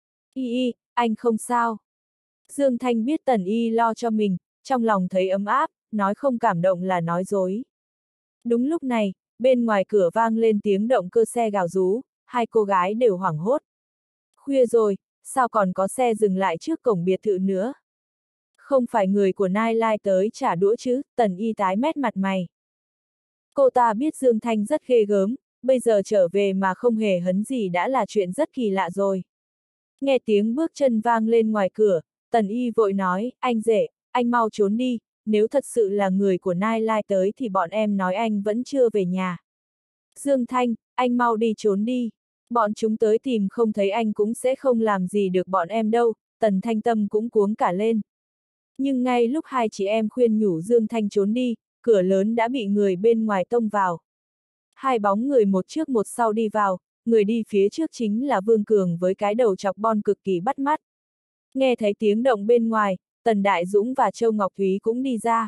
Y, anh không sao. Dương Thanh biết Tần Y lo cho mình, trong lòng thấy ấm áp, nói không cảm động là nói dối. Đúng lúc này, bên ngoài cửa vang lên tiếng động cơ xe gào rú, hai cô gái đều hoảng hốt. Khuya rồi, sao còn có xe dừng lại trước cổng biệt thự nữa? Không phải người của Nai Lai tới trả đũa chứ? Tần Y tái mét mặt mày. Cô ta biết Dương Thanh rất ghê gớm, bây giờ trở về mà không hề hấn gì đã là chuyện rất kỳ lạ rồi. Nghe tiếng bước chân vang lên ngoài cửa, Tần Y vội nói, anh rể, anh mau trốn đi, nếu thật sự là người của Nai Lai tới thì bọn em nói anh vẫn chưa về nhà. Dương Thanh, anh mau đi trốn đi, bọn chúng tới tìm không thấy anh cũng sẽ không làm gì được bọn em đâu, Tần Thanh Tâm cũng cuống cả lên. Nhưng ngay lúc hai chị em khuyên nhủ Dương Thanh trốn đi, cửa lớn đã bị người bên ngoài tông vào. Hai bóng người một trước một sau đi vào, người đi phía trước chính là Vương Cường với cái đầu chọc bon cực kỳ bắt mắt. Nghe thấy tiếng động bên ngoài, Tần Đại Dũng và Châu Ngọc Thúy cũng đi ra.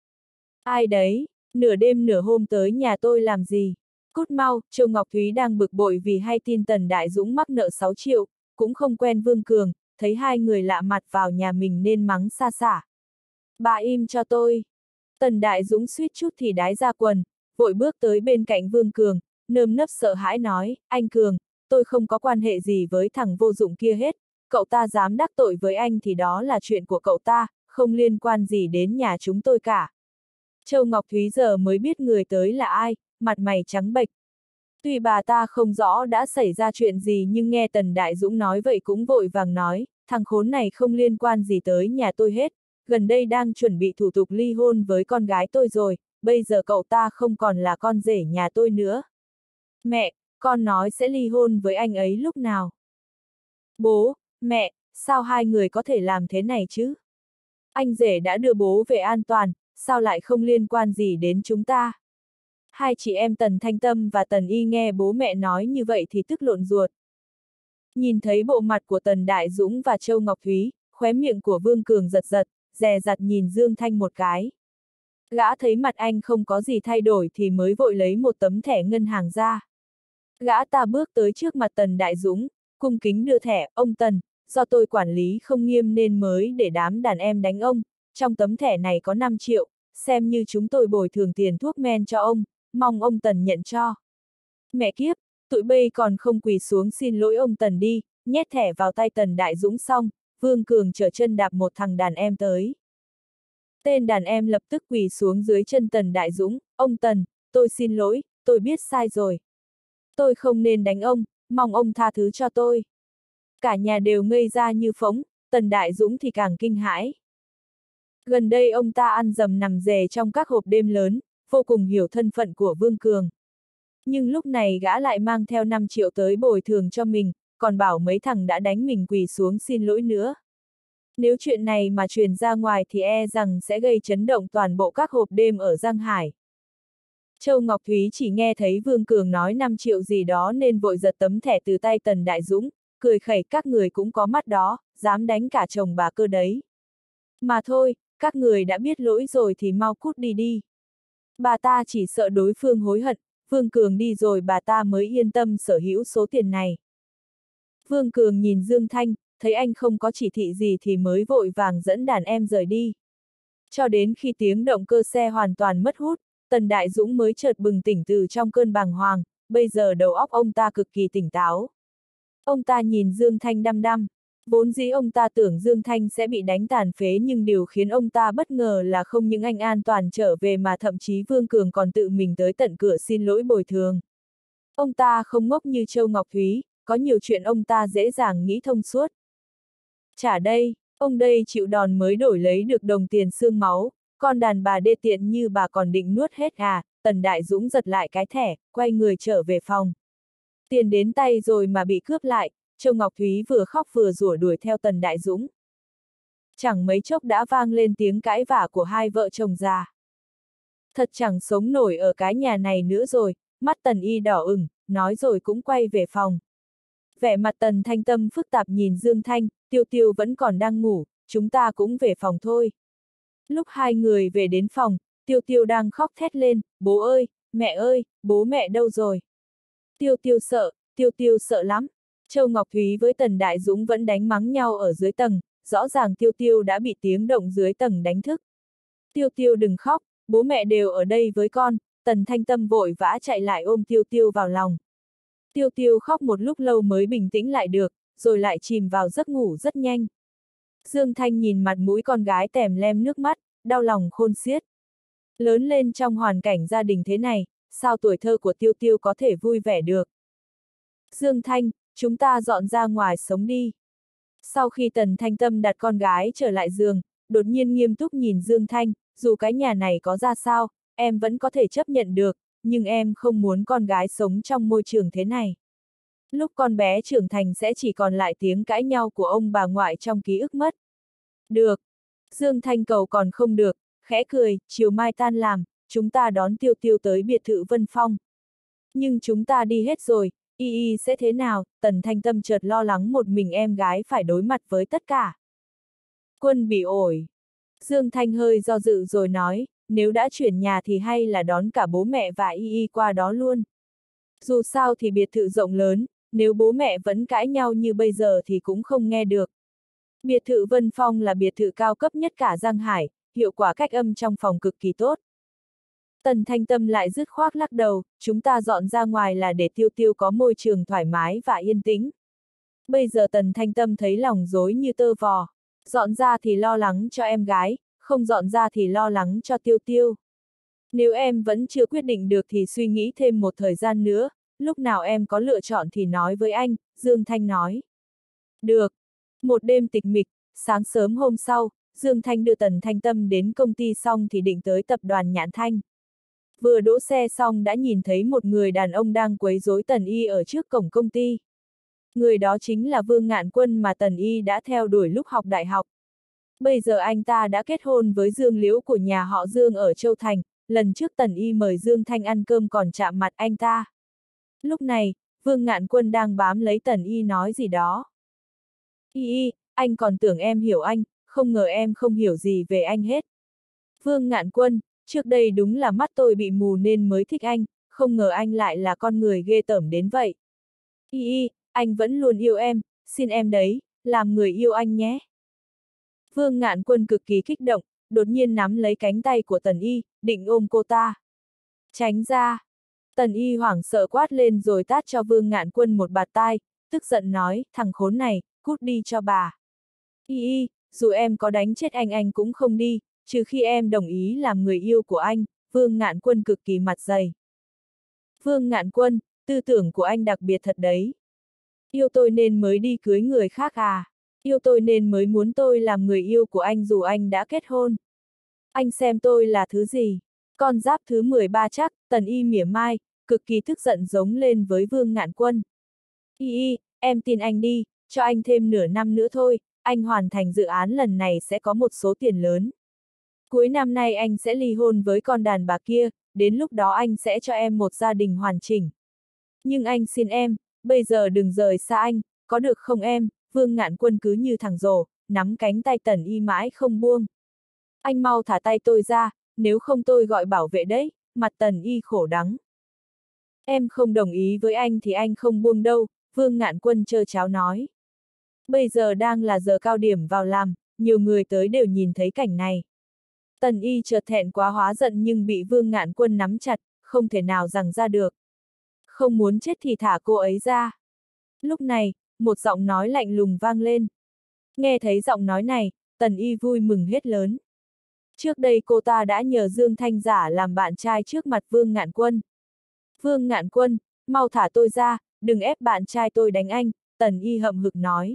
Ai đấy, nửa đêm nửa hôm tới nhà tôi làm gì? Cút mau, Châu Ngọc Thúy đang bực bội vì hay tin Tần Đại Dũng mắc nợ 6 triệu, cũng không quen Vương Cường, thấy hai người lạ mặt vào nhà mình nên mắng xa xả. Bà im cho tôi. Tần Đại Dũng suýt chút thì đái ra quần, vội bước tới bên cạnh Vương Cường, nơm nớp sợ hãi nói, anh Cường, tôi không có quan hệ gì với thằng vô dụng kia hết, cậu ta dám đắc tội với anh thì đó là chuyện của cậu ta, không liên quan gì đến nhà chúng tôi cả. Châu Ngọc Thúy giờ mới biết người tới là ai, mặt mày trắng bệch. Tuy bà ta không rõ đã xảy ra chuyện gì nhưng nghe Tần Đại Dũng nói vậy cũng vội vàng nói, thằng khốn này không liên quan gì tới nhà tôi hết, gần đây đang chuẩn bị thủ tục ly hôn với con gái tôi rồi, bây giờ cậu ta không còn là con rể nhà tôi nữa. Mẹ, con nói sẽ ly hôn với anh ấy lúc nào? Bố, mẹ, sao hai người có thể làm thế này chứ? Anh rể đã đưa bố về an toàn, sao lại không liên quan gì đến chúng ta? Hai chị em Tần Thanh Tâm và Tần Y nghe bố mẹ nói như vậy thì tức lộn ruột. Nhìn thấy bộ mặt của Tần Đại Dũng và Châu Ngọc Thúy, khóe miệng của Vương Cường giật giật, dè dặt nhìn Dương Thanh một cái. Gã thấy mặt anh không có gì thay đổi thì mới vội lấy một tấm thẻ ngân hàng ra. Gã ta bước tới trước mặt Tần Đại Dũng, cung kính đưa thẻ, ông Tần, do tôi quản lý không nghiêm nên mới để đám đàn em đánh ông, trong tấm thẻ này có 5 triệu, xem như chúng tôi bồi thường tiền thuốc men cho ông, mong ông Tần nhận cho. Mẹ kiếp, tụi bây còn không quỳ xuống xin lỗi ông Tần đi, nhét thẻ vào tay Tần Đại Dũng xong, Vương Cường trở chân đạp một thằng đàn em tới. Tên đàn em lập tức quỳ xuống dưới chân Tần Đại Dũng, ông Tần, tôi xin lỗi, tôi biết sai rồi. Tôi không nên đánh ông, mong ông tha thứ cho tôi. Cả nhà đều ngây ra như phỗng, Tần Đại Dũng thì càng kinh hãi. Gần đây ông ta ăn dầm nằm dề trong các hộp đêm lớn, vô cùng hiểu thân phận của Vương Cường. Nhưng lúc này gã lại mang theo 5 triệu tới bồi thường cho mình, còn bảo mấy thằng đã đánh mình quỳ xuống xin lỗi nữa. Nếu chuyện này mà truyền ra ngoài thì e rằng sẽ gây chấn động toàn bộ các hộp đêm ở Giang Hải. Châu Ngọc Thúy chỉ nghe thấy Vương Cường nói 5 triệu gì đó nên vội giật tấm thẻ từ tay Tần Đại Dũng, cười khẩy các người cũng có mắt đó, dám đánh cả chồng bà cơ đấy. Mà thôi, các người đã biết lỗi rồi thì mau cút đi đi. Bà ta chỉ sợ đối phương hối hận, Vương Cường đi rồi bà ta mới yên tâm sở hữu số tiền này. Vương Cường nhìn Dương Thanh, thấy anh không có chỉ thị gì thì mới vội vàng dẫn đàn em rời đi. Cho đến khi tiếng động cơ xe hoàn toàn mất hút, Tần Đại Dũng mới chợt bừng tỉnh từ trong cơn bàng hoàng, bây giờ đầu óc ông ta cực kỳ tỉnh táo. Ông ta nhìn Dương Thanh đăm đăm, vốn dĩ ông ta tưởng Dương Thanh sẽ bị đánh tàn phế nhưng điều khiến ông ta bất ngờ là không những anh an toàn trở về mà thậm chí Vương Cường còn tự mình tới tận cửa xin lỗi bồi thường. Ông ta không ngốc như Châu Ngọc Thúy, có nhiều chuyện ông ta dễ dàng nghĩ thông suốt. Chả đây, ông đây chịu đòn mới đổi lấy được đồng tiền xương máu, con đàn bà đê tiện như bà còn định nuốt hết à, Tần Đại Dũng giật lại cái thẻ, quay người trở về phòng. Tiền đến tay rồi mà bị cướp lại, Châu Ngọc Thúy vừa khóc vừa rủa đuổi theo Tần Đại Dũng. Chẳng mấy chốc đã vang lên tiếng cãi vã của hai vợ chồng già. Thật chẳng sống nổi ở cái nhà này nữa rồi, mắt Tần Y đỏ ửng, nói rồi cũng quay về phòng. Vẻ mặt Tần Thanh Tâm phức tạp nhìn Dương Thanh, Tiêu Tiêu vẫn còn đang ngủ, chúng ta cũng về phòng thôi. Lúc hai người về đến phòng, Tiêu Tiêu đang khóc thét lên, bố ơi, bố mẹ đâu rồi? Tiêu Tiêu sợ lắm. Châu Ngọc Thúy với Tần Đại Dũng vẫn đánh mắng nhau ở dưới tầng, rõ ràng Tiêu Tiêu đã bị tiếng động dưới tầng đánh thức. Tiêu Tiêu đừng khóc, bố mẹ đều ở đây với con, Tần Thanh Tâm vội vã chạy lại ôm Tiêu Tiêu vào lòng. Tiêu Tiêu khóc một lúc lâu mới bình tĩnh lại được, rồi lại chìm vào giấc ngủ rất nhanh. Dương Thanh nhìn mặt mũi con gái tèm lem nước mắt, đau lòng khôn xiết. Lớn lên trong hoàn cảnh gia đình thế này, sao tuổi thơ của Tiêu Tiêu có thể vui vẻ được? Dương Thanh, chúng ta dọn ra ngoài sống đi. Sau khi Tần Thanh Tâm đặt con gái trở lại giường, đột nhiên nghiêm túc nhìn Dương Thanh, dù cái nhà này có ra sao, em vẫn có thể chấp nhận được, nhưng em không muốn con gái sống trong môi trường thế này. Lúc con bé trưởng thành sẽ chỉ còn lại tiếng cãi nhau của ông bà ngoại trong ký ức mất. Được. Dương Thanh cầu còn không được, khẽ cười, chiều mai tan làm, chúng ta đón Tiêu Tiêu tới biệt thự Vân Phong. Nhưng chúng ta đi hết rồi, y sẽ thế nào? Tần Thanh Tâm chợt lo lắng một mình em gái phải đối mặt với tất cả. Quân bị ổi. Dương Thanh hơi do dự rồi nói, nếu đã chuyển nhà thì hay là đón cả bố mẹ và y qua đó luôn. Dù sao thì biệt thự rộng lớn, nếu bố mẹ vẫn cãi nhau như bây giờ thì cũng không nghe được. Biệt thự Vân Phong là biệt thự cao cấp nhất cả Giang Hải, hiệu quả cách âm trong phòng cực kỳ tốt. Tần Thanh Tâm lại dứt khoát lắc đầu, chúng ta dọn ra ngoài là để Tiêu Tiêu có môi trường thoải mái và yên tĩnh. Bây giờ Tần Thanh Tâm thấy lòng rối như tơ vò. Dọn ra thì lo lắng cho em gái, không dọn ra thì lo lắng cho Tiêu Tiêu. Nếu em vẫn chưa quyết định được thì suy nghĩ thêm một thời gian nữa, lúc nào em có lựa chọn thì nói với anh, Dương Thanh nói. Được. Một đêm tịch mịch, sáng sớm hôm sau, Dương Thanh đưa Tần Thanh Tâm đến công ty xong thì định tới tập đoàn Nhãn Thanh. Vừa đỗ xe xong đã nhìn thấy một người đàn ông đang quấy rối Tần Y ở trước cổng công ty. Người đó chính là Vương Ngạn Quân mà Tần Y đã theo đuổi lúc học đại học. Bây giờ anh ta đã kết hôn với Dương Liễu của nhà họ Dương ở Châu Thành, lần trước Tần Y mời Dương Thanh ăn cơm còn chạm mặt anh ta. Lúc này, Vương Ngạn Quân đang bám lấy Tần Y nói gì đó. Y, anh còn tưởng em hiểu anh, không ngờ em không hiểu gì về anh hết. Vương Ngạn Quân, trước đây đúng là mắt tôi bị mù nên mới thích anh, không ngờ anh lại là con người ghê tởm đến vậy. Y, anh vẫn luôn yêu em, xin em đấy, làm người yêu anh nhé. Vương Ngạn Quân cực kỳ kích động, đột nhiên nắm lấy cánh tay của Tần Y, định ôm cô ta. Tránh ra. Tần Y hoảng sợ quát lên rồi tát cho Vương Ngạn Quân một bạt tai, tức giận nói, thằng khốn này, cút đi cho bà. Y, dù em có đánh chết anh cũng không đi, trừ khi em đồng ý làm người yêu của anh. Vương Ngạn Quân cực kỳ mặt dày. Vương Ngạn Quân, tư tưởng của anh đặc biệt thật đấy. Yêu tôi nên mới đi cưới người khác à? Yêu tôi nên mới muốn tôi làm người yêu của anh dù anh đã kết hôn. Anh xem tôi là thứ gì? Con giáp thứ 13 chắc. Tần Y mỉa mai, cực kỳ tức giận giống lên với Vương Ngạn Quân. Y, em tin anh đi, cho anh thêm nửa năm nữa thôi, anh hoàn thành dự án lần này sẽ có một số tiền lớn. Cuối năm nay anh sẽ ly hôn với con đàn bà kia, đến lúc đó anh sẽ cho em một gia đình hoàn chỉnh. Nhưng anh xin em, bây giờ đừng rời xa anh, có được không em? Vương Ngạn Quân cứ như thằng rồ, nắm cánh tay Tần Y mãi không buông. Anh mau thả tay tôi ra, nếu không tôi gọi bảo vệ đấy. Mặt Tần Y khổ đắng. Em không đồng ý với anh thì anh không buông đâu, Vương Ngạn Quân trơ tráo nói. Bây giờ đang là giờ cao điểm vào làm, nhiều người tới đều nhìn thấy cảnh này. Tần Y chợt thẹn quá hóa giận nhưng bị Vương Ngạn Quân nắm chặt, không thể nào giằng ra được. Không muốn chết thì thả cô ấy ra. Lúc này, một giọng nói lạnh lùng vang lên. Nghe thấy giọng nói này, Tần Y vui mừng hết lớn. Trước đây cô ta đã nhờ Dương Thanh giả làm bạn trai trước mặt Vương Ngạn Quân. Vương Ngạn Quân, mau thả tôi ra, đừng ép bạn trai tôi đánh anh, Tần Y hậm hực nói.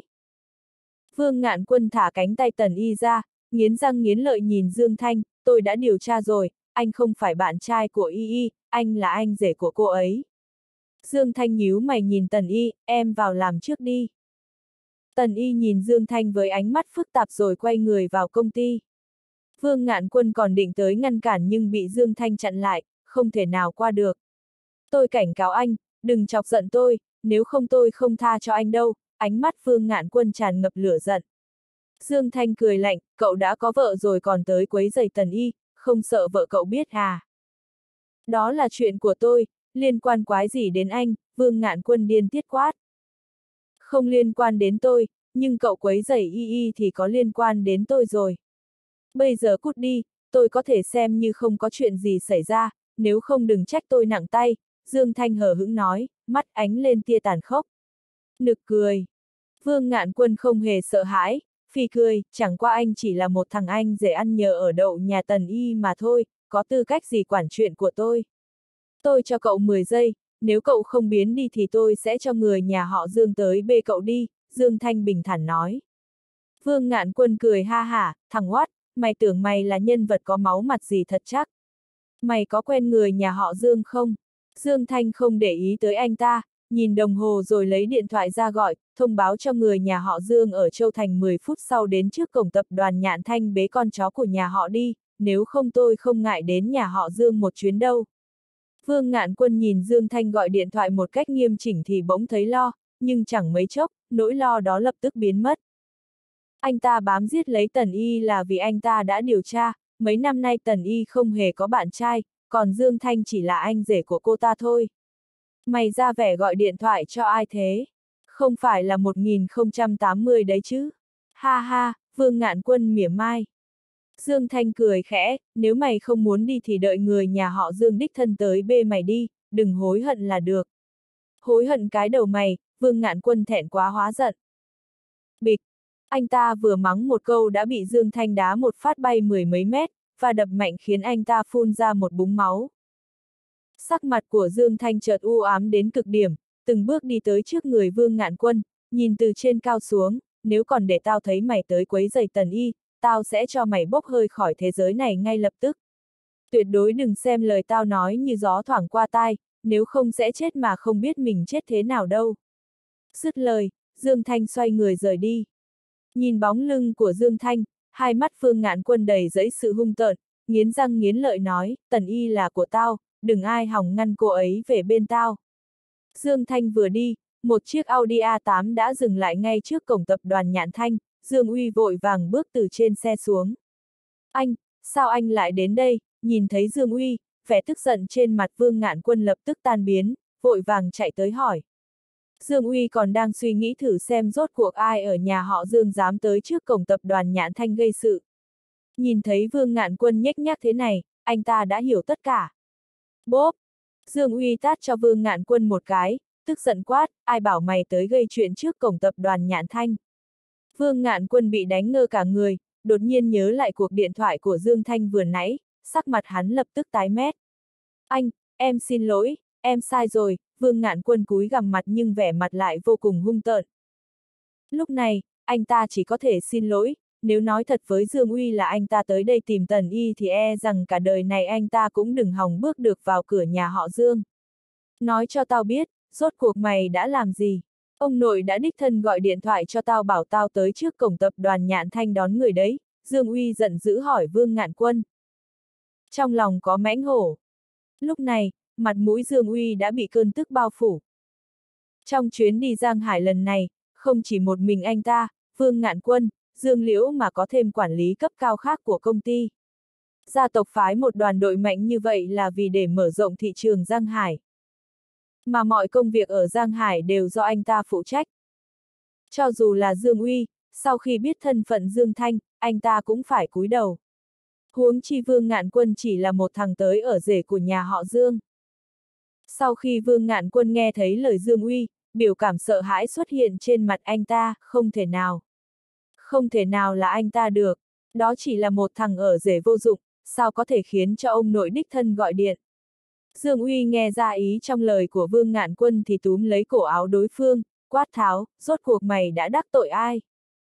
Vương Ngạn Quân thả cánh tay Tần Y ra, nghiến răng nghiến lợi nhìn Dương Thanh, tôi đã điều tra rồi, anh không phải bạn trai của Y, anh là anh rể của cô ấy. Dương Thanh nhíu mày nhìn Tần Y, em vào làm trước đi. Tần Y nhìn Dương Thanh với ánh mắt phức tạp rồi quay người vào công ty. Vương Ngạn Quân còn định tới ngăn cản nhưng bị Dương Thanh chặn lại, không thể nào qua được. Tôi cảnh cáo anh, đừng chọc giận tôi, nếu không tôi không tha cho anh đâu. Ánh mắt Vương Ngạn Quân tràn ngập lửa giận. Dương Thanh cười lạnh, cậu đã có vợ rồi còn tới quấy rầy Tần Y, không sợ vợ cậu biết à? Đó là chuyện của tôi, liên quan quái gì đến anh? Vương Ngạn Quân điên tiết quát. Không liên quan đến tôi, nhưng cậu quấy rầy Y thì có liên quan đến tôi rồi. Bây giờ cút đi, tôi có thể xem như không có chuyện gì xảy ra, nếu không đừng trách tôi nặng tay. Dương Thanh hờ hững nói, mắt ánh lên tia tàn khốc. Nực cười. Vương Ngạn Quân không hề sợ hãi, phì cười, chẳng qua anh chỉ là một thằng anh rể ăn nhờ ở đậu nhà Tần Y mà thôi, có tư cách gì quản chuyện của tôi. Tôi cho cậu 10 giây, nếu cậu không biến đi thì tôi sẽ cho người nhà họ Dương tới bê cậu đi, Dương Thanh bình thản nói. Vương Ngạn Quân cười ha hả, thằng oát, mày tưởng mày là nhân vật có máu mặt gì thật chắc. Mày có quen người nhà họ Dương không? Dương Thanh không để ý tới anh ta, nhìn đồng hồ rồi lấy điện thoại ra gọi, thông báo cho người nhà họ Dương ở Châu Thành 10 phút sau đến trước cổng tập đoàn Nhạn Thanh bế con chó của nhà họ đi, nếu không tôi không ngại đến nhà họ Dương một chuyến đâu. Vương Ngạn Quân nhìn Dương Thanh gọi điện thoại một cách nghiêm chỉnh thì bỗng thấy lo, nhưng chẳng mấy chốc, nỗi lo đó lập tức biến mất. Anh ta bám giết lấy Tần Y là vì anh ta đã điều tra, mấy năm nay Tần Y không hề có bạn trai, còn Dương Thanh chỉ là anh rể của cô ta thôi. Mày ra vẻ gọi điện thoại cho ai thế? Không phải là 1080 đấy chứ? Ha ha, Vương Ngạn Quân mỉa mai. Dương Thanh cười khẽ, nếu mày không muốn đi thì đợi người nhà họ Dương đích thân tới bê mày đi, đừng hối hận là được. Hối hận cái đầu mày, Vương Ngạn Quân thẹn quá hóa giận. Bịch! Anh ta vừa mắng một câu đã bị Dương Thanh đá một phát bay 10 mấy mét, và đập mạnh khiến anh ta phun ra một búng máu. Sắc mặt của Dương Thanh chợt u ám đến cực điểm, từng bước đi tới trước người Vương Ngạn Quân, nhìn từ trên cao xuống, nếu còn để tao thấy mày tới quấy rầy Tần Y, tao sẽ cho mày bốc hơi khỏi thế giới này ngay lập tức. Tuyệt đối đừng xem lời tao nói như gió thoảng qua tai, nếu không sẽ chết mà không biết mình chết thế nào đâu. Dứt lời, Dương Thanh xoay người rời đi. Nhìn bóng lưng của Dương Thanh, hai mắt Vương Ngạn Quân đầy dẫy sự hung tợn, nghiến răng nghiến lợi nói, Tần Y là của tao, đừng ai hòng ngăn cô ấy về bên tao. Dương Thanh vừa đi, một chiếc Audi A8 đã dừng lại ngay trước cổng tập đoàn Nhạn Thanh, Dương Uy vội vàng bước từ trên xe xuống. Anh, sao anh lại đến đây? Nhìn thấy Dương Uy, vẻ tức giận trên mặt Vương Ngạn Quân lập tức tan biến, vội vàng chạy tới hỏi. Dương Uy còn đang suy nghĩ thử xem rốt cuộc ai ở nhà họ Dương dám tới trước cổng tập đoàn Nhạn Thanh gây sự. Nhìn thấy Vương Ngạn Quân nhếch nhác thế này, anh ta đã hiểu tất cả. Bốp! Dương Uy tát cho Vương Ngạn Quân một cái, tức giận quát, ai bảo mày tới gây chuyện trước cổng tập đoàn Nhạn Thanh. Vương Ngạn Quân bị đánh ngơ cả người, đột nhiên nhớ lại cuộc điện thoại của Dương Thanh vừa nãy, sắc mặt hắn lập tức tái mét. Anh, em xin lỗi, em sai rồi, Vương Ngạn Quân cúi gằm mặt nhưng vẻ mặt lại vô cùng hung tợn. Lúc này, anh ta chỉ có thể xin lỗi, nếu nói thật với Dương Uy là anh ta tới đây tìm Tần Y thì e rằng cả đời này anh ta cũng đừng hòng bước được vào cửa nhà họ Dương. Nói cho tao biết, rốt cuộc mày đã làm gì? Ông nội đã đích thân gọi điện thoại cho tao bảo tao tới trước cổng tập đoàn Nhạn Thanh đón người đấy, Dương Uy giận dữ hỏi Vương Ngạn Quân. Trong lòng có mãnh hổ. Lúc này, mặt mũi Dương Uy đã bị cơn tức bao phủ. Trong chuyến đi Giang Hải lần này, không chỉ một mình anh ta, Vương Ngạn Quân, Dương Liễu mà có thêm quản lý cấp cao khác của công ty. Gia tộc phái một đoàn đội mạnh như vậy là vì để mở rộng thị trường Giang Hải. Mà mọi công việc ở Giang Hải đều do anh ta phụ trách. Cho dù là Dương Uy, sau khi biết thân phận Dương Thanh, anh ta cũng phải cúi đầu. Huống chi Vương Ngạn Quân chỉ là một thằng tới ở rể của nhà họ Dương. Sau khi Vương Ngạn Quân nghe thấy lời Dương Uy, biểu cảm sợ hãi xuất hiện trên mặt anh ta, không thể nào. Không thể nào là anh ta được, đó chỉ là một thằng ở rể vô dụng, sao có thể khiến cho ông nội đích thân gọi điện. Dương Uy nghe ra ý trong lời của Vương Ngạn Quân thì túm lấy cổ áo đối phương, quát tháo, rốt cuộc mày đã đắc tội ai?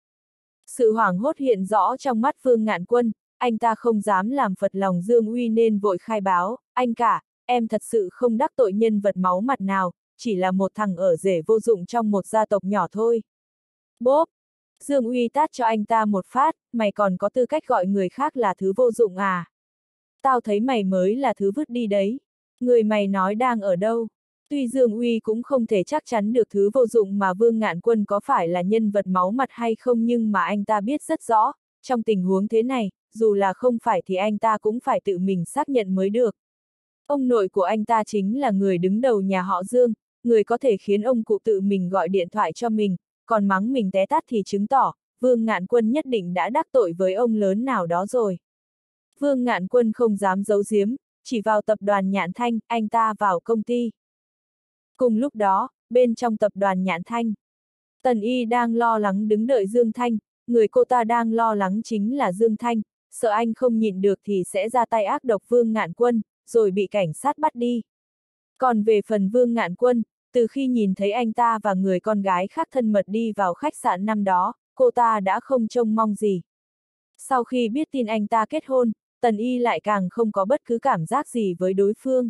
Sự hoảng hốt hiện rõ trong mắt Vương Ngạn Quân, anh ta không dám làm phật lòng Dương Uy nên vội khai báo, anh cả, em thật sự không đắc tội nhân vật máu mặt nào, chỉ là một thằng ở rể vô dụng trong một gia tộc nhỏ thôi. Bốp! Dương Uy tát cho anh ta một phát, mày còn có tư cách gọi người khác là thứ vô dụng à? Tao thấy mày mới là thứ vứt đi đấy. Người mày nói đang ở đâu? Tuy Dương Uy cũng không thể chắc chắn được thứ vô dụng mà Vương Ngạn Quân có phải là nhân vật máu mặt hay không, nhưng mà anh ta biết rất rõ, trong tình huống thế này, dù là không phải thì anh ta cũng phải tự mình xác nhận mới được. Ông nội của anh ta chính là người đứng đầu nhà họ Dương, người có thể khiến ông cụ tự mình gọi điện thoại cho mình, còn mắng mình té tát thì chứng tỏ, Vương Ngạn Quân nhất định đã đắc tội với ông lớn nào đó rồi. Vương Ngạn Quân không dám giấu giếm, chỉ vào tập đoàn Nhạn Thanh, anh ta vào công ty. Cùng lúc đó, bên trong tập đoàn Nhạn Thanh, Tần Y đang lo lắng đứng đợi Dương Thanh, người cô ta đang lo lắng chính là Dương Thanh, sợ anh không nhịn được thì sẽ ra tay ác độc Vương Ngạn Quân, rồi bị cảnh sát bắt đi. Còn về phần Vương Ngạn Quân, từ khi nhìn thấy anh ta và người con gái khác thân mật đi vào khách sạn năm đó, cô ta đã không trông mong gì. Sau khi biết tin anh ta kết hôn, Tần Y lại càng không có bất cứ cảm giác gì với đối phương.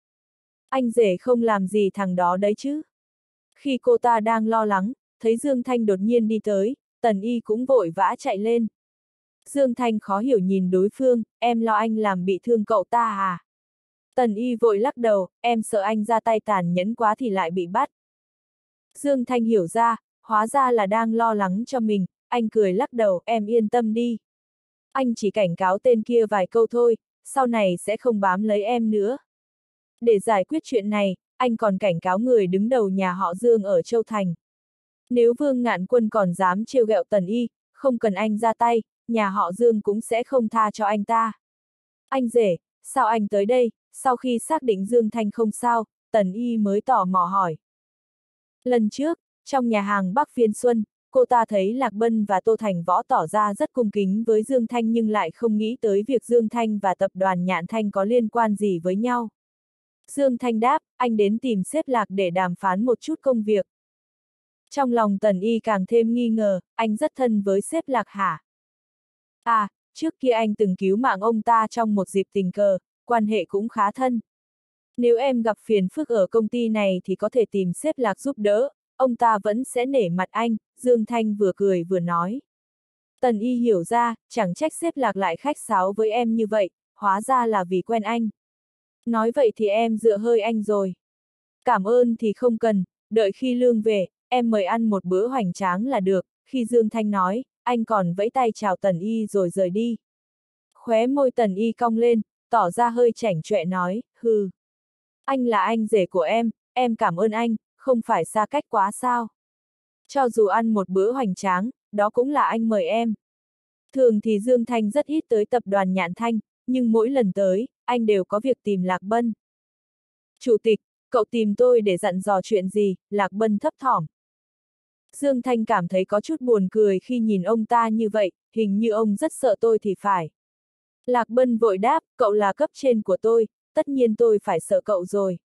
Anh rể không làm gì thằng đó đấy chứ. Khi cô ta đang lo lắng, thấy Dương Thanh đột nhiên đi tới, Tần Y cũng vội vã chạy lên. Dương Thanh khó hiểu nhìn đối phương, em lo anh làm bị thương cậu ta à? Tần Y vội lắc đầu, em sợ anh ra tay tàn nhẫn quá thì lại bị bắt. Dương Thanh hiểu ra, hóa ra là đang lo lắng cho mình, anh cười lắc đầu, em yên tâm đi. Anh chỉ cảnh cáo tên kia vài câu thôi, sau này sẽ không bám lấy em nữa. Để giải quyết chuyện này, anh còn cảnh cáo người đứng đầu nhà họ Dương ở Châu Thành. Nếu Vương Ngạn Quân còn dám trêu ghẹo Tần Y, không cần anh ra tay, nhà họ Dương cũng sẽ không tha cho anh ta. Anh rể, sao anh tới đây? Sau khi xác định Dương Thanh không sao, Tần Y mới tò mò hỏi. Lần trước, trong nhà hàng Bắc Viên Xuân, cô ta thấy Lạc Bân và Tô Thành Võ tỏ ra rất cung kính với Dương Thanh nhưng lại không nghĩ tới việc Dương Thanh và tập đoàn Nhạn Thanh có liên quan gì với nhau. Dương Thanh đáp, anh đến tìm sếp Lạc để đàm phán một chút công việc. Trong lòng Tần Y càng thêm nghi ngờ, anh rất thân với sếp Lạc hả? À, trước kia anh từng cứu mạng ông ta trong một dịp tình cờ, quan hệ cũng khá thân. Nếu em gặp phiền phức ở công ty này thì có thể tìm sếp Lạc giúp đỡ, ông ta vẫn sẽ nể mặt anh, Dương Thanh vừa cười vừa nói. Tần Y hiểu ra, chẳng trách xếp Lạc lại khách sáo với em như vậy, hóa ra là vì quen anh. Nói vậy thì em dựa hơi anh rồi. Cảm ơn thì không cần, đợi khi lương về, em mời ăn một bữa hoành tráng là được, khi Dương Thanh nói, anh còn vẫy tay chào Tần Y rồi rời đi. Khóe môi Tần Y cong lên, tỏ ra hơi chảnh chọe nói, hừ. Anh là anh rể của em cảm ơn anh, không phải xa cách quá sao. Cho dù ăn một bữa hoành tráng, đó cũng là anh mời em. Thường thì Dương Thanh rất ít tới tập đoàn Nhạn Thanh, nhưng mỗi lần tới, anh đều có việc tìm Lạc Bân. Chủ tịch, cậu tìm tôi để dặn dò chuyện gì? Lạc Bân thấp thỏm. Dương Thanh cảm thấy có chút buồn cười khi nhìn ông ta như vậy, hình như ông rất sợ tôi thì phải. Lạc Bân vội đáp, cậu là cấp trên của tôi, tất nhiên tôi phải sợ cậu rồi.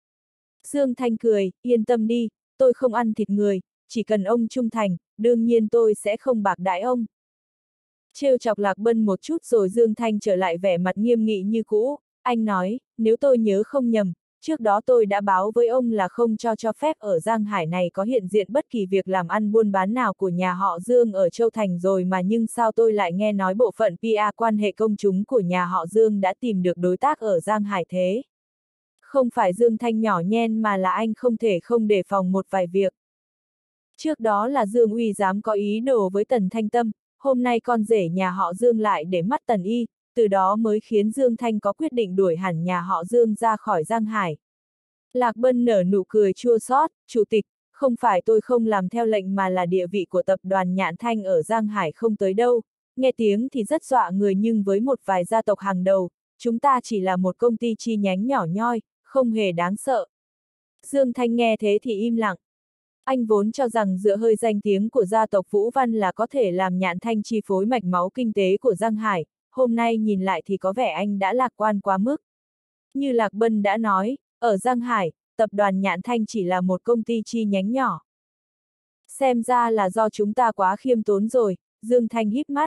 Dương Thanh cười, yên tâm đi, tôi không ăn thịt người, chỉ cần ông trung thành, đương nhiên tôi sẽ không bạc đãi ông. Trêu chọc Lạc Bân một chút rồi Dương Thanh trở lại vẻ mặt nghiêm nghị như cũ, anh nói, nếu tôi nhớ không nhầm, trước đó tôi đã báo với ông là không cho phép ở Giang Hải này có hiện diện bất kỳ việc làm ăn buôn bán nào của nhà họ Dương ở Châu Thành rồi mà nhưng sao tôi lại nghe nói bộ phận PR quan hệ công chúng của nhà họ Dương đã tìm được đối tác ở Giang Hải thế. Không phải Dương Thanh nhỏ nhen mà là anh không thể không đề phòng một vài việc. Trước đó là Dương Uy dám có ý đồ với Tần Thanh Tâm, hôm nay con rể nhà họ Dương lại để mắt Tần Y, từ đó mới khiến Dương Thanh có quyết định đuổi hẳn nhà họ Dương ra khỏi Giang Hải. Lạc Bân nở nụ cười chua xót, chủ tịch, không phải tôi không làm theo lệnh mà là địa vị của tập đoàn Nhạn Thanh ở Giang Hải không tới đâu, nghe tiếng thì rất dọa người nhưng với một vài gia tộc hàng đầu, chúng ta chỉ là một công ty chi nhánh nhỏ nhoi, không hề đáng sợ. Dương Thanh nghe thế thì im lặng. Anh vốn cho rằng dựa hơi danh tiếng của gia tộc Vũ Văn là có thể làm Nhạn Thanh chi phối mạch máu kinh tế của Giang Hải, hôm nay nhìn lại thì có vẻ anh đã lạc quan quá mức. Như Lạc Bân đã nói, ở Giang Hải, tập đoàn Nhạn Thanh chỉ là một công ty chi nhánh nhỏ. Xem ra là do chúng ta quá khiêm tốn rồi, Dương Thanh híp mắt.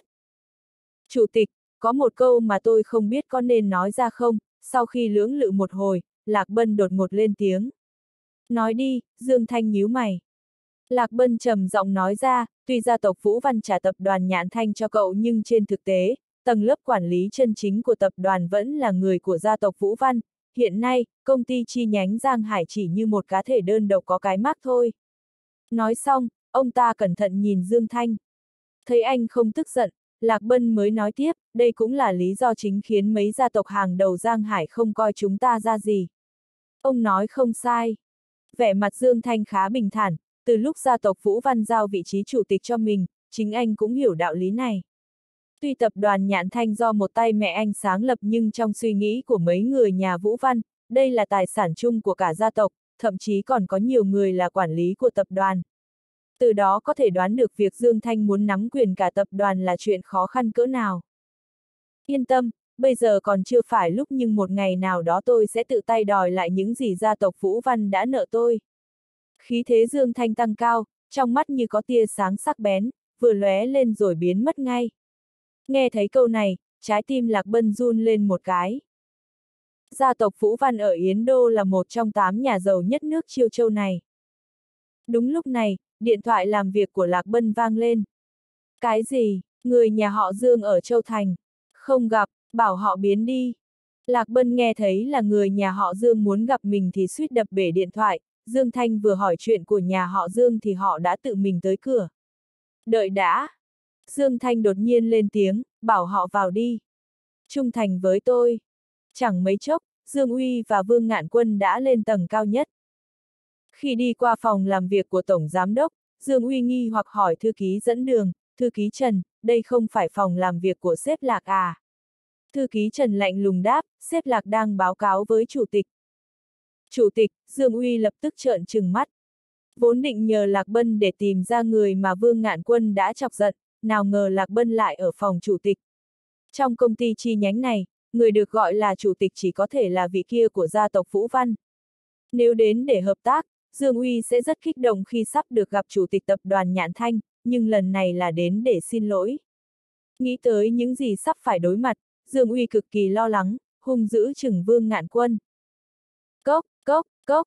Chủ tịch, có một câu mà tôi không biết có nên nói ra không, sau khi lưỡng lự một hồi, Lạc Bân đột ngột lên tiếng. Nói đi, Dương Thanh nhíu mày. Lạc Bân trầm giọng nói ra, tuy gia tộc Vũ Văn trả tập đoàn Nhạn Thanh cho cậu nhưng trên thực tế, tầng lớp quản lý chân chính của tập đoàn vẫn là người của gia tộc Vũ Văn. Hiện nay, công ty chi nhánh Giang Hải chỉ như một cá thể đơn độc có cái mác thôi. Nói xong, ông ta cẩn thận nhìn Dương Thanh. Thấy anh không tức giận, Lạc Bân mới nói tiếp, đây cũng là lý do chính khiến mấy gia tộc hàng đầu Giang Hải không coi chúng ta ra gì. Ông nói không sai. Vẻ mặt Dương Thanh khá bình thản, từ lúc gia tộc Vũ Văn giao vị trí chủ tịch cho mình, chính anh cũng hiểu đạo lý này. Tuy tập đoàn Nhạn Thanh do một tay mẹ anh sáng lập nhưng trong suy nghĩ của mấy người nhà Vũ Văn, đây là tài sản chung của cả gia tộc, thậm chí còn có nhiều người là quản lý của tập đoàn. Từ đó có thể đoán được việc Dương Thanh muốn nắm quyền cả tập đoàn là chuyện khó khăn cỡ nào. Yên tâm, bây giờ còn chưa phải lúc nhưng một ngày nào đó tôi sẽ tự tay đòi lại những gì gia tộc Vũ Văn đã nợ tôi. Khí thế Dương Thanh tăng cao, trong mắt như có tia sáng sắc bén, vừa lóe lên rồi biến mất ngay. Nghe thấy câu này, trái tim Lạc Bân run lên một cái. Gia tộc Vũ Văn ở Yến Đô là một trong 8 nhà giàu nhất nước Chiêu Châu này. Đúng lúc này, điện thoại làm việc của Lạc Bân vang lên. Cái gì? Người nhà họ Dương ở Châu Thành. Không gặp, bảo họ biến đi. Lạc Bân nghe thấy là người nhà họ Dương muốn gặp mình thì suýt đập bể điện thoại. Dương Thanh vừa hỏi chuyện của nhà họ Dương thì họ đã tự mình tới cửa. Đợi đã. Dương Thanh đột nhiên lên tiếng, bảo họ vào đi. Trung thành với tôi. Chẳng mấy chốc, Dương Uy và Vương Ngạn Quân đã lên tầng cao nhất. Khi đi qua phòng làm việc của Tổng Giám đốc, Dương Uy nghi hoặc hỏi thư ký dẫn đường, thư ký Trần, đây không phải phòng làm việc của sếp Lạc à? Thư ký Trần lạnh lùng đáp, sếp Lạc đang báo cáo với chủ tịch. Chủ tịch, Dương Uy lập tức trợn trừng mắt. Vốn định nhờ Lạc Bân để tìm ra người mà Vương Ngạn Quân đã chọc giận, nào ngờ Lạc Bân lại ở phòng chủ tịch. Trong công ty chi nhánh này, người được gọi là chủ tịch chỉ có thể là vị kia của gia tộc Vũ Văn. Nếu đến để hợp tác, Dương Uy sẽ rất kích động khi sắp được gặp chủ tịch tập đoàn Nhạn Thanh, nhưng lần này là đến để xin lỗi. Nghĩ tới những gì sắp phải đối mặt, Dương Uy cực kỳ lo lắng, hung dữ chừng Vương Ngạn Quân. Cốc, cốc, cốc.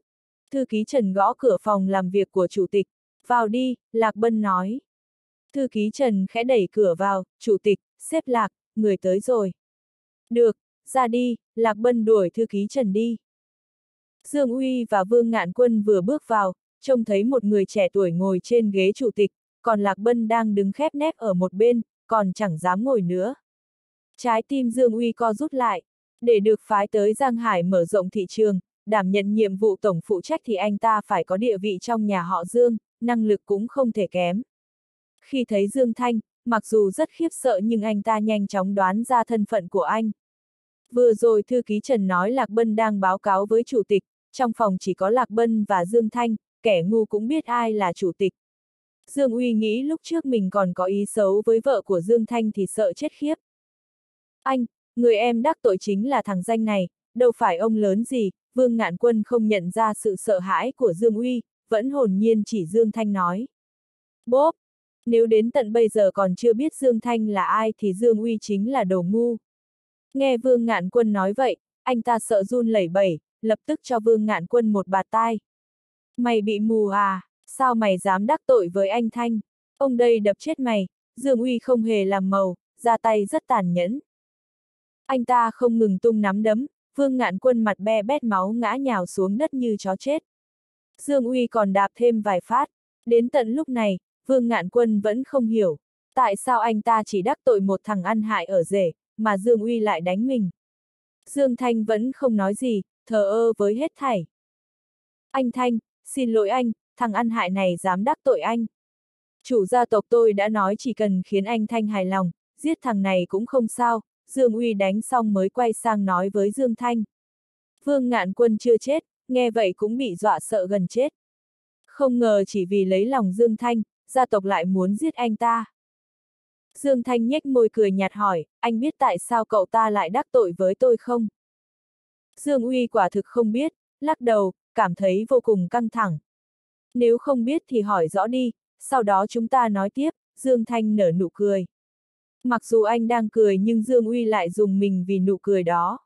Thư ký Trần gõ cửa phòng làm việc của chủ tịch. Vào đi, Lạc Bân nói. Thư ký Trần khẽ đẩy cửa vào, chủ tịch, sếp Lạc, người tới rồi. Được, ra đi, Lạc Bân đuổi thư ký Trần đi. Dương Uy và Vương Ngạn Quân vừa bước vào, trông thấy một người trẻ tuổi ngồi trên ghế chủ tịch, còn Lạc Bân đang đứng khép nép ở một bên, còn chẳng dám ngồi nữa. Trái tim Dương Uy co rút lại. Để được phái tới Giang Hải mở rộng thị trường, đảm nhận nhiệm vụ tổng phụ trách thì anh ta phải có địa vị trong nhà họ Dương, năng lực cũng không thể kém. Khi thấy Dương Thanh, mặc dù rất khiếp sợ nhưng anh ta nhanh chóng đoán ra thân phận của anh. Vừa rồi thư ký Trần nói Lạc Bân đang báo cáo với chủ tịch, trong phòng chỉ có Lạc Bân và Dương Thanh, kẻ ngu cũng biết ai là chủ tịch. Dương Uy nghĩ lúc trước mình còn có ý xấu với vợ của Dương Thanh thì sợ chết khiếp. Anh, người em đắc tội chính là thằng danh này, đâu phải ông lớn gì. Vương Ngạn Quân không nhận ra sự sợ hãi của Dương Uy, vẫn hồn nhiên chỉ Dương Thanh nói. Bốp! Nếu đến tận bây giờ còn chưa biết Dương Thanh là ai thì Dương Uy chính là đồ ngu. Nghe Vương Ngạn Quân nói vậy, anh ta sợ run lẩy bẩy, lập tức cho Vương Ngạn Quân một bạt tai. Mày bị mù à? Sao mày dám đắc tội với anh Thanh? Ông đây đập chết mày. Dương Uy không hề làm màu, ra tay rất tàn nhẫn. Anh ta không ngừng tung nắm đấm, Vương Ngạn Quân mặt be bét máu ngã nhào xuống đất như chó chết. Dương Uy còn đạp thêm vài phát. Đến tận lúc này, Vương Ngạn Quân vẫn không hiểu, tại sao anh ta chỉ đắc tội một thằng ăn hại ở rể, mà Dương Uy lại đánh mình. Dương Thanh vẫn không nói gì, thờ ơ với hết thảy. Anh Thanh, xin lỗi anh, thằng ăn hại này dám đắc tội anh. Chủ gia tộc tôi đã nói chỉ cần khiến anh Thanh hài lòng, giết thằng này cũng không sao. Dương Uy đánh xong mới quay sang nói với Dương Thanh. Vương Ngạn Quân chưa chết, nghe vậy cũng bị dọa sợ gần chết. Không ngờ chỉ vì lấy lòng Dương Thanh, gia tộc lại muốn giết anh ta. Dương Thanh nhếch môi cười nhạt hỏi, anh biết tại sao cậu ta lại đắc tội với tôi không? Dương Uy quả thực không biết, lắc đầu, cảm thấy vô cùng căng thẳng. Nếu không biết thì hỏi rõ đi, sau đó chúng ta nói tiếp. Dương Thanh nở nụ cười. Mặc dù anh đang cười nhưng Dương Uy lại dùng mình vì nụ cười đó.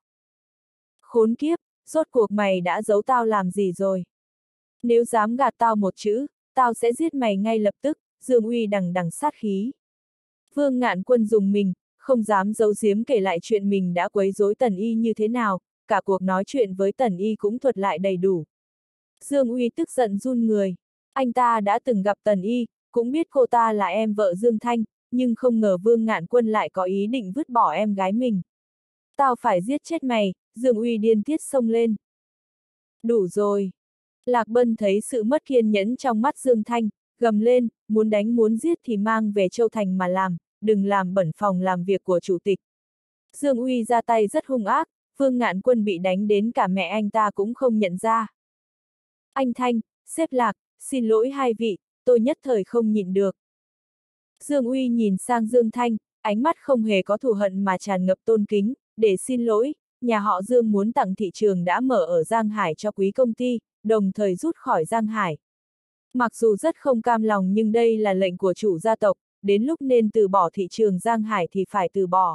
Khốn kiếp, rốt cuộc mày đã giấu tao làm gì rồi? Nếu dám gạt tao một chữ, tao sẽ giết mày ngay lập tức. Dương Uy đằng đằng sát khí. Vương Ngạn Quân dùng mình, không dám giấu giếm kể lại chuyện mình đã quấy rối Tần Y như thế nào, cả cuộc nói chuyện với Tần Y cũng thuật lại đầy đủ. Dương Uy tức giận run người. Anh ta đã từng gặp Tần Y, cũng biết cô ta là em vợ Dương Thanh, nhưng không ngờ Vương Ngạn Quân lại có ý định vứt bỏ em gái mình. Tao phải giết chết mày, Dương Uy điên tiết xông lên. Đủ rồi. Lạc Bân thấy sự mất kiên nhẫn trong mắt Dương Thanh, gầm lên, muốn đánh muốn giết thì mang về Châu Thành mà làm, đừng làm bẩn phòng làm việc của chủ tịch. Dương Uy ra tay rất hung ác, Vương Ngạn Quân bị đánh đến cả mẹ anh ta cũng không nhận ra. Anh Thanh, sếp Lạc, xin lỗi hai vị, tôi nhất thời không nhịn được. Dương Uy nhìn sang Dương Thanh, ánh mắt không hề có thù hận mà tràn ngập tôn kính, để xin lỗi, nhà họ Dương muốn tặng thị trường đã mở ở Giang Hải cho quý công ty, đồng thời rút khỏi Giang Hải. Mặc dù rất không cam lòng nhưng đây là lệnh của chủ gia tộc, đến lúc nên từ bỏ thị trường Giang Hải thì phải từ bỏ.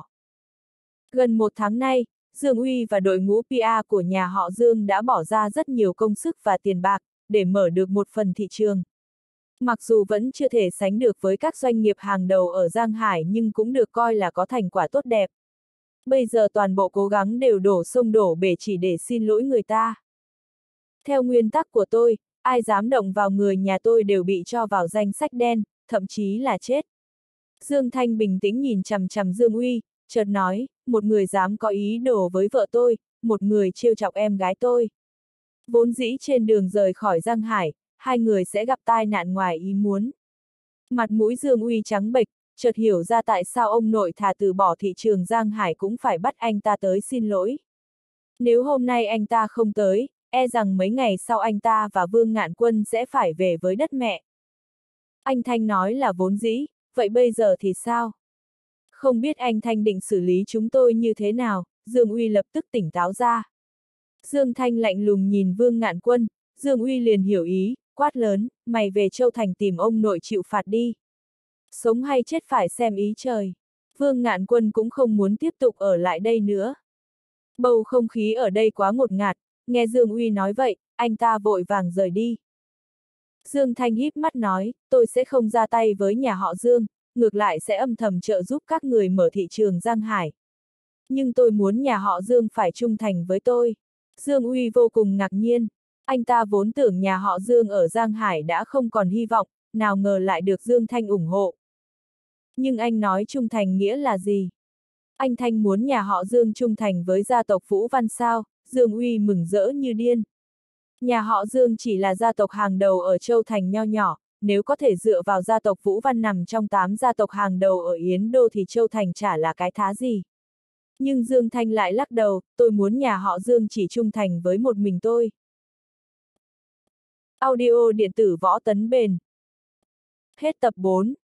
Gần một tháng nay, Dương Uy và đội ngũ PR của nhà họ Dương đã bỏ ra rất nhiều công sức và tiền bạc, để mở được một phần thị trường. Mặc dù vẫn chưa thể sánh được với các doanh nghiệp hàng đầu ở Giang Hải nhưng cũng được coi là có thành quả tốt đẹp. Bây giờ toàn bộ cố gắng đều đổ sông đổ bể chỉ để xin lỗi người ta. Theo nguyên tắc của tôi, ai dám động vào người nhà tôi đều bị cho vào danh sách đen, thậm chí là chết. Dương Thanh bình tĩnh nhìn chằm chằm Dương Uy, chợt nói, một người dám có ý đồ với vợ tôi, một người trêu chọc em gái tôi. Vốn dĩ trên đường rời khỏi Giang Hải, hai người sẽ gặp tai nạn ngoài ý muốn. Mặt mũi Dương Uy trắng bệch, chợt hiểu ra tại sao ông nội thà từ bỏ thị trường Giang Hải cũng phải bắt anh ta tới xin lỗi. Nếu hôm nay anh ta không tới, e rằng mấy ngày sau anh ta và Vương Ngạn Quân sẽ phải về với đất mẹ. Anh Thanh nói là vốn dĩ, vậy bây giờ thì sao? Không biết anh Thanh định xử lý chúng tôi như thế nào, Dương Uy lập tức tỉnh táo ra. Dương Thanh lạnh lùng nhìn Vương Ngạn Quân, Dương Uy liền hiểu ý, quát lớn, mày về Châu Thành tìm ông nội chịu phạt đi. Sống hay chết phải xem ý trời. Vương Ngạn Quân cũng không muốn tiếp tục ở lại đây nữa. Bầu không khí ở đây quá ngột ngạt, Nghe Dương Uy nói vậy, anh ta vội vàng rời đi. Dương Thanh híp mắt nói, tôi sẽ không ra tay với nhà họ Dương, ngược lại sẽ âm thầm trợ giúp các người mở thị trường Giang Hải. Nhưng tôi muốn nhà họ Dương phải trung thành với tôi. Dương Uy vô cùng ngạc nhiên. Anh ta vốn tưởng nhà họ Dương ở Giang Hải đã không còn hy vọng, nào ngờ lại được Dương Thanh ủng hộ. Nhưng anh nói trung thành nghĩa là gì? Anh Thanh muốn nhà họ Dương trung thành với gia tộc Vũ Văn sao? Dương Uy mừng rỡ như điên. Nhà họ Dương chỉ là gia tộc hàng đầu ở Châu Thành nho nhỏ, nếu có thể dựa vào gia tộc Vũ Văn nằm trong 8 gia tộc hàng đầu ở Yến Đô thì Châu Thành chả là cái thá gì. Nhưng Dương Thanh lại lắc đầu, tôi muốn nhà họ Dương chỉ trung thành với một mình tôi. Audio điện tử Võ Tấn Bền. Hết tập 4.